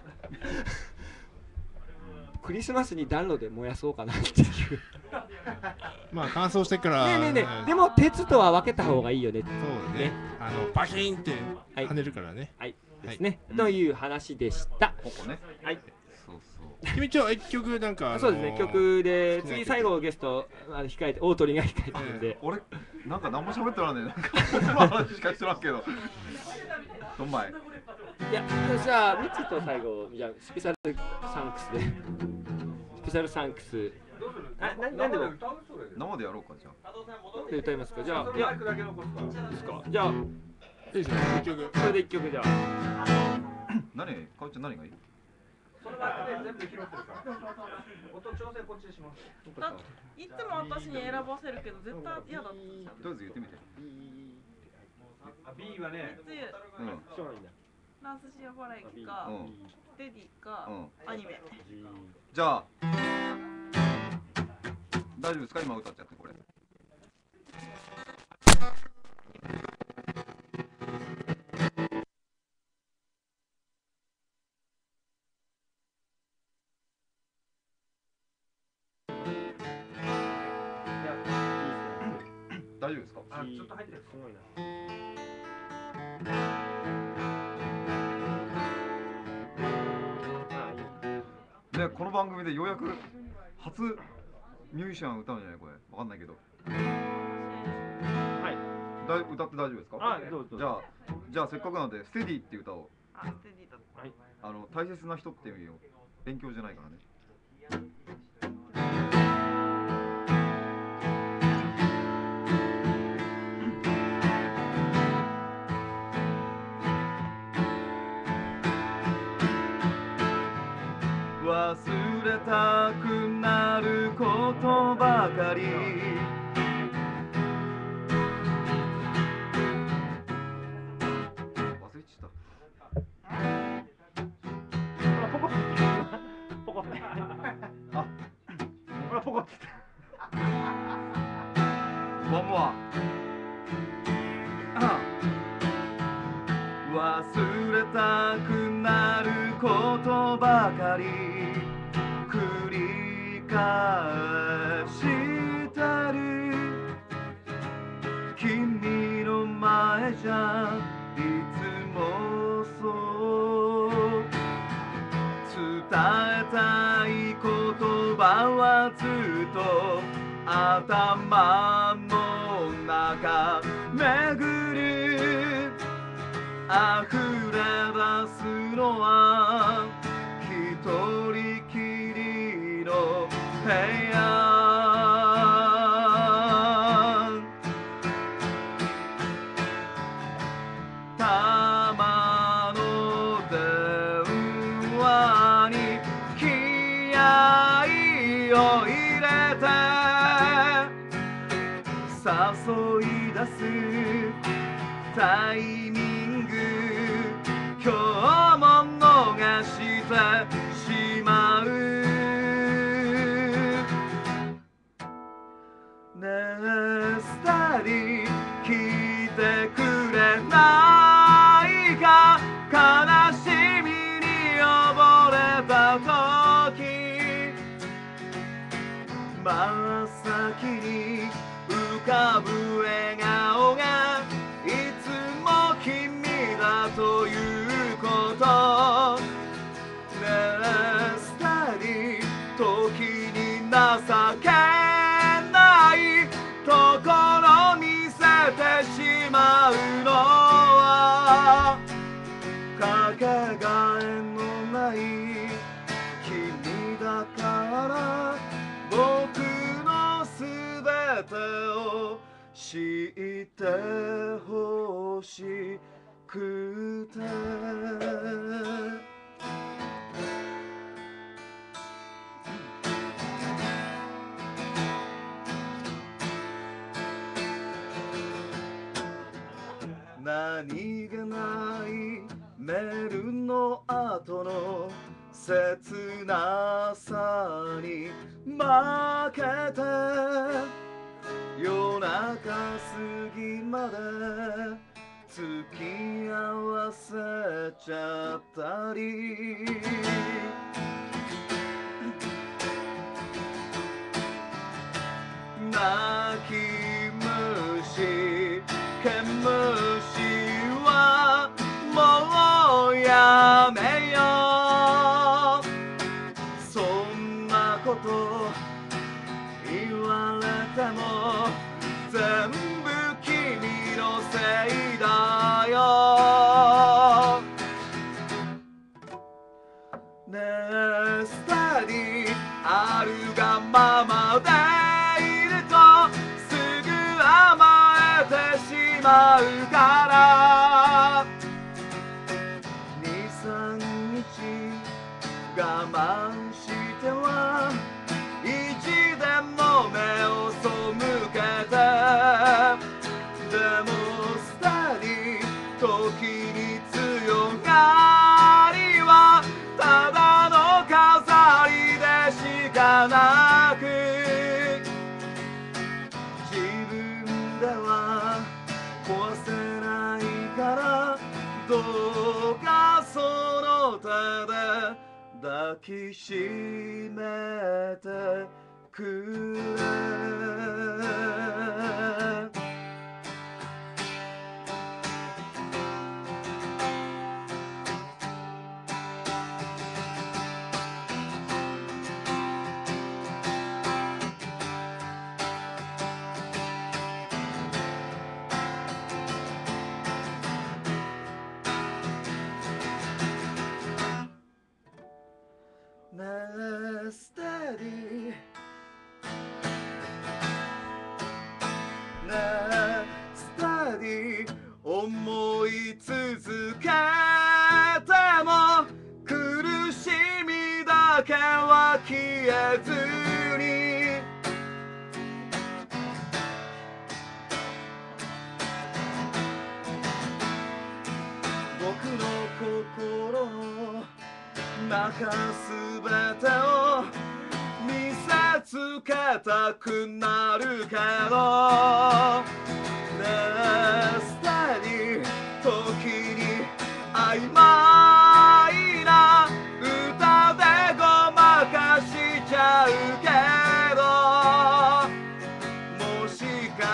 クリスマスに暖炉で燃やそうかなっていうまあ乾燥してからねえねえねえでも鉄とは分けた方がいいよねそうねあのバキーンってはい跳ねるからねはいですね、 うんという話でしたここねはいそうそう君ちょ一曲なんかあのーそうですね曲で好きな曲次最後ゲストあの控えて大鳥が控えてるんで俺なんか何も喋ってないねなんか僕の話しかしてないけどどんまいいやじゃあミッチと最後じゃあスペシャルサンクスでスペシャルサンクスあななんでも歌うそれ生でやろうかじゃあで歌いますかじゃあいやマイクだけ残すからですかじゃあいいですね一曲それで一曲じゃあ何かおりちゃん何がいいそのマイクで全部拾ってるから音調整こっちでしますだいつも私に選ばせるけど絶対嫌だった。 とりあえず言ってみてあ B はねつゆうんそうなんだランスシアバラエキかうんレディかうんアニメ。 じゃあ大丈夫ですか今歌っちゃってこれ大丈夫ですかあちょっと入ってるすごいなねこの番組でようやく初ミュージシャン歌うんじゃないこれわかんないけどはいだ歌って大丈夫ですかあどうぞじゃあじゃあせっかくなのでステディっていう歌をあステディだった。 あの大切な人っていう意味を勉強じゃないからね忘れたくなること One more. 忘れたくなることばかり繰り返してる君の前じゃいつもそう伝えたい言葉はずっと頭の中巡る溢れ出すのは一人きりの部屋たまの電話に気合いを入れて誘い出すタイミング今日も逃してしまうねえスタディ聞いてくれないか悲しみに溺れた時真っ先に浮かぶ笑顔がいつも君だということねえスタディ時に情けないところ見せてしまうのはかけがえのない君だから僕のすべてを知ってほしくて何気ないメールの後の切なさに負けて夜中過ぎまで付き合わせちゃったり泣き虫毛虫はもうやめようそんなこと言われても全部君のせいだよねえスタディあるがままでいるとすぐ甘えてしまうからにさんにち我慢しては意地でも目を背けてでもスタディ時に強がりはただの飾りでしかなく自分では壊せないからどうかその手で抱きしめてくれねえステディねえステディ思い続けても苦しみだけは消えずに僕の心の中すべてを見せつけたくなるけど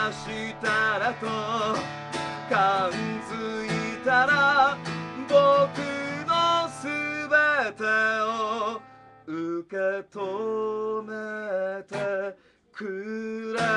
したらと感づいたら僕のすべてを受け止めてくれ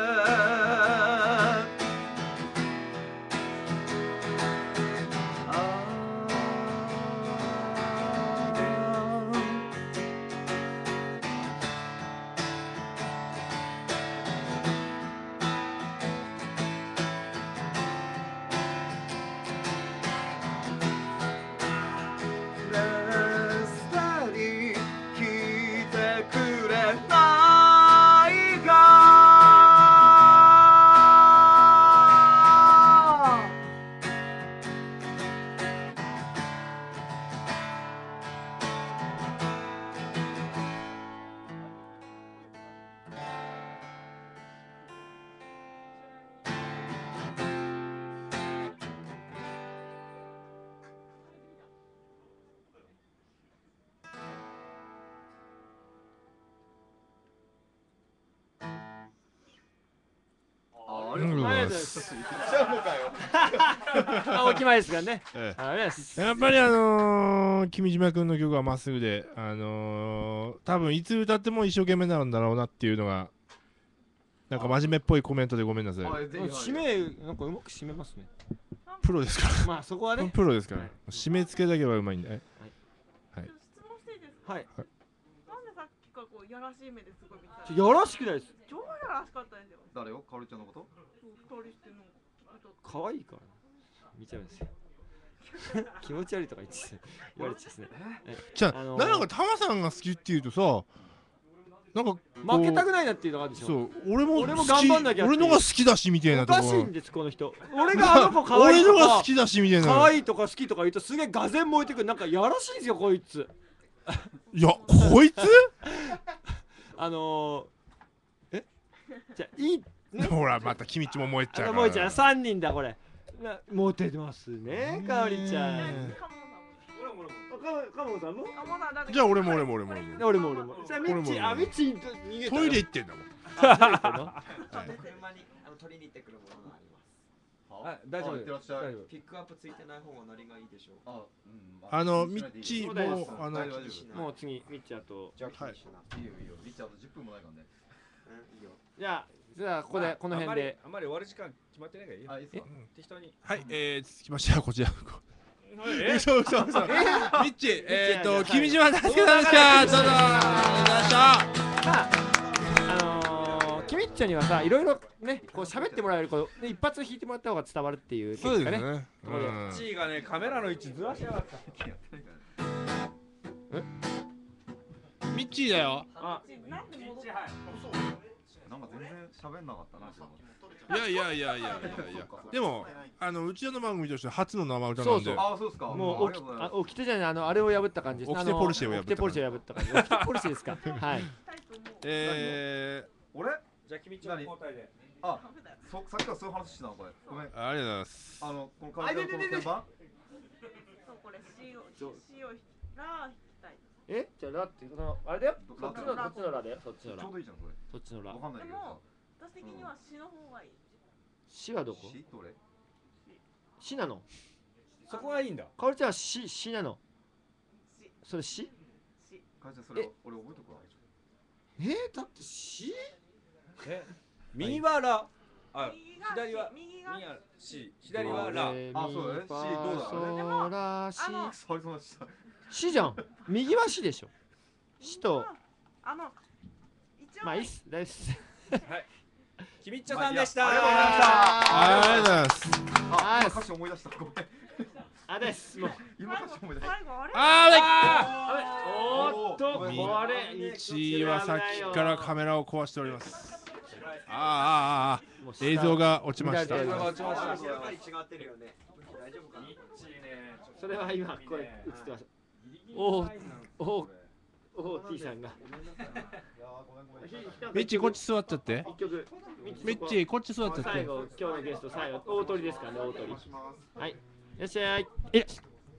ありがとうございます。 あ、お決まりですからね。 ええありがとうございますやっぱりあのー、君島君の曲はまっすぐで、あのー、多分いつ歌っても一生懸命なんだろうなっていうのが、なんか真面目っぽいコメントでごめんなさい。 締め、なんかうまく締めますね。 プロですから。 まあそこはね。 プロですから。締め付けだけはうまいんで。はい。 質問していいですか。 はい。 なんでさっきからこうやらしい目ですごい見た。 やらしくないです。 超やらしかったですよ。 誰よ、かおりちゃんのこと？ そう、二人しての。 可愛いから見ちゃうんですよ。気持ち悪いとか言って言われちゃうんですね。 じゃあ、なんかタマさんが好きっていうとさ、なんか負けたくないなっていうのがあるでしょ。 そう、俺も俺も頑張んなきゃ。 俺のが好きだしみたいなとこ。 おかしいんですこの人。俺があの子可愛いとか。俺のが好きだしみたいな。 可愛いとか好きとか言うとすげえがぜん燃えてくる。なんかやらしいんですよこいつ。 いや、こいつ？ あのー、え？じゃあいい。 ほらまた君っちも燃えちゃう。 燃えちゃう。三人だこれ。なモテてますね、かおりちゃん。かもさんも？ じゃあ俺も俺も俺も俺も俺も。じゃあミッチ、あミッチ逃げた。 トイレ行ってんだもん。 車にあの取りに行ってくるものがあります。 あ、大丈夫。 ピックアップついてない方がノリがいいでしょう。 あ、 あのミッチもあのもう次ミッチあと。 じゃあ気にしな。 いいよいいよ。ミッチあとじゅっぷんもないからね。 うん、いいよ。 じゃあじゃあここでこの辺で。 あんまり終わる時間決まってないからいいよ。 あ、いいっすか。 適当に。 はい、えー、続きましてはこちら。え、そうそうそう。ミッチ、えっと君島大輔さんでした。どうぞ。お願いしました。 まああのキミッチョにはさいろいろねこう喋ってもらえるこう一発弾いてもらった方が伝わるっていうそうですね。 ミッチーがねカメラの位置ずらしやがった。 え？ミッチーだよ。 あ、 なんで戻っなんか全然喋んなかったな。 いやいやいやいやいやいや。でもあのうちの番組として初の生歌なんで。 あ、そうですか。 もうおきてじゃないあのあれを破った感じです。 オキテポルシェを破った。 オキテポルシェを破った感じ。オキテポルシェですか。はい。 えー、 俺？ じゃあ君ちゃん交代で。 あ、そさっきからそういう話してたのこれ。ごめん。 ありがとうございます。 あのこの会社のこの鍵盤。 そうこれ C を C をラー弾きたい。 え？じゃあラってこのあれだよ。そっちのそっちのラだよ。そっちのラ。 ちょうどいいじゃんそれ。 そっちのラ。 わかんないけどさ。 私的には C の方がいい。 C はどこ？ C どれ？ C なの。 そこがいいんだ。 かおりちゃんは C C なの。それ C？ 会社それ俺覚えとくわ。 えだって C？ え？右はラ。あ、左は右が C、左はラ。 あ、そうだね。C どうだソラシ。 そうそうした。 C じゃん。右は C でしょ。C とあの一応まあいいっす。大丈夫っす。 はい。きみっちょさんでした。 ありがとうございました。 ありがとうございます。 あ、今歌詞思い出した。ごめん。 あです。もう今歌詞思い出した。 最後あれあおーっとこれミッチーはさっきからカメラを壊しております。あーあーあー映像が落ちました。 映像が落ちました。やっぱり違ってるよね。大丈夫かな。 それは今これ映ってます。おーおーおー T さんが。 ミッチーこっち座っちゃって。 一曲。 ミッチーこっち座っちゃって。 最後今日のゲスト最後大鳥ですからね大鳥。はい。いらっしゃい。え。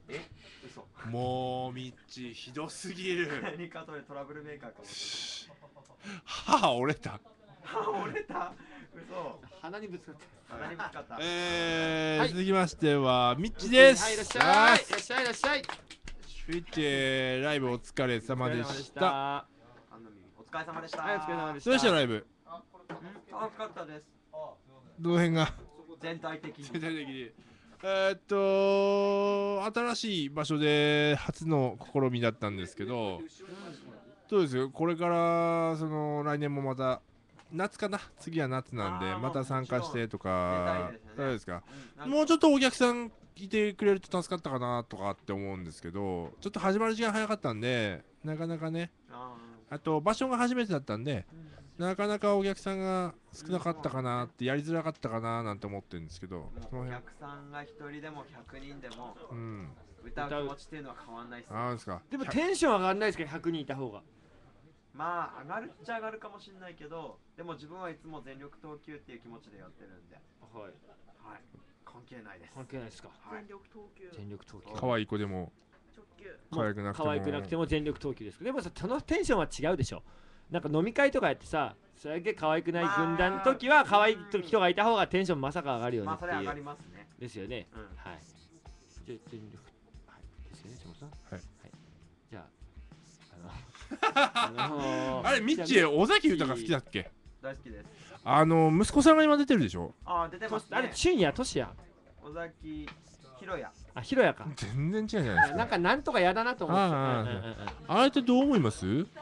もうミッチーひどすぎる。 何かとでトラブルメーカーかも。 歯折れた。 折れた。嘘。 鼻にぶつかった鼻にぶつかった。 えーはい続きましてはミッチです。 はいいらっしゃいいらっしゃいいらっしゃいスイッチえーライブお疲れ様でした。 はお疲れ様でした。 いお疲れ様でしたどうでしたライブ？ 楽しかったです。 どの辺が全体的に。 全体的にえーっと新しい場所で初の試みだったんですけど、どうですよ、これからその来年もまた夏かな、次は夏なんであーまた参加してとか、 出たいですねどうですか、 うんもうちょっとお客さんいてくれると助かったかなとかって思うんですけど、ちょっと始まる時間早かったんでなかなかね、 ああと場所が初めてだったんでなかなかお客さんが少なかったかなって、やりづらかったかななんて思ってるんですけど、その辺ーお客さんが一人でも百人でもうん歌う気持ちっていうのは変わんないですね。 ああですか。 でもテンション上がんないですか、ひゃくにんいた方が。 まあ上がるっちゃ上がるかもしれないけど、でも自分はいつも全力投球っていう気持ちでやってるんで、 はいはい、関係ないです。 関係ないですか。 はい全力投球全力投球可愛い子でも直球可愛くなくても可愛くなくても全力投球です。でもさ、そのテンションは違うでしょ。なんか飲み会とかやってさ、それだけ可愛くない軍団の時は可愛い人がいた方がテンションまさか上がるよねっていまあそれ上がりう。 ますね。 ですよね。 うん。 はい。じゃあ全力、はい。ですよね、ちもさん。 はい。 じゃあ、あの、あのーあれミッチー尾崎豊好きだっけ？ 大好きです。 あの息子さんが今出てるでしょ？ ああ出てますね。 あれ、俊也、俊也。 尾崎ひろや。 あ、ひろやか。 全然違うじゃないですか。 なんかなんとかやだなと思ってた。 ああうんうんうんうんあれってどう思います？ うーん。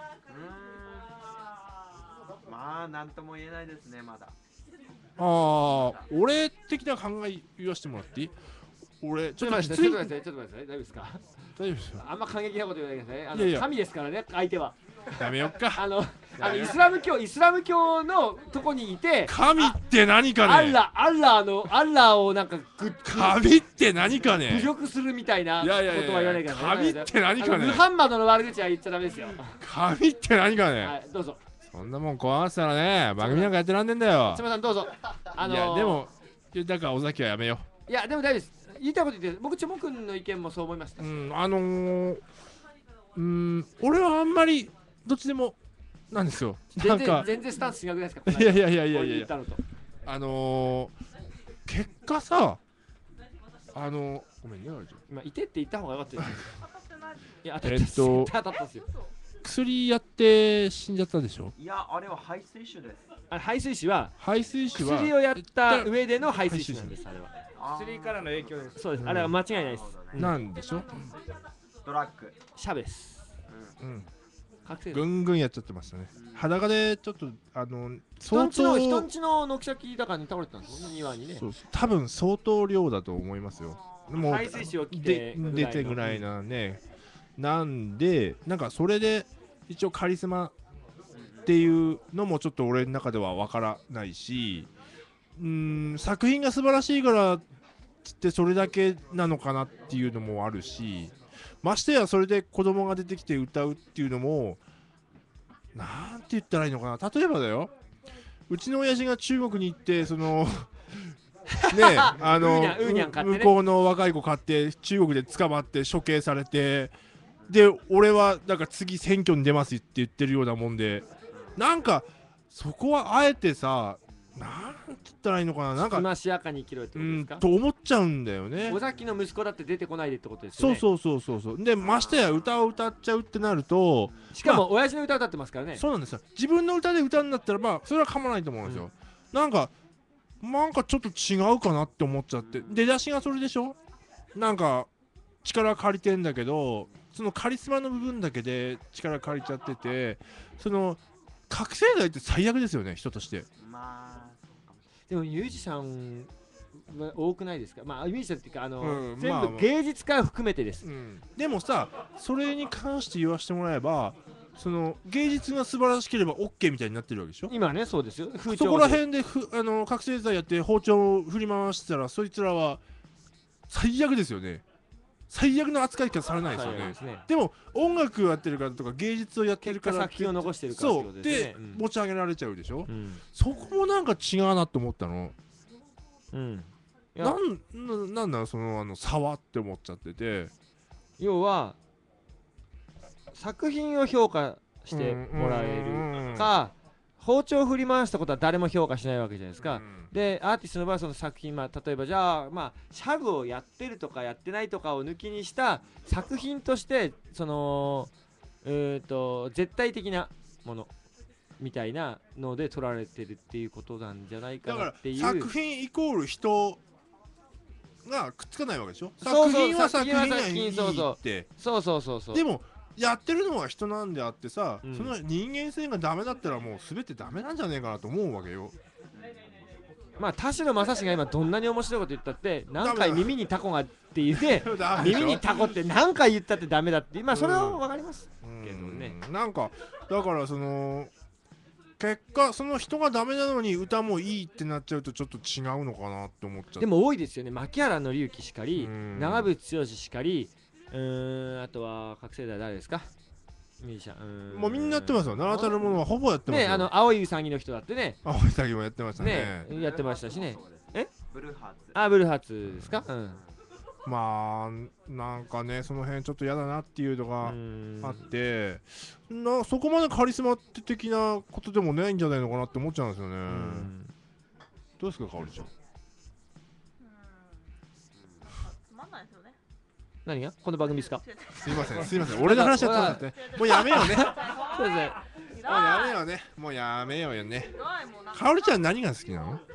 まあなんとも言えないですねまだ。 ああ、俺的な考え言わせてもらっていい？俺ちちょょっときつい。 っと待って、ちょっと待って、ちょっと待って、大丈夫ですか？ 大丈夫ですよ。 あんま過激なこと言わないでくださいね。あのいやいや神ですからね、相手は。 やめよっか。 あの、あのイスラム教、イスラム教のとこにいて、 神って何かね。 アッラ、アッラーの、アッラーをなんかぐ、 神って何かね。 侮辱するみたいなこいやいやいやとは言わないから神って何かねあのムハンマドの悪口は言っちゃダメですよ。 神って何かはね。 い、どうぞ。 そんなもん壊したらね、番組なんかやってらんねんだよす。みません、どうぞ。あのー、 いやでも、だから尾崎はやめよいや、でも大丈夫です。言いたいこと言って、僕、チョモ君の意見もそう思いましたう。う。ん、あのー、うん、俺はあんまりどっちでもなんですよ。な全然、 んか、 全然スタンス違くないですか。この間いやいやいやいや俺いや言ったのと。 あのー、結果さ、あのー、ごめんね、あれじゃ今、いてって言った方がよかったです。 当たってないいや、当たえっとった絶対当たったんですよ。 薬やって死んじゃったでしょ。 いやあれは排水種です。 あ排水士は排水士は薬をやった上での排水士なんです、あれは。 薬からの影響です。 そうです、あれは間違いないです。うんなんでしょ。 ドラッグ。 シャベス。 うん、 覚醒ぐんぐんやっちゃってましたね。裸でちょっとあの人んちの人んちちの軒先だからに倒れてたんですよね、庭にね。 そうそう多分相当量だと思いますよ。もう排水士を着でて出てぐらいなね。なんでなんかそれで一応カリスマっていうのもちょっと俺の中ではわからないし、うーん作品が素晴らしいからつってそれだけなのかなっていうのもあるし、ましてやそれで子供が出てきて歌うっていうのもなんて言ったらいいのかな。例えばだよ、うちの親父が中国に行ってそのねあのウーニャンウーニャン買ってね向こうの若い子買って中国で捕まって処刑されて、で俺はなんか次選挙に出ますって言ってるようなもんで、なんかそこはあえてさ、なんて言ったらいいのかな、なんかつましやかに生きろってうことですか。 んと思っちゃうんだよね。 尾崎の息子だって出てこないでってことですよね。 そうそうそうそうそうで、ましてや歌を歌っちゃうってなると、 しかも親父の歌歌ってますからね。 そうなんですよ。自分の歌で歌うんだったらまあそれは構わないと思うんですよ、なんかなんかちょっと違うかなって思っちゃって、出だしがそれでしょ。なんか力借りてんだけど、そのカリスマの部分だけで力借りちゃってて、その覚醒剤って最悪ですよね、人として。 まあでもミュージシャンは多くないですか。まあミュージシャンっていうかあの、 うん全まあ部芸術家含めてです。 うん、でもさ、それに関して言わせてもらえば、その芸術が素晴らしければ OK みたいになってるわけでしょ。 今ね、そうですよ。風そ潮こら辺でふあの覚醒剤やって包丁を振り回してたら、そいつらは最悪ですよね。最悪の扱いしかされないですよね。 ですね。 でも音楽をやってるからとか芸術をやってるからって結果作品を残してるからってそうことですでね。うん持ち上げられちゃうでしょ、 うん。 そこもなんか違うなと思ったの。 うん。いやなんななんなのそのあの差はって思っちゃってて、 要は作品を評価してもらえるか、 包丁を振り回したことは誰も評価しないわけじゃないですか、 うんでアーティストの場合はその作品、まあ、例えばじゃあ、まあ、シャグをやってるとかやってないとかを抜きにした作品としてそのえーと絶対的なものみたいなので取られてるっていうことなんじゃないかだかなっていう。 ら作品イコール人がくっつかないわけでしょ。 そうそう作品は作品がい作品いそうそうってそうそうそうそう。 でもやってるのは人なんであってさ、 うんその人間性がダメだったらもう全てダメなんじゃねえかなと思うわけよ。 まあ田代正史が今どんなに面白いこと言ったって何回ダメだ耳にタコがって言ってダメでしょ耳にタコって何回言ったってダメだってまあそれは分かりますけどね。 うんなんかだからその結果その人がダメなのに歌もいいってなっちゃうとちょっと違うのかなって思っちゃって。 でも多いですよね。牧原紀之しかりうん長渕剛しかりうーんあとは覚醒剤誰ですかミュージシャンうーんもうみんなやってますよ。名だたるものはほぼやってますよ。 ねあの青いウサギの人だってね青い詐欺もやってましたね。 ねやってましたしね。えブルーハーツ。 あブルーハーツですか。うんまあなんかねその辺ちょっと嫌だなっていうのうがんあってなそこまでカリスマ的なことでもないんじゃないのかなって思っちゃうんですよね。 うんどうですかかおりちゃん。 うんつまんないですよね。 何がこの番組ですか。 すいませんすいません俺の話やったんだってもうやめようね。もそうですね。 うやめようねもうやめようよね。 ないもんなんかかおりちゃん何が好きなの？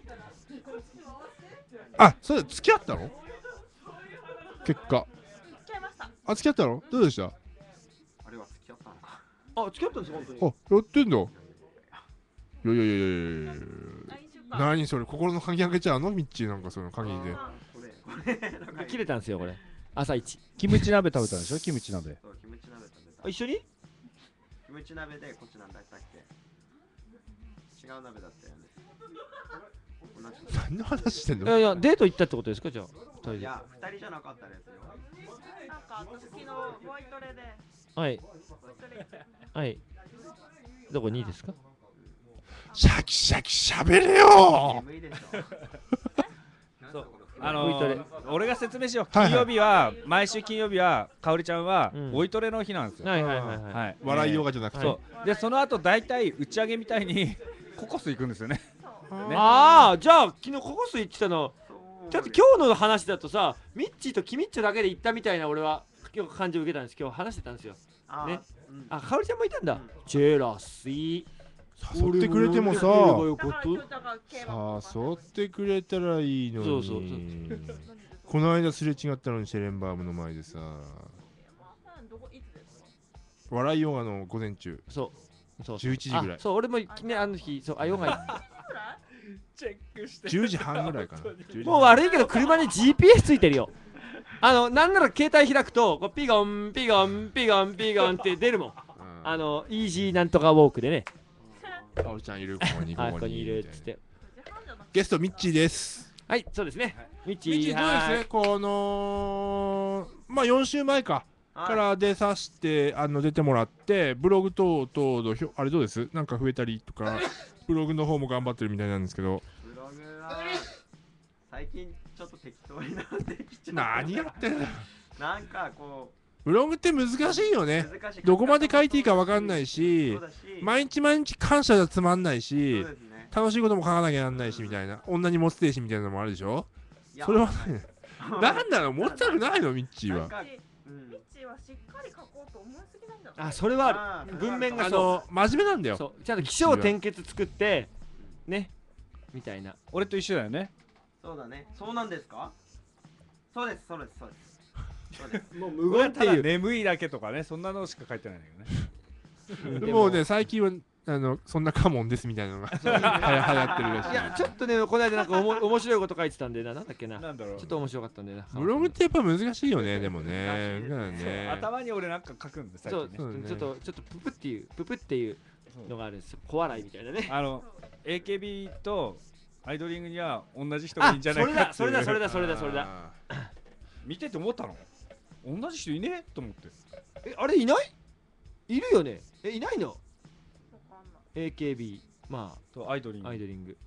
あそれ付き合ったの？結果付き合いました。 あ付き合ったの？どうでした？ あれは付き合ったのか。 あ付き合ったんですよ本当に。 あやってんだ。いやいやいやいやいやいや来週か。 何それ心の鍵開けちゃうのミッチーなんかその鍵で。 あこれこれなんか切れたんですよこれ朝一。 キムチ鍋食べたでしょキムチ鍋。 そうキムチ鍋食べた。 あ一緒に？ キムチ鍋でこっちなんだったっけ？違う鍋だったよね。同じ何の話してんの？ いやいやデート行ったってことですかじゃあ二人で。 いや二人じゃなかったですよ。 なんか私昨日ボイトレではいボイトレはい。どこにいいですか？ シャキシャキしゃべれよ。 眠いでしょ。 そうあのボイトレー、俺が説明しよう。 はいはい金曜日は毎週金曜日はかおりちゃんはうんボイトレの日なんですよ。 はいはいはいはい。 はい。 笑いようががじゃなくて。 そうでその後大体打ち上げみたいにココス行くんですよね。ねああじゃあ昨日ココス行ってたの。 そうだって今日の話だとさミッチーとキミッチョだけで行ったみたいな俺は今日感じを受けたんです今日話してたんですよ。 あーねうんあかおりちゃんもいたんだうん。 ジェラスイ。 誘ってくれてもさ俺もよかっただから今日だから競馬とか誘ってくれたらいいのに。 そうそうそうこの間すれ違ったのにシェレンバームの前でさうんどこいつですか。 笑いヨガの午前中そうそうじゅういちじぐらいあそう俺もねあの日そうあヨガ行ったくらい？ チェックして。 じゅうじはんぐらいかな。じゅうじもう悪いけど車に ジーピーエス ついてるよ。あのなんなら携帯開くとこうピゴンピゴンピゴンピゴンって出るもん。 うんあのイージーなんとかウォークでね。 かおりちゃんいるここにこあここにこにいるっつって。 くじはんじゃなくてゲストミッチーです。 はいそうですね。ミッチミッチーどうですはねこのまあよん週前かから出さしてあの出てもらってブログ等々のひょあれどうですなんか増えたりとかブログの方も頑張ってるみたいなんですけどブログは最近ちょっと適当になってきちゃう。 何やってんだよなんかこブログって難しいようね難しい。 どこまで書いていいか分かんないしそうだし毎日毎日感謝じゃつまんないそうしですね。 楽しいことも書かなきゃなんないしみたいな女に持つてえしみたいなのもあるでしょいやそれはねなんだろう持ちたくないのミッチーはなんかうんミッチーはしっかり書こうと思いすぎなんじゃない？ あそれはああーる文面がそあの真面目なんだようそうちゃんと起承転結作ってねみたいな。 俺と一緒だよね。 そうだね。そうなんですか？そうですそうですそうです。そうです。 もう無俺はただ言っていう。 眠いだけとかねそんなのしか書いてないんだけどね。 もうね最近はあのそんなカモンですみたいなのがはや流行ってるらしいいやちょっとねこの間なんかおも面白いこと書いてたんでななんだっけな。 なんだろう。 ちょっと面白かったんでな。 ブログってやっぱ難しいよねでもね難しいですねだからね頭に俺なんか書くんで最そう近ね。 そうねちょっとちょっとププっていうププっていうのがあるんですよ。小笑いみたいなね。 あの エーケービー とアイドリングには同じ人がいいんじゃないかっていう。 それだそれだそれだそれだあ見てて思ったの。同じ人いねえと思って。 えあれいない？いるよね。えいないの？ わかんない。 エーケービー まとアイドリング。 あアイドリング。 ー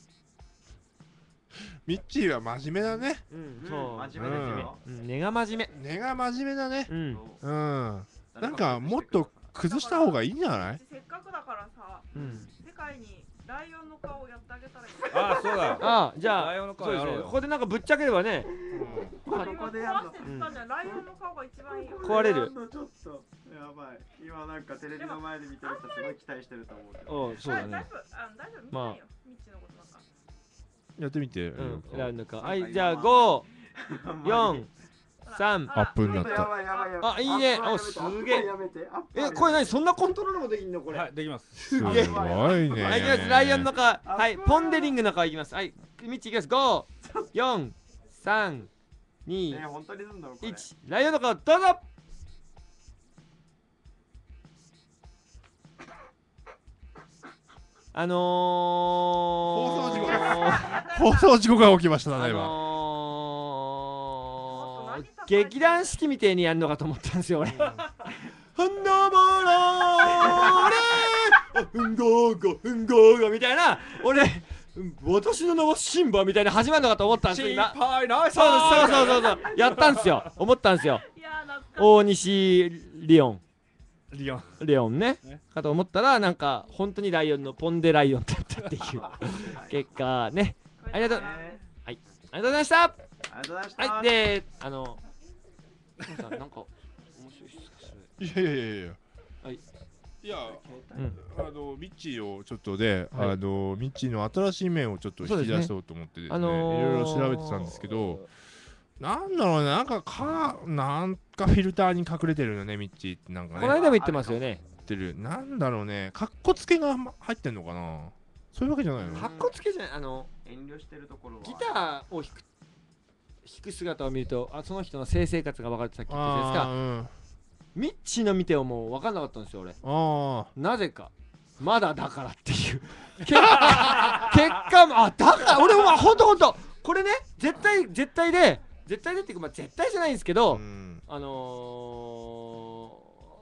ミッチーは真面目だねうんうんそう。 真面目ですよ。 うん根が真面根が真面目だね目。うんそううんなんかもっと崩した方がいいんじゃないせっかくだからさ、 うん。 世回にライオンの顔をやってあげたらいい。 ああそうだ。 ああじゃあライオンのそうですね顔やろうよ。 ここでなんかぶっちゃければねここでやるの。ライオンの顔が一番いいよ。 壊れる。 ちょっとやばい。今なんかテレビの前で見てる人すごい期待してると思うけど。 おうそうだね。 大丈夫、あの大丈夫、見てないよ。ミッチのことなんか。 やってみて。 うんライオンの顔。はいじゃあご、よん、さん。 アップになっやた。 ばいやばいやばい。 あいいね。おすげえ。 やめて。 えこれ何そんなコントロールもできんのこれ。 はいできます。 すごいね。 はい行きますライオンの顔。はいポンデリングの顔いきます。はいミッチいきます。ご、よん、さん、に、 ね本当にすんのこれ。 いちライオンの顔どうぞ。あのー、 放送事故放送事故が起きましたね、 あ今。 のー、劇団四季みたいにやるのかと思ったんですよ俺。ほんのぼろーれうんごーごうんごーごみたいな俺私の名はシンバみたいな始まるのかと思ったんですよ。 心配ないそうそうそうそうそうやったんですよ。思ったんですよ。大西リオンリオン。 レオンねかと思ったらなんか本当にライオンのポンデライオンだったっていう結果ね。ありがとうはいありがとうございました。 ありがとうございました。 はいであのなんかなんか面白いっすかそれ。 いやいやいやいや。 はい。 いや、 うんあのミッチーをちょっとで、 はいあのミッチーの新しい面をちょっと引き出そうと思ってですね、 あのーいろいろ調べてたんですけど、なんだろうね、なんかかなんかフィルターに隠れてるよね、ミッチーってなんかね。 この間も言ってますよね。 言ってる。なんだろうね、かっこつけが入ってんのかな。そういうわけじゃないの。 かっこつけじゃないあの遠慮してるところは。 ギターを弾く弾く姿を見るとあその人の性生活が分かるってさっき言ったじゃないですか。 あーうんミッチーの見てももう分かんなかったんですよ俺。 あなぜかまだだからっていう結果結果もあだから俺はほんとほんとこれね絶対絶対で絶対でっていうかまあ絶対じゃないんですけー、 ど、 うんあの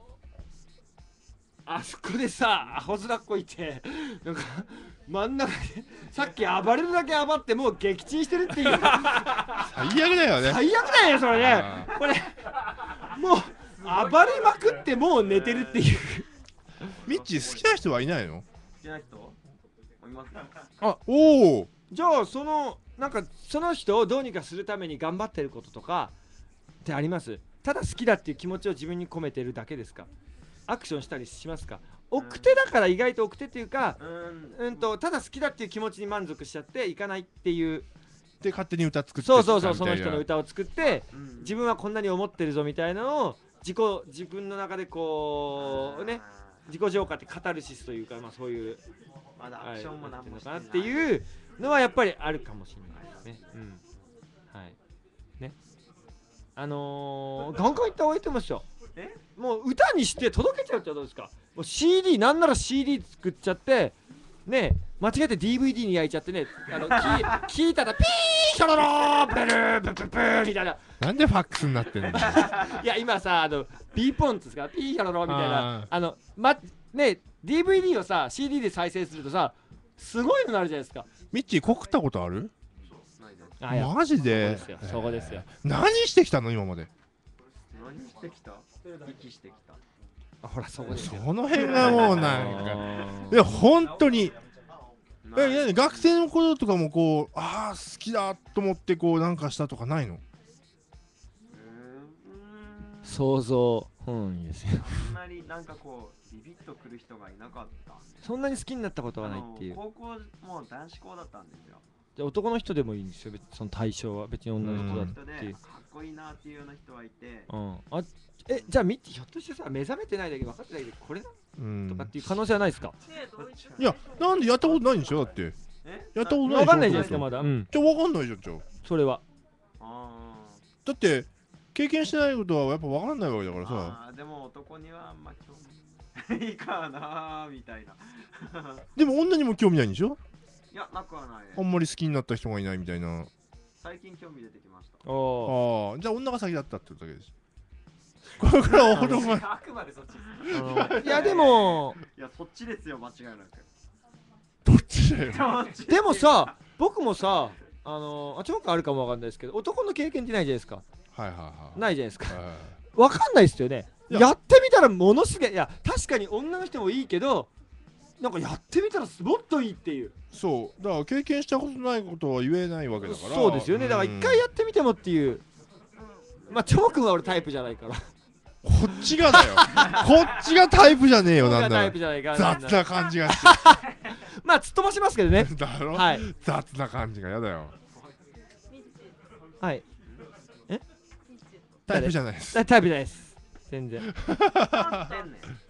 ー、あそこでさアホ面っこいてなんか真ん中でさっき暴れるだけ暴ってもう撃沈してるっていう最悪だよね。 最悪だよそれねあこれもう暴れまくってもう寝てるっていうミッチー好きな人はいないの？ 好きな人いますか？ あ、おお。 じゃあそのなんかその人をどうにかするために頑張ってることとかってあります？ただ好きだっていう気持ちを自分に込めてるだけですか？アクションしたりしますか？奥手だから意外と奥手っていうかうんうんとただ好きだっていう気持ちに満足しちゃっていかないっていうで勝手に歌作ってそうそうそうそのみたいな人の歌を作ってうん自分はこんなに思ってるぞみたいなのを自己自分の中でこうね自己浄化ってカタルシスというかまあそういうまだアクションも何もしてないなっていうのはやっぱりあるかもしれないですね。うん。はい。ね。あのー、ガンガンいった方がいいと思いますよ。 えもう歌にして届けちゃうってどうですか？もう シーディー なんなら シーディー 作っちゃってね間違えて ディーブイディー に焼いちゃってねあの聞聞いたらピーヒョロローブルーブブブーみたいな。 なんでファックスになってんの？ いや今さあの B ポンツですかピーヒョロローみたいあなあのまね ディーブイディー をさ シーディー で再生するとさすごいのなるじゃないですか。 ミッチー告ったことある？ ないです。 あやマジで？ そうですよそこですよ。 何してきたの今まで？ 何してきた？息してきた。 あほらそこですよ。 その辺がもうなんかいや本当にえいや学生の頃とかもこうああ好きだと思ってこうなんかしたとかないの？ うーん想像本位ですよ。 あんまりなんかこうビビッとくる人がいなかったんで。 そんなに好きになったことはないっていうあ。の高校もう男子校だったんですよ。 じゃあ男の人でもいいんですよ。別にその対象は別に女の人だ人っていう。 でかっこいいなっていうような人はいて、 うん。あえじゃあミッチひょっとしてさ目覚めてないだけ分かってないだけこれだうんとかっていう可能性はないですか？ いやなんでやったことないんでしょだってえやったことないでしょ分かんないじゃないですかまだ。うん。 じゃあ分かんないじゃんじゃあそれは。 あだって経験してないことはやっぱ分かんないわけだからーさあーでも男にはあんま興味ないかなーみたいな。 でも女にも興味ないんでしょ？ いやなくはないですあんまり好きになった人がいないみたいな最近興味出てきました。 おお。 ああじゃあ女が先だったってことだけですこれから男があくまでそっちです。 いやでもいやそっちですよ間違いなく。 どっちだよでもさ僕もさあのあちょっとあるかもわかんないですけど男の経験ってないじゃないですか。 はいはいはいないじゃないですか。 はいはいわかんないですよね。 いややってみたらものすげえいや確かに女の人もいいけどなんかやってみたらもっといいっていう。 そうだから経験したことないことは言えないわけだから。 そうですよね。だから一回やってみてもっていう。まあチョモ君は俺タイプじゃないからこっちがだよこっちがタイプじゃねえよ。なんだタイプじゃないから雑な感じがしてまあ突っ飛ばしますけどねだろ、 はい、 雑な感じがやだよ。 はいえタイプじゃないです。 タイプじゃないです全然叩くなよ。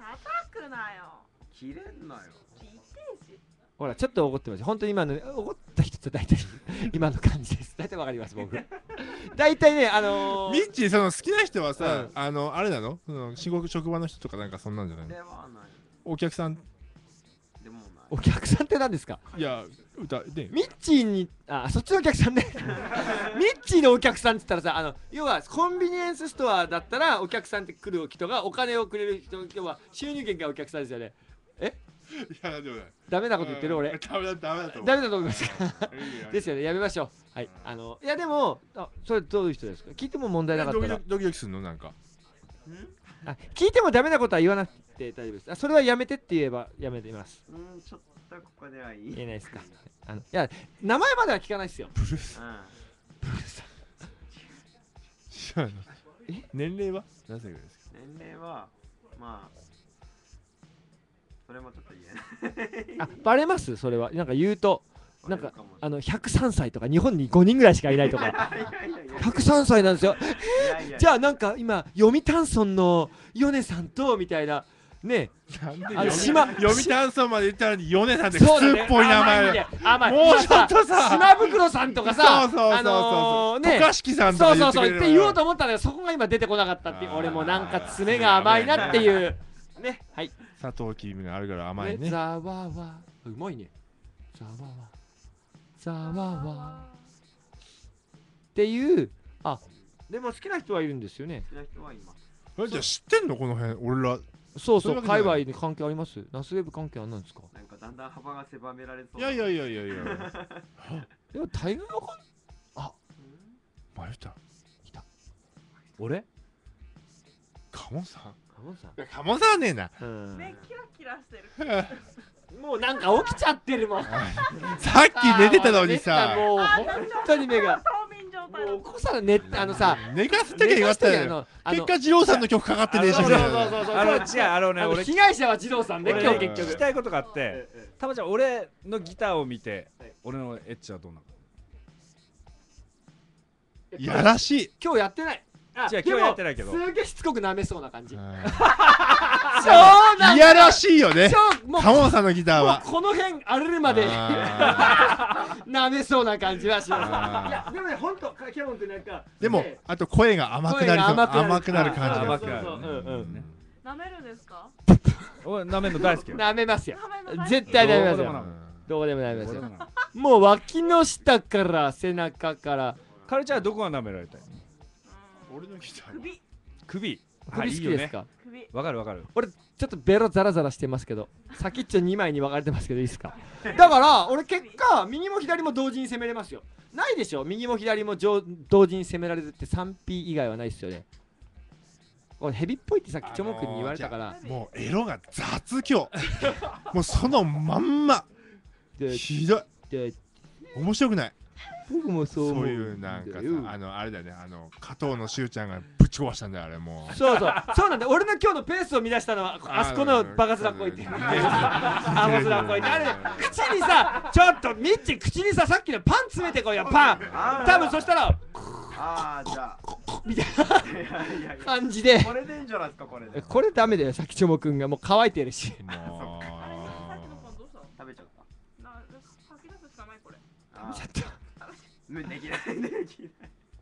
切れんなよ。 聞いてし。 ほらちょっと怒ってます。本当に今の怒った人と大体今の感じです。大体わかります僕。大体ねあのー、 ミッチーその好きな人はさ、 うん、 あのあれなの？その仕事職場の人とかなんかそんなんじゃないの？ ではない。 お客さん。 でもない。 お客さんって何ですか？ いや歌でミッチーにあそっちのお客さんね。ミッチーのお客さんって言ったらさあの要はコンビニエンスストアだったらお客さんって来る人がお金をくれる人要は収入源がお客さんですよね。え？ いや大丈夫だよ。 ダメなこと言ってる俺。 ダメだダメだと思う。 ダメだと思いますか。ですよねやめましょう。はいあのいやでもあそれどういう人ですか？聞いても問題なかったら。 ドキドキドキドキするのなんか。 あ聞いてもダメなことは言わなくて大丈夫です。あそれはやめてって言えばやめています。 うんちょっとここではいい。 言えないですか。あのいや名前までは聞かないですよ。 ブルース。 うん。 ブルース知らない。え年齢は何歳ぐらいですか？ 年齢はまあそれもちょっと言えない。 あバレますそれはなんか言うとなんかあのひゃくさんさいとか日本にごにんぐらいしかいないとかひゃくさんさいなんですよ。じゃあなんか今読谷村の米さんとみたいなねなんであの島読谷村まで言ったら米さんって普通っぽい名前。 甘いもうちょっとさ島袋さんとかさそうそうそうそうあのーね渡嘉敷さんとか言ってくれればそうそうそうって言おうと思ったんだけどそこが今出てこなかったっていう俺もなんか爪が甘いなっていうねはい砂糖きびがあるから甘いね。 ザワワうまいねザワワザワワっていうあでも好きな人はいるんですよね。 好きな人はいます。 えじゃあ知ってんのこの辺俺ら。 そうそうそういうわけじゃない界隈に関係あります？ナスウェブ関係あんなんですか？ なんかだんだん幅が狭められそう。 いやいやいやいやいや。 でも大概わかんあ迷った。 俺カモンさん。 カモンさんいやカモンさんはねえな。 うん目キラキラしてる。 もうなんか起きちゃってるもん。 さっき寝てたのにさ。 もう本当に目が冬眠状態だもうこさら寝あのさ寝かせときゃよかったよ。結果二郎さんの曲かかってねえし。 そうそうそうそうあの違うあのね俺あの被害者は二郎さんね俺今日結局聞きたいことがあってたまちゃん俺のギターを見て俺のエッチはどうなの？ いやらしい。 今日やってない。あ違う今日やってないけどでもすげえしつこく舐めそうな感じ。 うんそうなんだいやらしいよね。 そうもうカモンさんのギターは。 もうこの辺荒れるまであ舐めそうな感じはします。 あーいやでもね本当キャノンってなんかでもねあと声が甘くなりそう。 声が甘くなる感じが。 甘くなるそうそうそううんうん舐めるんですか？ 俺舐めるの大好きよ。 舐めますよ。 舐めるの絶対舐めますよどうでもな。 どこでも舐めますよどうでも。なもう脇の下から背中からカルちゃんはどこが舐められたいの？ 俺のギター。 首首。 首好きですか？ 首。 わかるわかる。 俺ちょっとベロザラザラしてますけど先っちょにまいに分かれてますけどいいですか？だから俺結果右も左も同時に攻めれますよ。ないでしょ右も左も上同時に攻められるって スリーピー 以外はないですよね。俺ヘビっぽいってさっきチョモ君に言われたから、 もうエロが雑今日。もうそのまんま。 でひどい。 で面白くない。 僕もそうそう思ういうなんかさうんあのあれだよねあの加藤のしゅうちゃんがぶち壊したんだよあれもう。 そうそうそうなんだ俺の今日のペースを乱したのはあそこのバカ面っこいってあの面っこいってあれ口にさちょっとミッチ口にささっきのパン詰めてこいよパン多分そしたらああじゃあみたいないやいやいや感じでこれでいいんじゃないですかこれでこれダメだよさっきチョモ君がもう乾いてるしもさっきのパンどうしたの？ 食べちゃったな吐き出すしかないこれ。 あちょっとーできないできない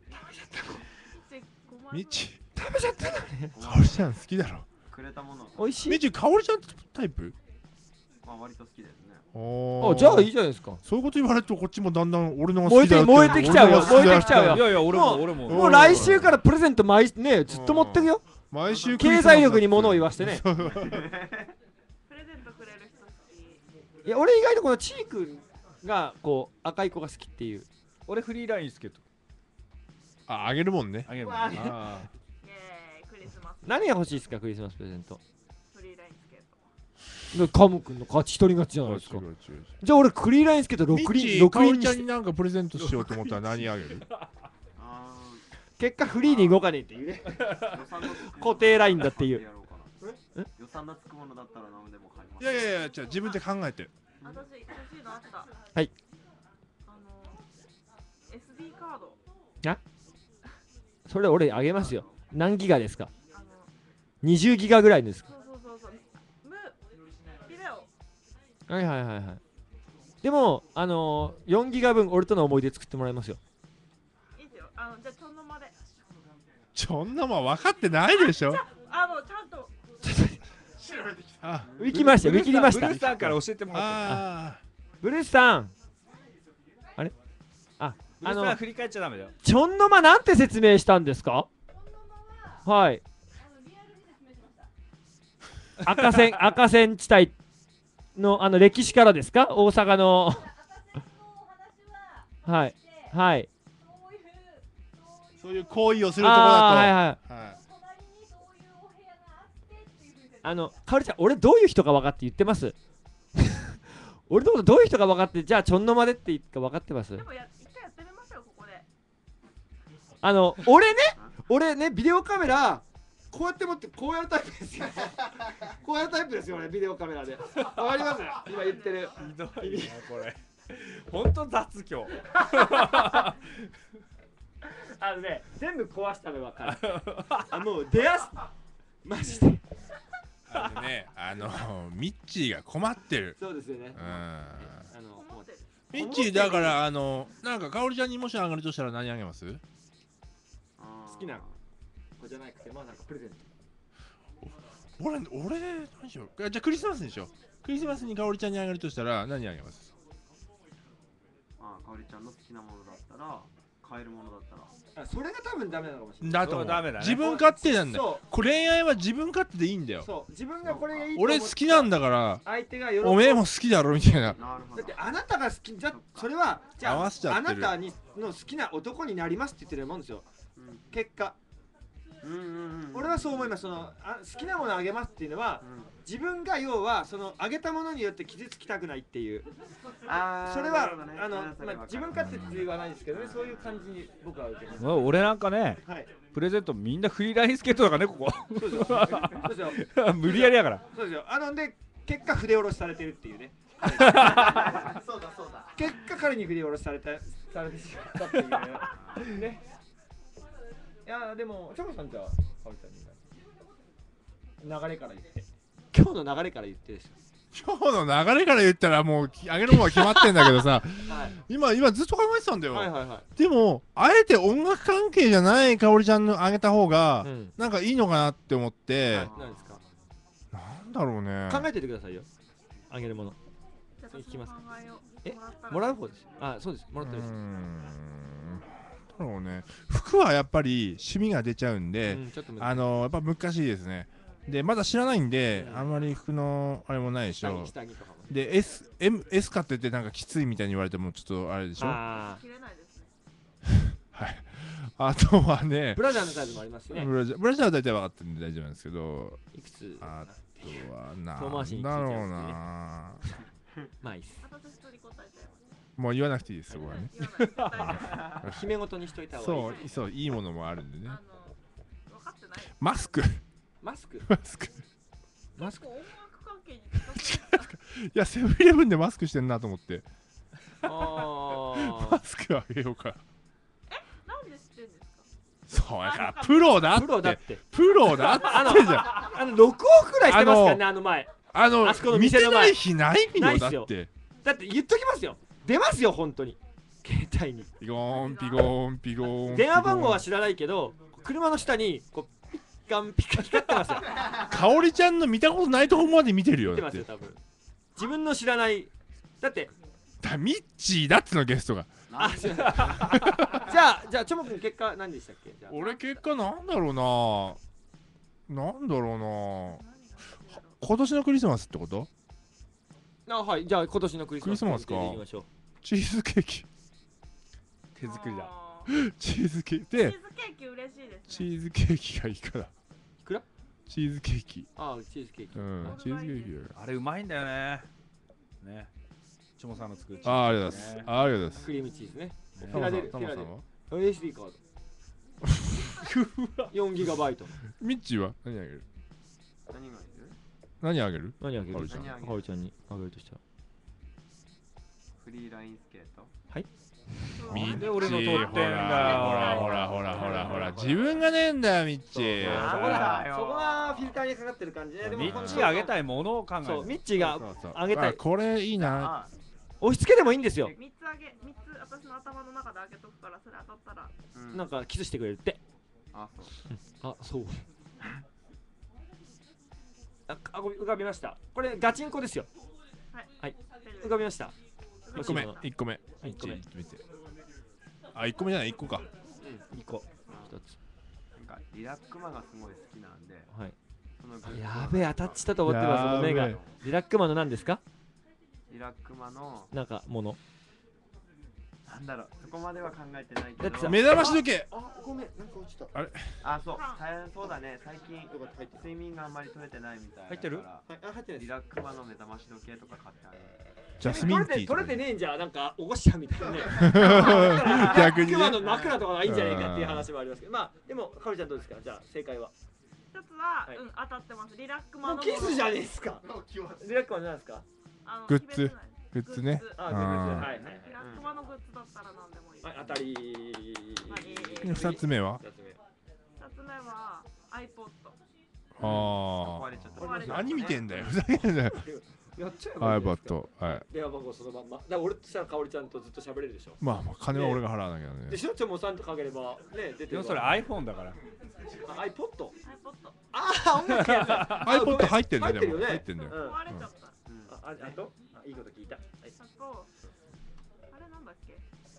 うミッチ食べちゃったのねかおりちゃん好きだろ。 くれたもの美味しいミッチかおりちゃんタイプ？ まあ割と好きですねおあじゃあいいじゃないですか。 そういうこと言われるとこっちもだんだん俺のが好きだよって燃えて燃えてきちゃうよ俺のが好きだ燃えてきちゃうよいやいや俺もうも俺も。 もう来週からプレゼント毎ねずっと持ってくよ。 毎週経済力に物を言わしてね。 プレゼントくれる人好き。 いや俺意外とこのチー君がこう赤い子が好きっていう。 俺フリーラインスケートああげるもんね。 あげるもん。 わああイエーイクリスマス。 何が欲しいですかクリスマスプレゼント。 フリーラインスケート。 でカム君の勝ち一人勝ちじゃないですか。 違う違う違うじゃあ俺クリーンラインスケートろくミッチ輪ろく輪にしてーかおりちゃんになんかプレゼントしようと思ったら何あげる？ あ結果フリーに動かねえっていうね。 ー予算のつく固定ラインだっていうやろうかな。予算のつくものだったら何でも買います。 いやいやいや、じゃあ自分で考えて。 私欲しいのあった。 はい。 あの エスディー カード。 それ俺あげますよ。何ギガですか？ あのにじゅうギガぐらいですか？ そうそうそうそう。ムビデオ。 はいはいはいはい。でもあのー、よんギガ分俺との思い出作ってもらいますよ。 いいですよ。あのじゃあちょんのまで。 ちょんなもん分かってないでしょ。 あのちゃんと。 あ、 ウィキましたウィキりました。 ブルースさんから教えてもらって。 あブルースさん。あれ？あ、あのブルースさん振り返っちゃダメだよ。 ちょんのまなんて説明したんですか？はい。赤線赤線地帯のあの歴史からですか？大阪のはいはい。 そういう行為をするところだと。 あーはいはい。 はいあのかおりちゃん俺どういう人か分かって言ってます？俺のことどういう人か分かってじゃあちょんのまでって言ってか分かってます？ でもや一回やってみましょうここで。 あの俺ね俺ねビデオカメラこうやって持ってこうやるタイプですよ。こうやるタイプですよ俺ビデオカメラで。わかります今言ってる。 ひどいなこれ。本当雑今日。 あのね全部壊したの分かる。あもう出やすマジで。 あのね、あのミッチーが困ってる。 そうですよね。 うん。 あの思ってる。 ミッチーだからあのなんかかおりちゃんにもしあげるとしたら何あげます？ 好きな子じゃなくてまあなんかプレゼント。 俺俺何しよう。じゃあクリスマスにしよう。クリスマスにかおりちゃんにあげるとしたら何あげます？ あー、かおりちゃんの好きなものだったら買えるものだったら。 あそれが多分ダメなのかもしれない。 だと思う。 そうダメだね自分勝手なんだよ。 そうこれ恋愛は自分勝手でいいんだよ。 そう自分がこれがいいと思って俺好きなんだから相手が喜ぶ。 おめえも好きだろみたいな。 なるほどだって。あなたが好きじゃそれはじゃ合あわせちゃってるあなたにの好きな男になりますって言ってるもんですよ。 うん結果うんうんうん。 俺はそう思います。そのあ好きなものをあげますっていうのはうん。 自分が要はそのあげたものによって傷つきたくないっていうあーそれはなるほどねあのうんそれわかるまあ自分勝手って言わないですけどねそういう感じに僕は受けます。 もう俺なんかね、 はいプレゼントみんなフリーラインスケートだからねここ。 そうですよそうですよ無理やりやから。 そうですよ。あので結果筆下ろしされてるっていうね。 そうだそうだ。 結果彼に筆下ろしされたされてしまったっていうね。いやでもチョコさんじゃあかおりちゃんに流れから言って今日の流れから言ってですよ。 今日の流れから言ったらもうあげるものは決まってんだけどさ。 はい今今ずっと考えてたんだよ。 はいはいはい。 でもあえて音楽関係じゃないかおりちゃんのあげた方がうんなんかいいのかなって思って、 はい何ですか。 なんだろうね。 考えててくださいよ。あげるもの。 じゃあ私も考えよう。 えもらったらもらう方ですよ。あそうです。もらってるんです。 うーんなんだろうね。服はやっぱり趣味が出ちゃうんで、 うんちょっと難しいあのやっぱ難しいですね。でまだ知らないんで、 うんあんまり服のあれもないでし下ょ着下着とかもね。 で S, M S 買っててなんかきついみたいに言われてもちょっとあれでしょ。 ああ切れないですね。 はい。あとはねブラジャーのサイズもありますしね。 ブラジャーブラジャーは大体分かってるんで大丈夫なんですけど、 いくつ。 あとはな遠回しにんだろう聞いちゃうんな。 まあいいっす。 私一人答えちゃいもう言わなくていいですそこはね。 ます。言わない絶対に。 姫ごとにしといた方がいい。 そうそういいものもあるんでね。 あの分かってない。 マスクマスク。 マスク。 マスク。 音楽関係に近くない。 いやセブンイレブンでマスクしてんなと思ってあマスクあげようか。 なんで知ってんですか。 そうだからプロだあ。 っプロだってて。 プロだってあのじゃん。 あのろくおくくらいしてますからねあの前。 あのあそこの見て店の前ない日ないよないっすよだって。 だって言っときますよ。出ますよ本当に。携帯に。 ピゴーンピゴーンピゴーン。 電話番号は知らないけど車の下にこうピッカンピカ光ってますよ。 かおりちゃんの見たことないとこまで見てるよ見てだって。 ますよ多分。自分の知らない。だってだミッチーだっつのゲストが。 あすいませんじゃあじゃあチョモ君結果何でしたっけ。じゃあ俺結果なんだろうな。なんだろうな。は今年のクリスマスってこと？ あはいじゃあ今年のクリスマスクリスマスか限定でいきましょう。 チーズケーキ。 手作りだ。 あーチーズケーキでチーズケーキ嬉しいですね。 チーズケーキがいいから。 いくら？ チーズケーキ。 ああ、チーズケーキ。 うん、チーズケーキだよ。 あれうまいんだよね。ね。チョモさんの作るチーズ、 あー、ありがとうございます。あー、ありがとうございます。 クリームチーズね。 ねタモさん、 テラデルタモさんはエスディー カード。よんギガバイト。 ミッチーは何あげる？ 何がいる？ 何あげる？ 何あげる？ はるちゃん。 何あげるはるちゃんにあげるとしたら。 フリーラインスケート。 はい。 ミッチで俺の取ってんだよほらほらほらほらほら自分がねえんだよミッチー。 あそうだよそこはフィルターにかかってる感じね。でもミッチーあげたいものを考える。 そう、ミッチーがそうそうあげたいあこれいいな。 あ押し付けでもいいんですよ。 みっつあげ、みっつ私の頭の中であげとくから、それ当たったら。 うんなんかキスしてくれるって。 あ、そう。 あ、そう。あ、あご浮かびました。これガチンコですよ。 はい。 はい。浮かびました。 一個目一個目。 一個目。 見て。あ一個目じゃない一個か。 うん、一個。一つ。 なんかリラックマがすごい好きなんで、 はい。 そのグッズやべえ、アタッチしたと思ってます。その目がやべえ。 リラックマの何ですか？ リラックマのなんかもの。 なんだろう、そこまでは考えてないけど。 だってさ目覚まし時計。 あ、ごめん、なんか落ちた。 あれあ、そう、大変そうだね。最近睡眠があんまり取れてないみたいだから。 入ってる？ はい、あ、入ってないです。 リラックマの目覚まし時計とか買ってある。 ジャスミンティー。 取れてねえんじゃ、なんか起こしちゃうみたいなね。 逆にね熊の枕とかがいいんじゃないかっていう話もありますけど、まあでもかおりちゃんどうですか？じゃあ正解は。 一つは、 はいうん、当たってます。リラックマもうの。 キスじゃねえですか。リラックマの何ですか？ あのグッズ決めてないグッズね。 あ、グッズ。はいはいはい。 リラックマのグッズだったら何でもいい。 はい、当たり。 二つ目は？ 二つ目。 二つ目は iPod。 ああ。 壊れちゃった。 壊れちゃった何見てんだよ。ふざけんなよ。 やっちゃえばいいじゃないですか。 iPad。はい。 電話番号そのまんま。だから俺としたらかおりちゃんとずっと喋れるでしょ。 まあまあ金は俺が払わなきゃね。 でしょ、ちょもさんとかければね出てるわ。 でもそれ iPhone だから。 あ iPod。 iPod。 ああ、音楽やつ。 iPod 入ってんだよ。でも入ってるよね。 入ってんだよ。 うん壊れちゃった。 あ、ああと、あ、いいこと聞いた。はい。 あと、あれなんだっけ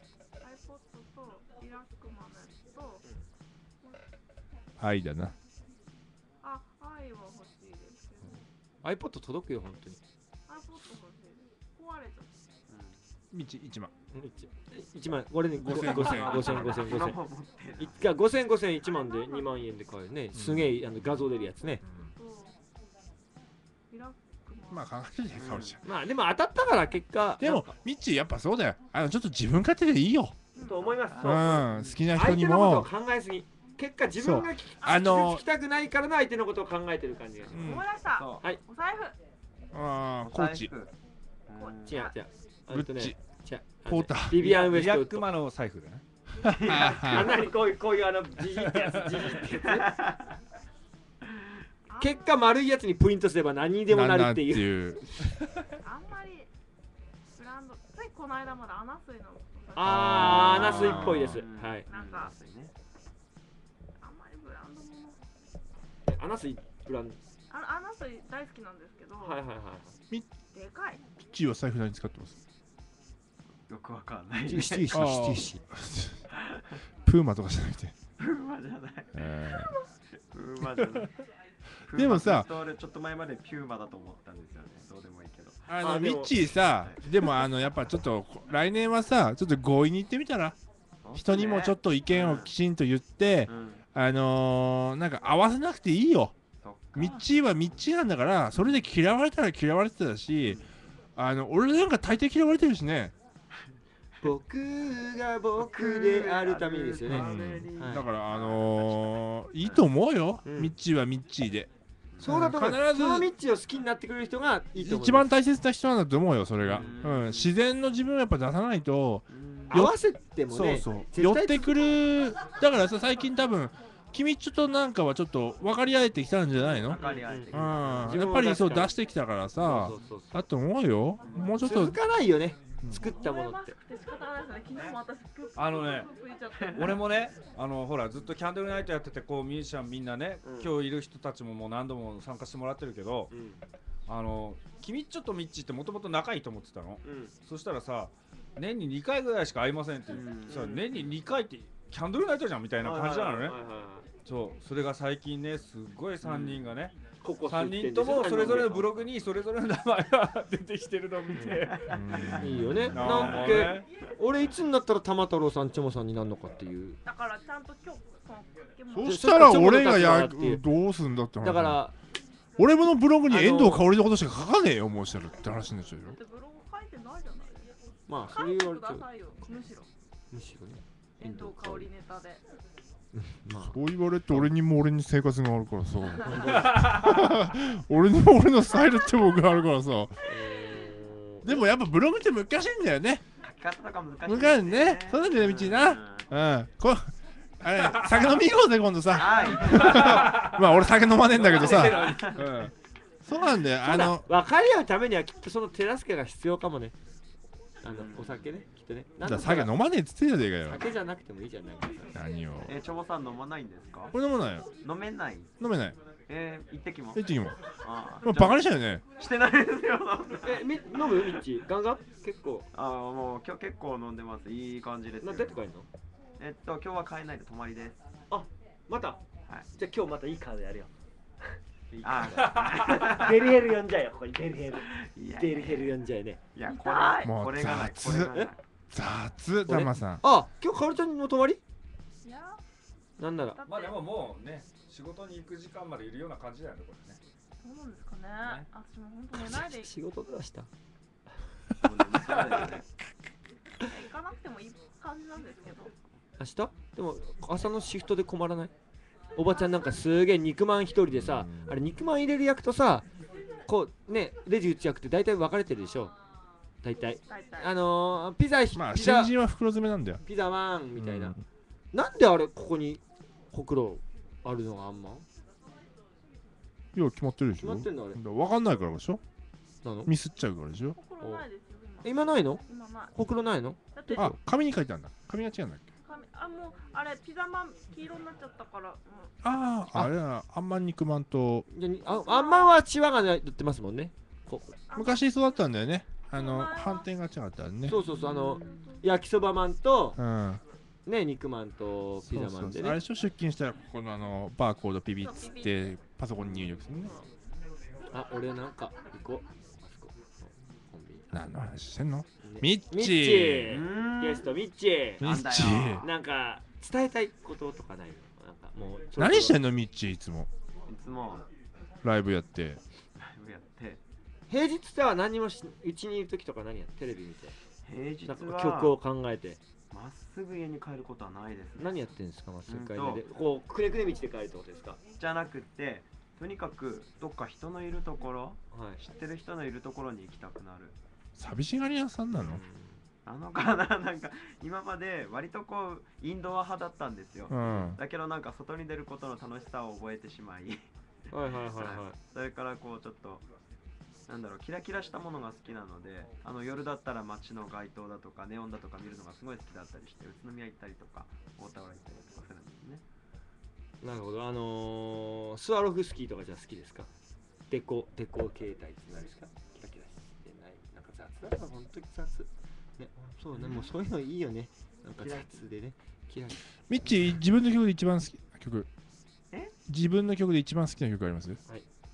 ?iPod とリラックマのやつと、 はいだな。 あ、愛は欲しいですけど、 iPod 届くよ本当に。 iPod 欲しいです。壊れちゃった。 みち一万。 一万、これね、 五千五千、五千、五千、五千。一回五千、五千、一万で二万円で買えるね。すげえあの画像出るやつね。 リラックまあ考えてねかおりちゃん。 まあでも当たったから結果。 でもミッチーやっぱそうだよ。あのちょっと自分勝手でいいよ。 と思います。 うん。好きな人相にも手のことを考えすぎ。結果自分が聞きあの聞きたくないからの相手のことを考えてる感じがしうん思い出した。 はい。 お財布。 ああコーチ。 ます。違う違う。 グッチ。 違う。 ポーター。 ビビアンウエストウッド。 リラックマの財布だね。 あんなにこういうこういうあのジジってやつジジってやつ。結果丸いやつにプリントすれば何にでもなるっていう。 いう。 あんまりブランド、ついこの間までアナスイの。 あー、アナスイっぽいです。はい。 なんか、あんまりブランドもの。 アナスイブランド。 あアナスイ大好きなんですけど、 はいはいはい。 ミでかい。 ッチーは財布何使ってます？ よくわかんない。 ティッシュティッシュティッシュ。 プーマとかじゃなくて。 プーマじゃない。 えプーマじゃない。 でもさプーマずっと俺ちょっと前までピューマだと思ったんですよね。どうでもいいけど。 ーあのあでもミッチーさ、でもあのやっぱちょっと来年はさ、ちょっと強引に言ってみたら、人にもちょっと意見をきちんと言ってう、ん。 あのーなんか合わせなくていいよ。 そっか。 ミッチーはミッチーなんだから、それで嫌われたら嫌われてたし、あの俺なんか大抵嫌われてるしね。 僕が僕であるためにですよね。 うんはいだからあのーいいと思うよ。 うんミッチーはミッチーで。 そうだと思う。 必ずそのミッチを好きになってくれる人がいいと思う。 一番大切な人なんだと思うよ、それが。 ううんん、自然の自分をやっぱ出さないと、 合わせてもね。 そうそう、 絶対寄ってくる。だからさ、最近多分、君ちょっとなんかはちょっと分かり合えてきたんじゃないの？ わかり合えてくるうん、や自分をっぱりそう出すから出してきたからさそう、そうそうだと思うよ。もうちょっと続かないよね。作ったものって。 仕方ないですね。昨日も私プッあのねプップ言っちゃって。 俺もね、あのほらずっとキャンドルナイトやってて、こうミュージシャンみんなね、 うん今日いる人たちももう何度も参加してもらってるけど、 うんあの君ちょっとミッチーってもともと仲いいと思ってたの。 うん。 そしたらさ、年ににかいぐらいしか会いませんって、 うんさ年ににかいってキャンドルナイトじゃんみたいな感じなのね。 はいはいはいはいそう、それが最近ね、すっごいさんにんがね、 ココスさんにんともそれぞれのブログにそれぞれの名前が出てきてるのを見ていいよね。 ななんかね俺いつになったら玉太郎さんちょもさんになるのかっていう。 だからちゃんと今日そのポケモンそしたら俺がやっていうどうすんだって話。 だから俺のブログに遠藤香織のことしか書かねえよもうしたらって話になっちゃうよ。 ブログ書いてないじゃないですか。 まあそ書いてれ言われちゃう。 くださいよ。むしろむしろね。 遠藤香織ネタで。 まあそう言われて俺にも俺に生活があるからさ俺にも俺のスタイルって僕があるからさ。でもやっぱブログって難しいんだよね。 書き方とか難しい難しいね。そうなんだよ道な。うん。こあれ酒飲み行こうぜ今度さ。まあ俺酒飲まねえんだけどさ。うん。そうなんだよ。あの分かり合うためにはきっとその手助けが必要かもね。あのお酒ねきっとね。 だ酒飲まねえっつってんじゃねえかよ。 酒じゃなくてもいいじゃないか。 何よ。 えー、ちょぼさん飲まないんですか？ 俺飲まないよ。 飲めない。 飲めない。 えー、一滴も。 一滴も。 あもうバカにしたよね。 してないですよ。 え、み飲むミッチーガンガン結構。 ああもう今日結構飲んでます。いい感じですよ。 なんでって帰るの？ えっと今日は帰えないで泊まりです。 あ、また。 はい。 じゃあ今日またいいカードやるよ。 あデリヘル呼んじゃえよここにデリヘル。 いやデリヘル呼んじゃえね。 いやこれもうこれがないこ雑れがない。 雑ダマさん。 あ、今日かおりちゃんの泊まり？ いやなんなら。 まあでももうね仕事に行く時間までいるような感じだよねこれね。 どうなんですかね。私も本当寝ないで仕事でした。 行かなくてもいい感じなんですけど。 明日？でも朝のシフトで困らない？おばちゃんなんかすげえ肉まん一人でさ、あれ肉まん入れる役とさ、こうねレジ打つ役って大体分かれてるでしょ。大体。あのー、ピザまあピザ新人は袋詰めなんだよ。 ピザワンみたいな。なんであれここにほくろあるのがあんまん？ いや決まってるでしょ。 決まってんのあれ。 分かんないからでしょ。 なの？ ミスっちゃうからでしょ。 ほくろないですよ今ないの？ 今ない。 ほくろないの？ だってあ、紙に書いてあるんだ。紙が違うんだっけ。 紙あもうあれピザマン黄色になっちゃったから。うんああ、あれはあんまん肉まんとじゃにああんまんはチワが塗ってますもんね。こ昔そうだったんだよね。あの反転が違ったね。 そうそうそうあの焼きそばマンとうん。 ね肉まんとピザマンでね。 あれでしょ出勤したらここのあのバーコードピピッつってパソコンに入力するね。 あ、俺なんか行こう。 何の話してんの？ ねミッチー。 ミッチーゲストミッチー。 ミッチー。 なんか伝えたいこととかないの？なんかもう何してんのミッチーいつも。 いつもライブやって。 ライブやって。 平日では何もしうちにいる時とか何やテレビ見て。 平日はなんか曲を考えて。 まっすぐ家に帰ることはないですね。 何やってんですかまっすぐ帰りうんで。こうくねくね道で帰るってことですか？ じゃなくってとにかくどっか人のいるところ、 はい、 知ってる人のいるところに行きたくなる。 寂しがり屋さんなの？ なのかななんか今まで割とこうインドア派だったんですよ。 うんだけどなんか外に出ることの楽しさを覚えてしまいはいはいはいはい。 それからこうちょっとなんだろうキラキラしたものが好きなので、あの夜だったら街の街灯だとかネオンだとか見るのがすごい好きだったりして宇都宮行ったりとか大田原行ったりとかするんですね。 なるほど。あのー、スワロフスキーとかじゃ好きですか？デコデコ形態って何ですか？キラキラしてないなんか雑だから本当に雑。ね、そうね、もうそういうのいいよね。なんか雑でね。キラキラ。 ミッチー自分の曲で一番好きな曲。 え？ 自分の曲で一番好きな曲あります？ はい。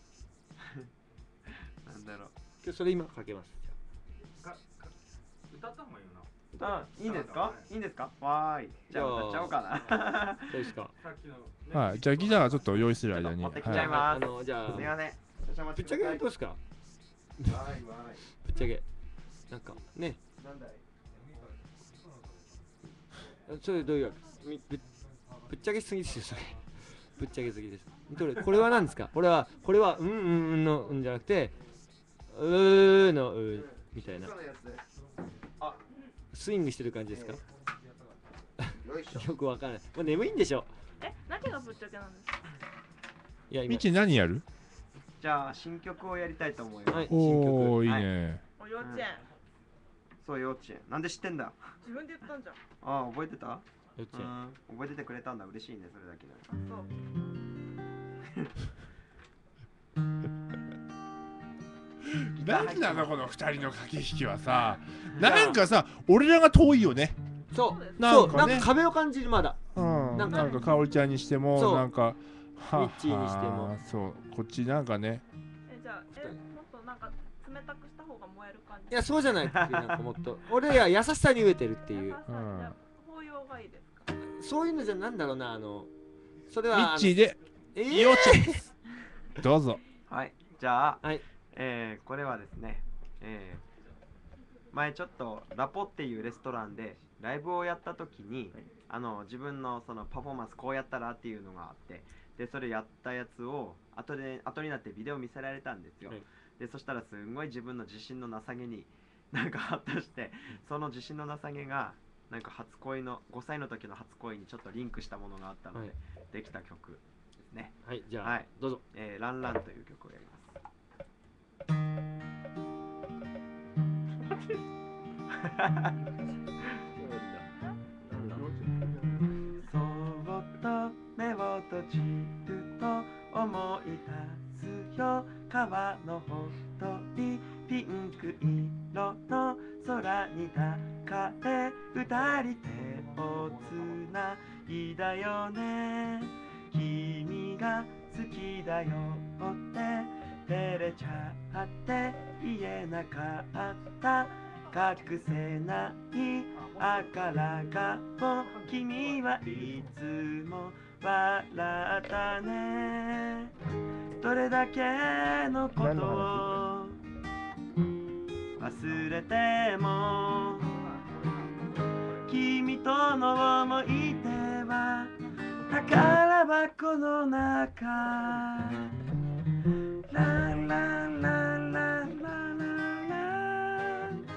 なんだろう。 今日それ今かけます。 かか歌った方がいいよな。 あ、いいんですか？いいんですか？わーい。じゃあ歌っちゃおうかな。 そうですか。 さっきのはい、じゃあギターはちょっと用意する間に。 持ってきちゃいます。 あのじゃあすいません。 ぶっちゃけどうですか？ぶっちゃけなんかね。それどういうわけ？ぶぶぶっちゃけすぎですよそれ。ぶっちゃけすぎです。どれこれは何ですか？これはこれはうんうんうんのうんじゃなくてうーのうみたいな。スイングしてる感じですか？よくわからない。もう眠いんでしょ。 え、何がぶっちゃけなんですか？ いや今。 ミッチー何やる？ じゃあ新曲をやりたいと思います。 はい、 おおいいはいね。 お幼稚園。 そう幼稚園。なんで知ってんだ？ 自分で言ったんじゃん。 ああ覚えてた？ 幼稚園。 うん覚えててくれたんだ。嬉しいねそれだけで。 そう。 何なのこの二人の駆け引きはさ。なんかさ俺らが遠いよね。 そう。 なんかねそうなんか壁を感じるまだ。 うん。 なんかなんかかおりちゃんにしてもそうなんかはミッチーにしてもはそうこっちなんかねえじゃあえもっとなんか冷たくした方が燃える感じ。 いやそうじゃないっていうなんかもっと俺ら優しさに飢えてるっていう優しさじゃあ包容がいいですか。 そういうのじゃなんだろうなあのそれミはッチーでえー幼稚園ですどうぞはい、じゃあ、 はいえーこれはですね、えー前ちょっとラポっていうレストランでライブをやった時に、あの自分のそのパフォーマンスこうやったらっていうのがあって、でそれやったやつを後で後になってビデオ見せられたんですよ。 はいでそしたらすんごい自分の自信のなさげになんか発達して、その自信のなさげがなんか初恋のごさいの時の初恋にちょっとリンクしたものがあったので、 はいできた曲ですね。 はいじゃあ、 はい、 どうぞ。 えー、ランランという曲をやります。そっと目を閉じると思い出すよ、川のほとりピンク色の空に抱かれ二人手をつないだよね。君が好きだよって照れちゃって言えなかった、隠せない赤ら顔、君はいつも笑ったね。どれだけのことを忘れても君との思い出は宝箱の中。ランランランランランランラン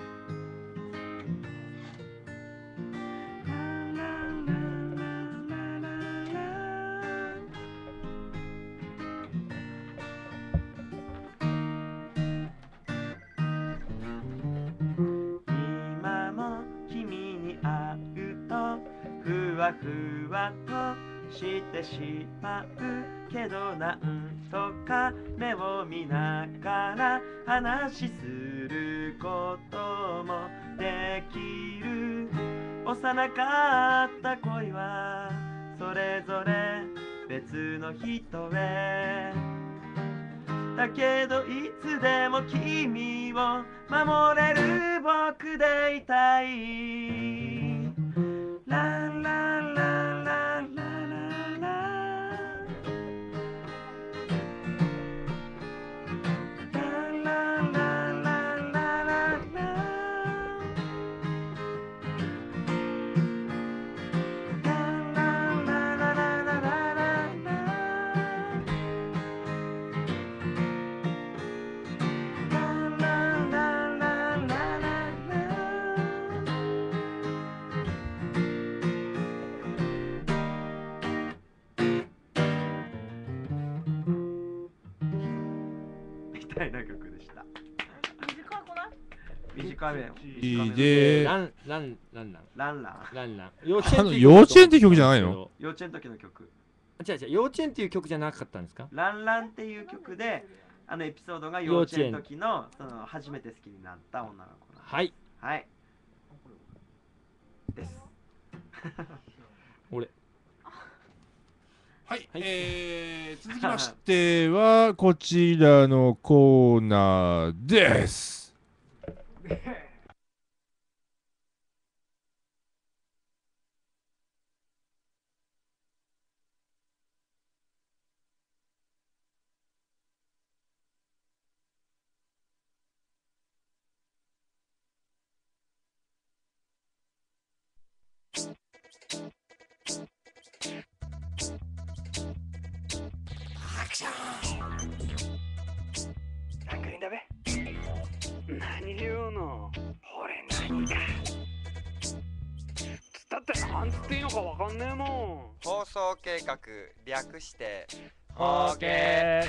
今も君に会うとふわふわとしてしまうけど、なんとか目を見ながら話することもできる。幼かった恋はそれぞれ別の人へ、だけどいつでも君を守れる僕でいたい。ランランランランランランランランランランランランランランみたいな曲でした。 短くない？ 短めよ。 いいでランランランランランランランランあの幼稚園って曲じゃないの？ 幼稚園の時の曲。 違う違う幼稚園っていう曲じゃなかったんですか？ ランランっていう曲で、あのエピソードが幼稚園の時のその初めて好きになった女の子なんです。 はいはいです。 俺はい、えー、続きましてはこちらのコーナーです。 なんかいいんだべ。何言うの。俺何か。つったってなんつっていいのかわかんねえもん。 放送計画略してオーケ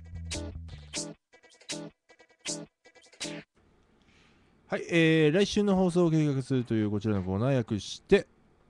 はい、えー、来週の放送を計画するというこちらのコーナー略して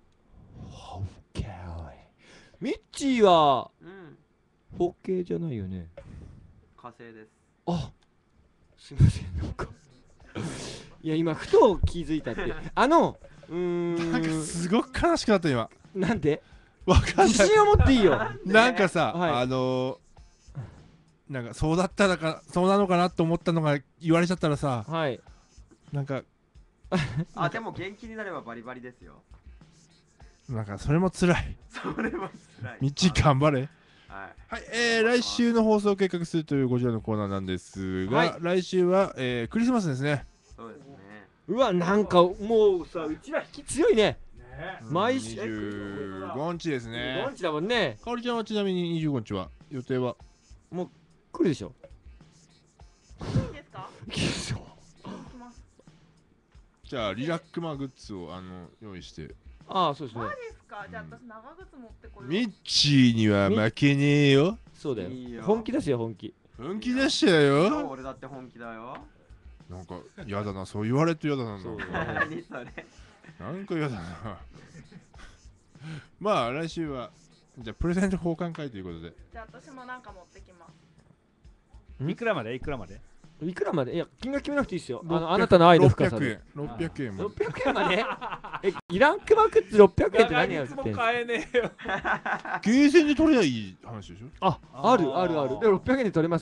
ミッチーはうんフォーケーじゃないよね。 火星です。 あ、すみませんなんかいや今ふと気づいたってあのうーんなんかすごく悲しくなった今。 なんでわかんない。 自信を持っていいよ。 なんかさ、 はいあのー、なんかそうだったらかそうなのかなと思ったのが言われちゃったらさ、 はい。 なんかあ、でも元気になればバリバリですよ。 なんかそれも辛い。 それも辛い。 みっち頑張れ。 はい。 はい、えー、来週の放送を計画するというこちらのコーナーなんですが、 はい、 来週は、えー、クリスマスですね。 そうですね。 うわ、なんかもうさ、うちら引き強いね。毎週にじゅうごにちですね。 にじゅうごにちだもんね。 かおりちゃんはちなみににじゅうごにちは予定はもう来るでしょ。 いいですか？ いいですよ。 じゃあリラックマグッズをあの用意して。 ああ、そうですね。 マジですか？じゃあ私長靴持ってこよう。 ミッチーには負けねえよ。 そうだよ。 いいよ本気ですよ、本気。 本気出したよ。 俺だって本気だよ。 なんかやだな、そう言われるとやだな。 何それ。 なんかやだな。まあ来週はじゃあプレゼント交換会ということで。 じゃあ私もなんか持ってきます。 いくらまでいくらまでいくらまでいや、金額決めなくていいですよ。あのあなたの愛の深さで。 ろっぴゃくえん。 ろっぴゃくえんまでえ、イランクマグッズろっぴゃくえんって何やってんの？ も買えねえよ。 ゲーセンで取ればいい話でしょ。 あ、あるあるある。でろっぴゃくえんで取れます。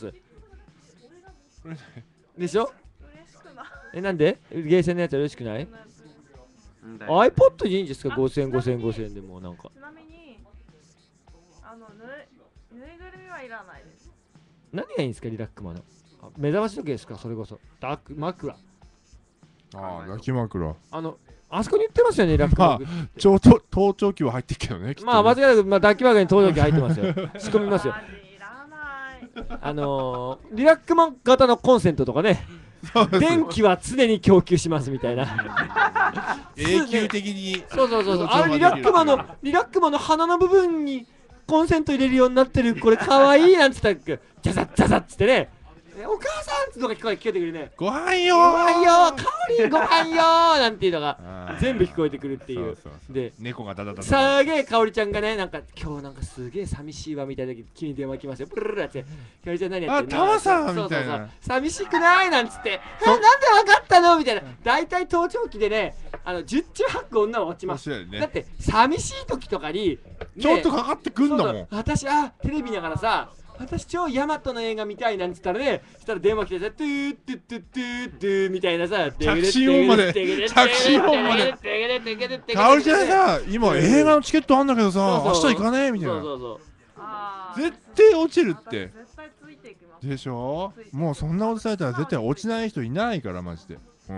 でしょ？ 嬉しくない。 え、なんでゲーセンのやつは嬉しくない？ ん iPod でいいんですか？ごせんごせんごせんでもなんか。 ちなみにあのぬいぬいぐるみはいらないです。 何がいいんですかリラックマの？目覚まし時計ですか？それこそダーク枕。 ああ、抱き枕。 あのあそこに売ってますよねリラックマ。 まあちょうど盗聴器は入ってるけどね。 まあ間違いなくまあ抱き枕に盗聴器入ってますよ。仕込みますよ。あのー、リラックマ型のコンセントとかね。電気は常に供給しますみたいな。 永久的に。 そうそうそうそう。あれリラックマのリラックマの鼻の部分にコンセント入れるようになってる。これかわいいなんつったっけ。ジャザッジャザッつってね。お母さんとか聞こえてくるね。 ご飯よー。 ご飯よー。香りご飯よーなんていうのが全部聞こえてくるっていう。で、 猫がダダダダ。 さげえ香りちゃんがね、なんか今日なんかすげえ寂しいわみたいな時君に電話来ますよ。プルルルって。香りちゃん何やってんの？ あ、タマさんみたいな。 寂しくないなんつって。え、なんでわかったのみたいな。大体盗聴器でね、あの十中八九女は落ちます。だって寂しい時とかにちょっとかかってくんだもん。 私あテレビ見ながらさ。私超ヤマトの映画見たいなんつったらね、そしたら電話来てさ、トゥートゥトゥトゥトゥみたいなさ、 着信音まで着信音までかおりちゃんさ、今映画のチケットあんだけどさ、明日行かねえみたいな。絶対落ちるって。でしょ。もうそんなことされたら絶対落ちない人いないからマジで。うん。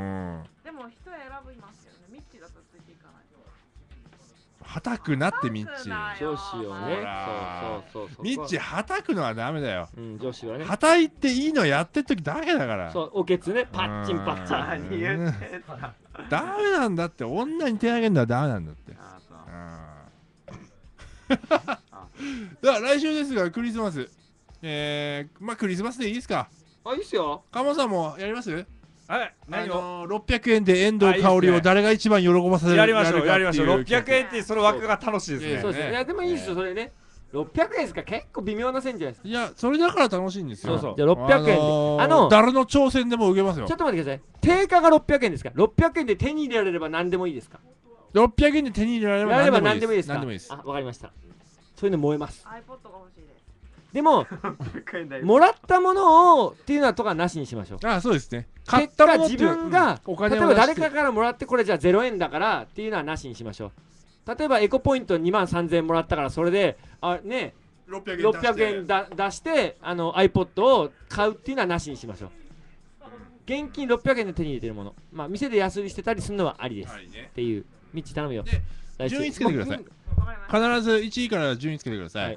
でも人選びますよね。ミッチーだとついていかないと。 はたくなってミッチ。 女子をね。そうそうそう。 ミッチはたくのはダメだよ。 うん、女子はね。 はたいていいのやってる時だけだから。 そう、おけつね、パッチンパッチン。 ダメなんだって、女に手上げるのはダメなんだって。だから来週ですがクリスマス。えー、まあクリスマスでいいですか。 あ、いいっすよ。 鴨さんもやります？ はい、 何をろっぴゃくえんで遠藤香織を誰が一番喜ばせるかやりましょうやりましょう。ろっぴゃくえんってその枠が楽しいですね。 そうですね。いやでもいいですよそれね。ろっぴゃくえんですか結構微妙な線じゃないですか。 いやそれだから楽しいんですよ。 そうそう。じゃあろっぴゃくえんであの誰の挑戦でも受けますよ。 ちょっと待ってください。定価がろっぴゃくえんですか。ろっぴゃくえんで手に入れられれば何でもいいですか。 ろっぴゃくえんで手に入れられれば何でもいいです。 何でもいいです。あ、わかりました。そういうの燃えます。 iPod が欲しいです。 でももらったものをっていうのはとかなしにしましょう。 ああそうですね。 買ったもの自分が例えば誰かからもらってこれじゃあゼロえんだからっていうのはなしにしましょう。例えばエコポイントにまんさんぜんえんもらったからそれであねろっぴゃくえんだ出してあの iPod を買うっていうのはなしにしましょう。現金ろっぴゃくえんで手に入れてるもの、まあ店で安売りしてたりするのはありです、ね、っていう。ミッチ頼むよ。 順位つけてください。必ずいちいから順位つけてください。はい、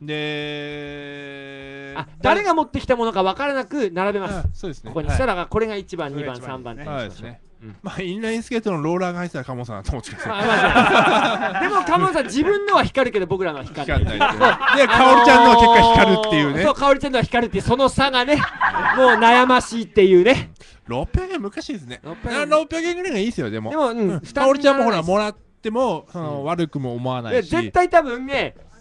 であ誰が持ってきたものか分からなく並べます。 そうですね。 ここにしたらこれがいちばんにばんさんばんってそうですね。まあインラインスケートのローラーが入ってたらカモさんだと思ってください。 でもカモさん自分のは光るけど僕らのは光らない。でかおりちゃんのは結果光るっていうね。 そうかおりちゃんのは光るっていうその差がねもう悩ましいっていうね。 ろっぴゃくえん昔ですね。ろっぴゃくえんぐらいがいいですよ。でもでもかおりちゃんもほらもらっても悪くも思わないし。 絶対多分ね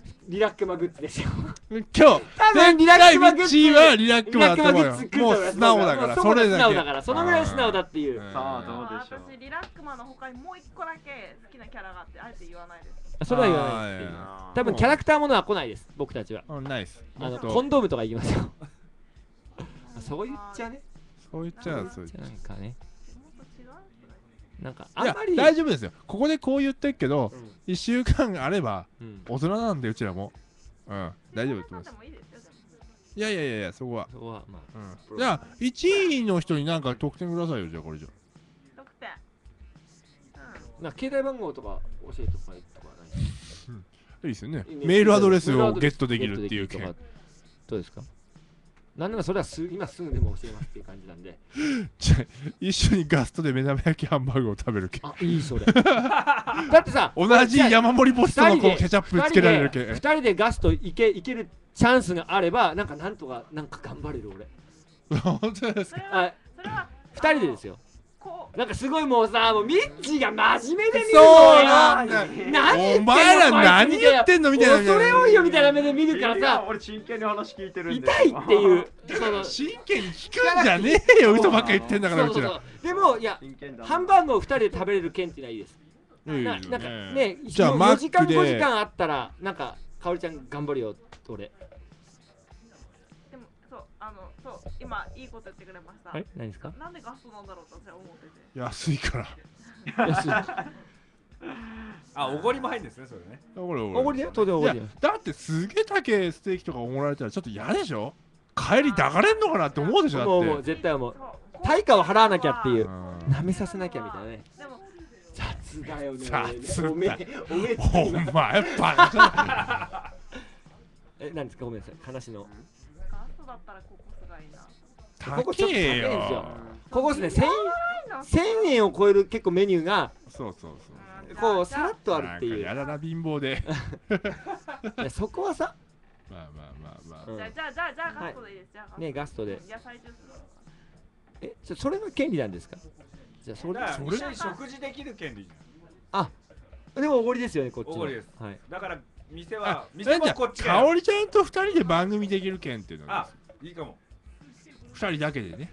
リラックマグッズですよ。 今日多分リラックマグッズミッチーはリラックマだと思うよ。 リラックマグッズ来るともう思います素直だから、 もうそれだけ。 素直だから、そのぐらい素直だっていう。 さあどうでしょう。 私リラックマの他にもう一個だけ好きなキャラがあってあえて言わないです。 それは言わないです。多分キャラクターものは来ないです。僕たちは。 ないです。 あのコンドームとか言いますよ。そう言っちゃね。 そう言っちゃう。そう言っちゃう。 なんかね。なんかあんまり大丈夫ですよ。ここでこう言ってるけど、一週間あれば大人なんでうちらも。うん、大丈夫と思います。いやいやいやいや、そこは。そこはまあ。うん。じゃあいちいの人になんか得点くださいよ、じゃあこれじゃ。 得点。 な携帯番号とか教えてとかとかない。 いいですよね。メールアドレスをゲットできるっていう件。 どうですか。なんならそれはす今すぐでも教えますっていう感じなんで。 じゃ一緒にガストで目玉焼きハンバーグを食べるけ。 あ、いいそれ。だってさ、 同じ山盛りポストのこうケチャップつけられるけ。 二人でガスト行け行けるチャンスがあれば、なんかなんとかなんか頑張れる俺。 本当ですか。 あ、 それは二人でですよ。なんかすごいもうさ、もうミッチーが真面目で見るそうなんだ。 何お前ら何言ってんのみたいな。 恐れ多いよみたいな目で見るからさ。 俺真剣に話聞いてるんで。 痛いっていう。 真剣に聞くんじゃねえよ。嘘ばっか言ってんだからうちら。 でもいや、ハンバーグを二人で食べれる件ってないいです。なんかね、 じゃあマックでよじかんごじかんあったらなんかかおりちゃん頑張るよ俺。 でもそうあのそう今いいこと言ってくれました。 はい、何ですか。 なんでガストなんだろうと私は思ってて。 安いから。 安い。 あ、おごりも入るんですね、それね。 おごりおごりだよ、当然おごりだよ。 だってすげえ高いステーキとかおごられたらちょっと嫌でしょ。帰り抱かれんのかなって思うでしょ。だって。 もうもう絶対思う。対価を払わなきゃっていう。舐めさせなきゃみたいなね。 でも雑だよね。 雑だ。 おめえおめえ。 お前バカ。 え、何ですか、ごめんなさい、話の。 ガストだったらココスがいいな。 ここちょっと高いんですよ。ここですね、千千円を超える結構メニューが。 そうそうそう。 こうさらっとあるっていう。 やだな貧乏で。 そこはさ。 まあまあまあまあ。 じゃあじゃあじゃあガストでいいです。じゃあねガストで。 野菜ジュース。 え、じゃそれが権利なんですか。じゃそれそれに食事できる権利。 あ、でもおごりですよねこっち。 おごりです。 はい。 だから店は店もこっちが。かおりちゃんと二人で番組できる件っていうのあ、いいかも。 二人だけでね。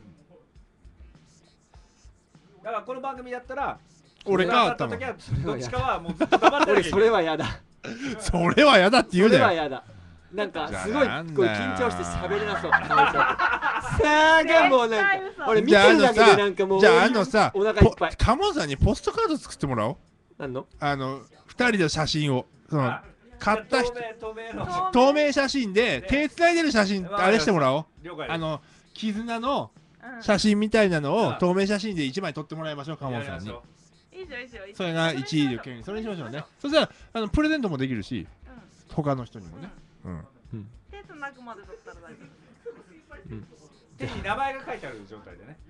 だからこの番組だったら俺があったの。 どっちかはもうずっと黙ってる。 それはやだ。 それはやだって言うそだよ。 れはやだ。なんかすごいこう緊張して喋れなそう。さあがもうなんか俺見てるだけでなんかもうじゃああのさお腹いっぱい。 カモンさんにポストカード作ってもらおう。 なんの？ あの二人の写真をその買った人透明の透明写真で手つないでる写真あれしてもらおう。あの絆の写真みたいなのを透明写真で一枚撮ってもらいましょうカモンさんに。 いいじゃんいいじゃん。 それが一位の権利それにしましょうね。そしたらあのプレゼントもできるし他の人にもね。うん。 手つなぐまでだったら大丈夫。 手に名前が書いてある状態でね。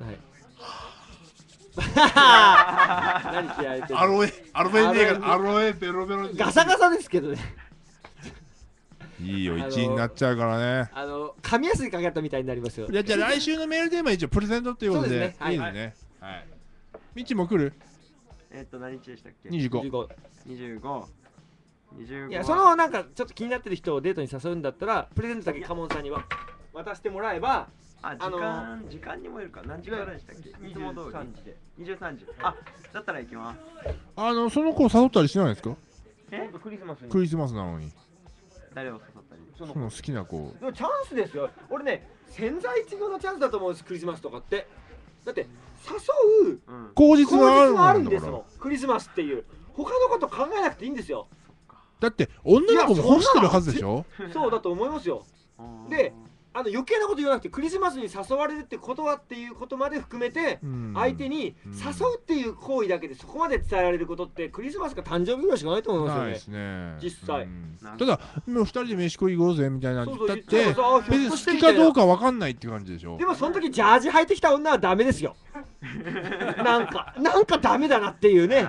はい。何気合いてる。 アロエアロエネガアロエベロベロガサガサですけどね。 いいよいちいになっちゃうからね。 あの紙やすりかかったみたいになりますよ。 じゃじゃ来週のメールテーマ一応プレゼントっていうことでいいですね。はい。みちも来る？ えっと何日でしたっけ？ 二十五。 二十五。 いやそのなんかちょっと気になってる人をデートに誘うんだったらプレゼントだけカモンさんには渡してもらえばあ時間時間にもよるか何時からでしたっけ？いつも通りで二十三時あだったら行きます。 あのその子誘ったりしないんですか？ えクリスマスにクリスマスなのに誰を誘ったりその好きな子でもチャンスですよ。俺ね千載一遇のチャンスだと思うんですクリスマスとかってだって誘う口実があるんですもんクリスマスっていう他のこと考えなくていいんですよ。 だって女の子も欲してるはずでしょ。 そうだと思いますよ。であの余計なこと言わなくてクリスマスに誘われるってことはっていうことまで含めて相手に誘うっていう行為だけでそこまで伝えられることってクリスマスか誕生日ぐらいしかないと思いますよね。 ないですね実際。 ただもう二人で飯食い行こうぜみたいな言ったって別に好ききかどうかわかんないって感じでしょ。 でもその時ジャージ履いてきた女はダメですよ。なんかなんかダメだなっていうね。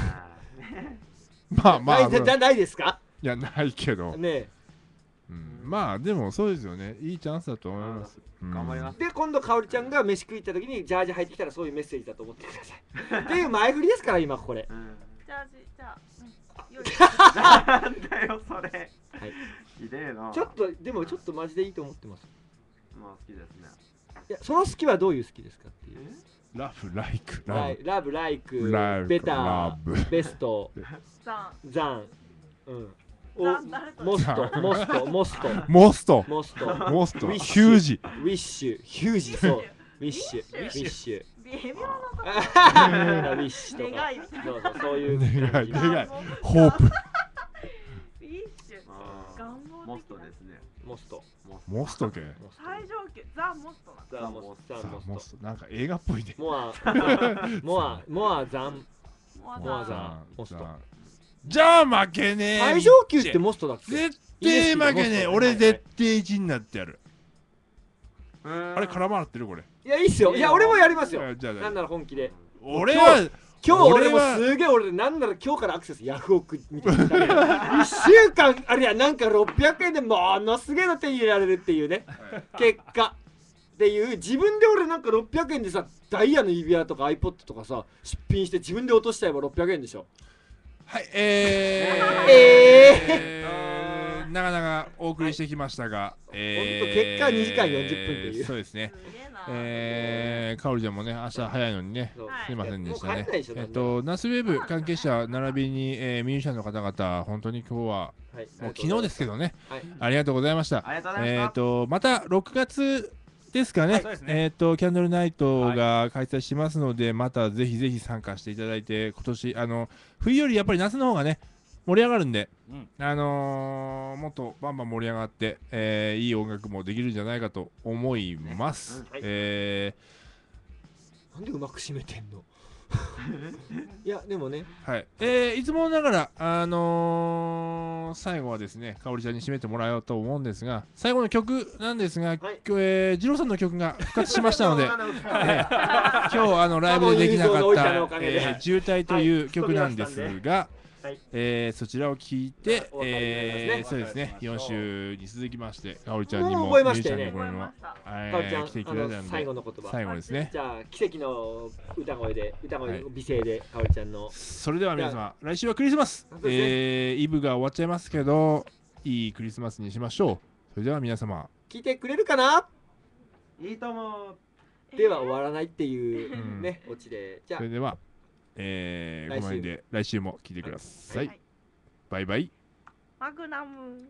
まあまあないですか？ いやないけどね。 まあでもそうですよね。いいチャンスだと思います。 頑張ります。 で今度かおりちゃんが飯食い行った時にジャージ履いてきたらそういうメッセージだと思ってください。っていう前振りですから今これ。 ジャージじゃあ。 なんだよそれ。 はい。 でえな。 ちょっとでもちょっとマジでいいと思ってます。 まあ好きですね。 いやその好きはどういう好きですかっていう。 ラブライクライラブライクラブベタラブベストザザンうんおザン誰とモストモストモストモストモストモストウィッシヒュージウィッシュヒュージそうウィッシュウィッシュ微妙なとこウィッシュとか願いみたいなそうそうそういう願い願いホープビッシュあー願望モス的なトですね。 モストモスト系最上級ザ・モストなんだザモスザさあモスモストなんか映画っぽいねトモアモアモアザンモアモアザザンモストじゃあ負けねえ最上級ってモストだっけ絶対負けねえ俺絶対いちになってやるあれ空回ってるこれいやいいっすよいや俺もやりますよじゃあなんなら本気で俺は今日俺も俺はすげえ俺なんなら今日からアクセスヤフオクみたいないっしゅうかんあれやなんかろっぴゃくえんでものすげえの手に入れられるっていうね結果っていう自分で俺なんかろっぴゃくえんでさダイヤの指輪とか iPod とかさ出品して自分で落としちゃえばろっぴゃくえんでしょはいえーええー長々お送りしてきましたがえー結果はにじかんよんじゅっぷんっていうそうですねえー、かおりちゃんもね明日早いのにねそうすいませんでしたねもう帰んないでしょえっとナスウェーブ関係者並びに、えー、ミュージシャンの方々本当に今日ははいもう昨日ですけどね、 はいありがとうございました。 ありがとうございましたえっ、とまたろくがつですかね。 はいそうですねえっ、とキャンドルナイトが開催しますので、またぜひぜひ参加していただいて、今年あの冬よりやっぱり夏の方がね盛り上がるんで、 うんあのーもっとバンバン盛り上がって、えーいい音楽もできるんじゃないかと思います。 はいえなんでうまく締めてんのいやでもねーはい、えーいつもながらあのー最後はですね、かおりちゃんに締めてもらおうと思うんですが、最後の曲なんですが、今日、えー、二郎さんの曲が復活しましたので、えー今日あのライブでできなかった、えー渋滞という曲なんですが、 はいえーそちらを聞いて、 お別れになりますねえーそうですね、よん週に続きまして、かおりちゃんにももう覚えましたよねミュージシャンの頃にもかおりちゃんえー来ていたあのだいたので、 最後の言葉最後ですね。 じゃあ奇跡の歌声で歌声、 はい美声でかおりちゃんのそれでは皆様、来週はクリスマス、 そうですねえーイブが終わっちゃいますけど、いいクリスマスにしましょう。それでは皆様、 聞いてくれるかないいとも。 では終わらないっていううんね、オチでじゃあそれでは、えー、 来週この辺で来週も聞いてください。 はいバイバイ。 マグナム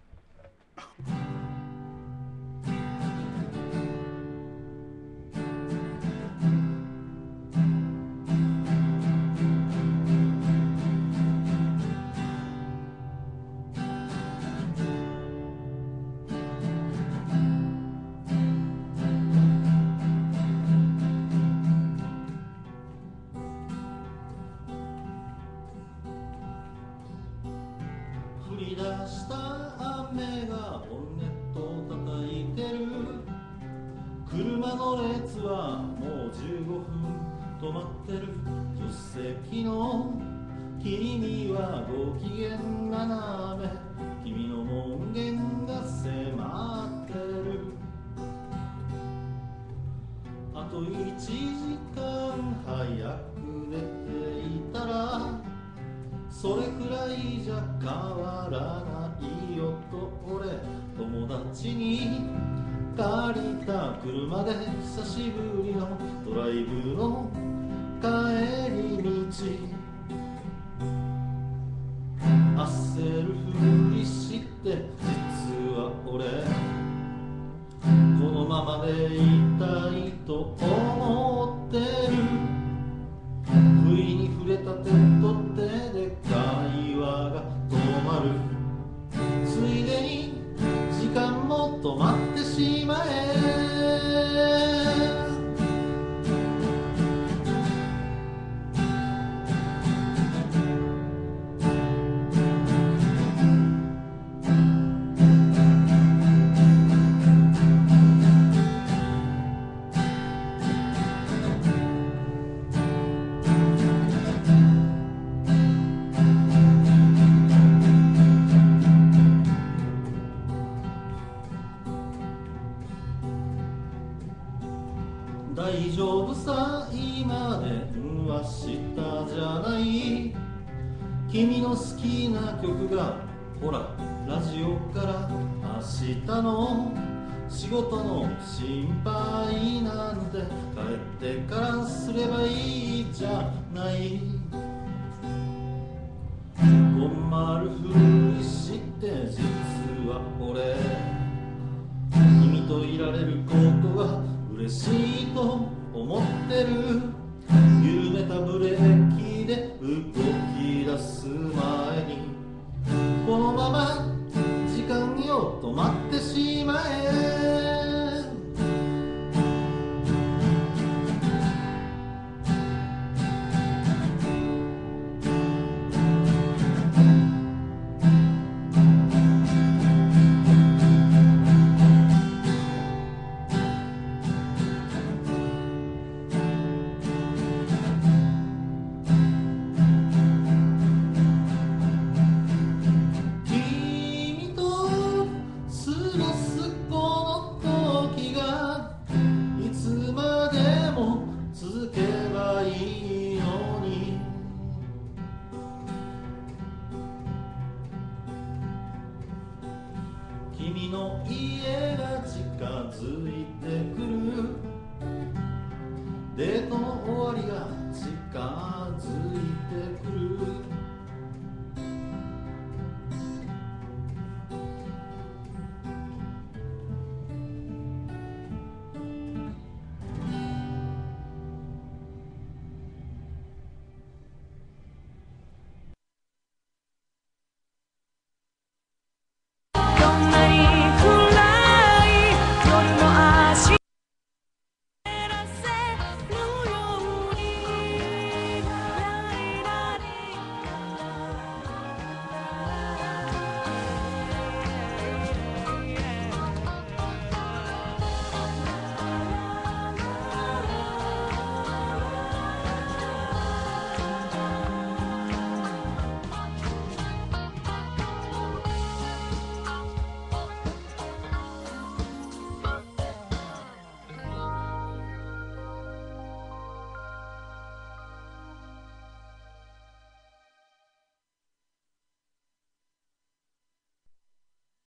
降り出した雨がボンネットを叩いてる車の列はもうじゅうごふん止まってる助手席の君はご機嫌斜め君の門限が迫ってるあといちじかん早く出ていたらそれくらいじゃ変わらないよと俺友達に借りた車で久しぶりのドライブの帰り道焦るふりして実は俺このままでいたいと思ってる不意に触れた手と手で会話が止まるついでに時間も止まってしまえ大丈夫さ今でうんはしたじゃない君の好きな曲がほらラジオから明日の仕事の心配なんて帰ってからすればいいじゃない。困るふりして実は俺君といられることが嬉しいと思ってる。緩めたブレーキで動き出す前にこのまま時間よ止まってしまえ。君の家が近づいてくる。デートの終わりが近づいてくる。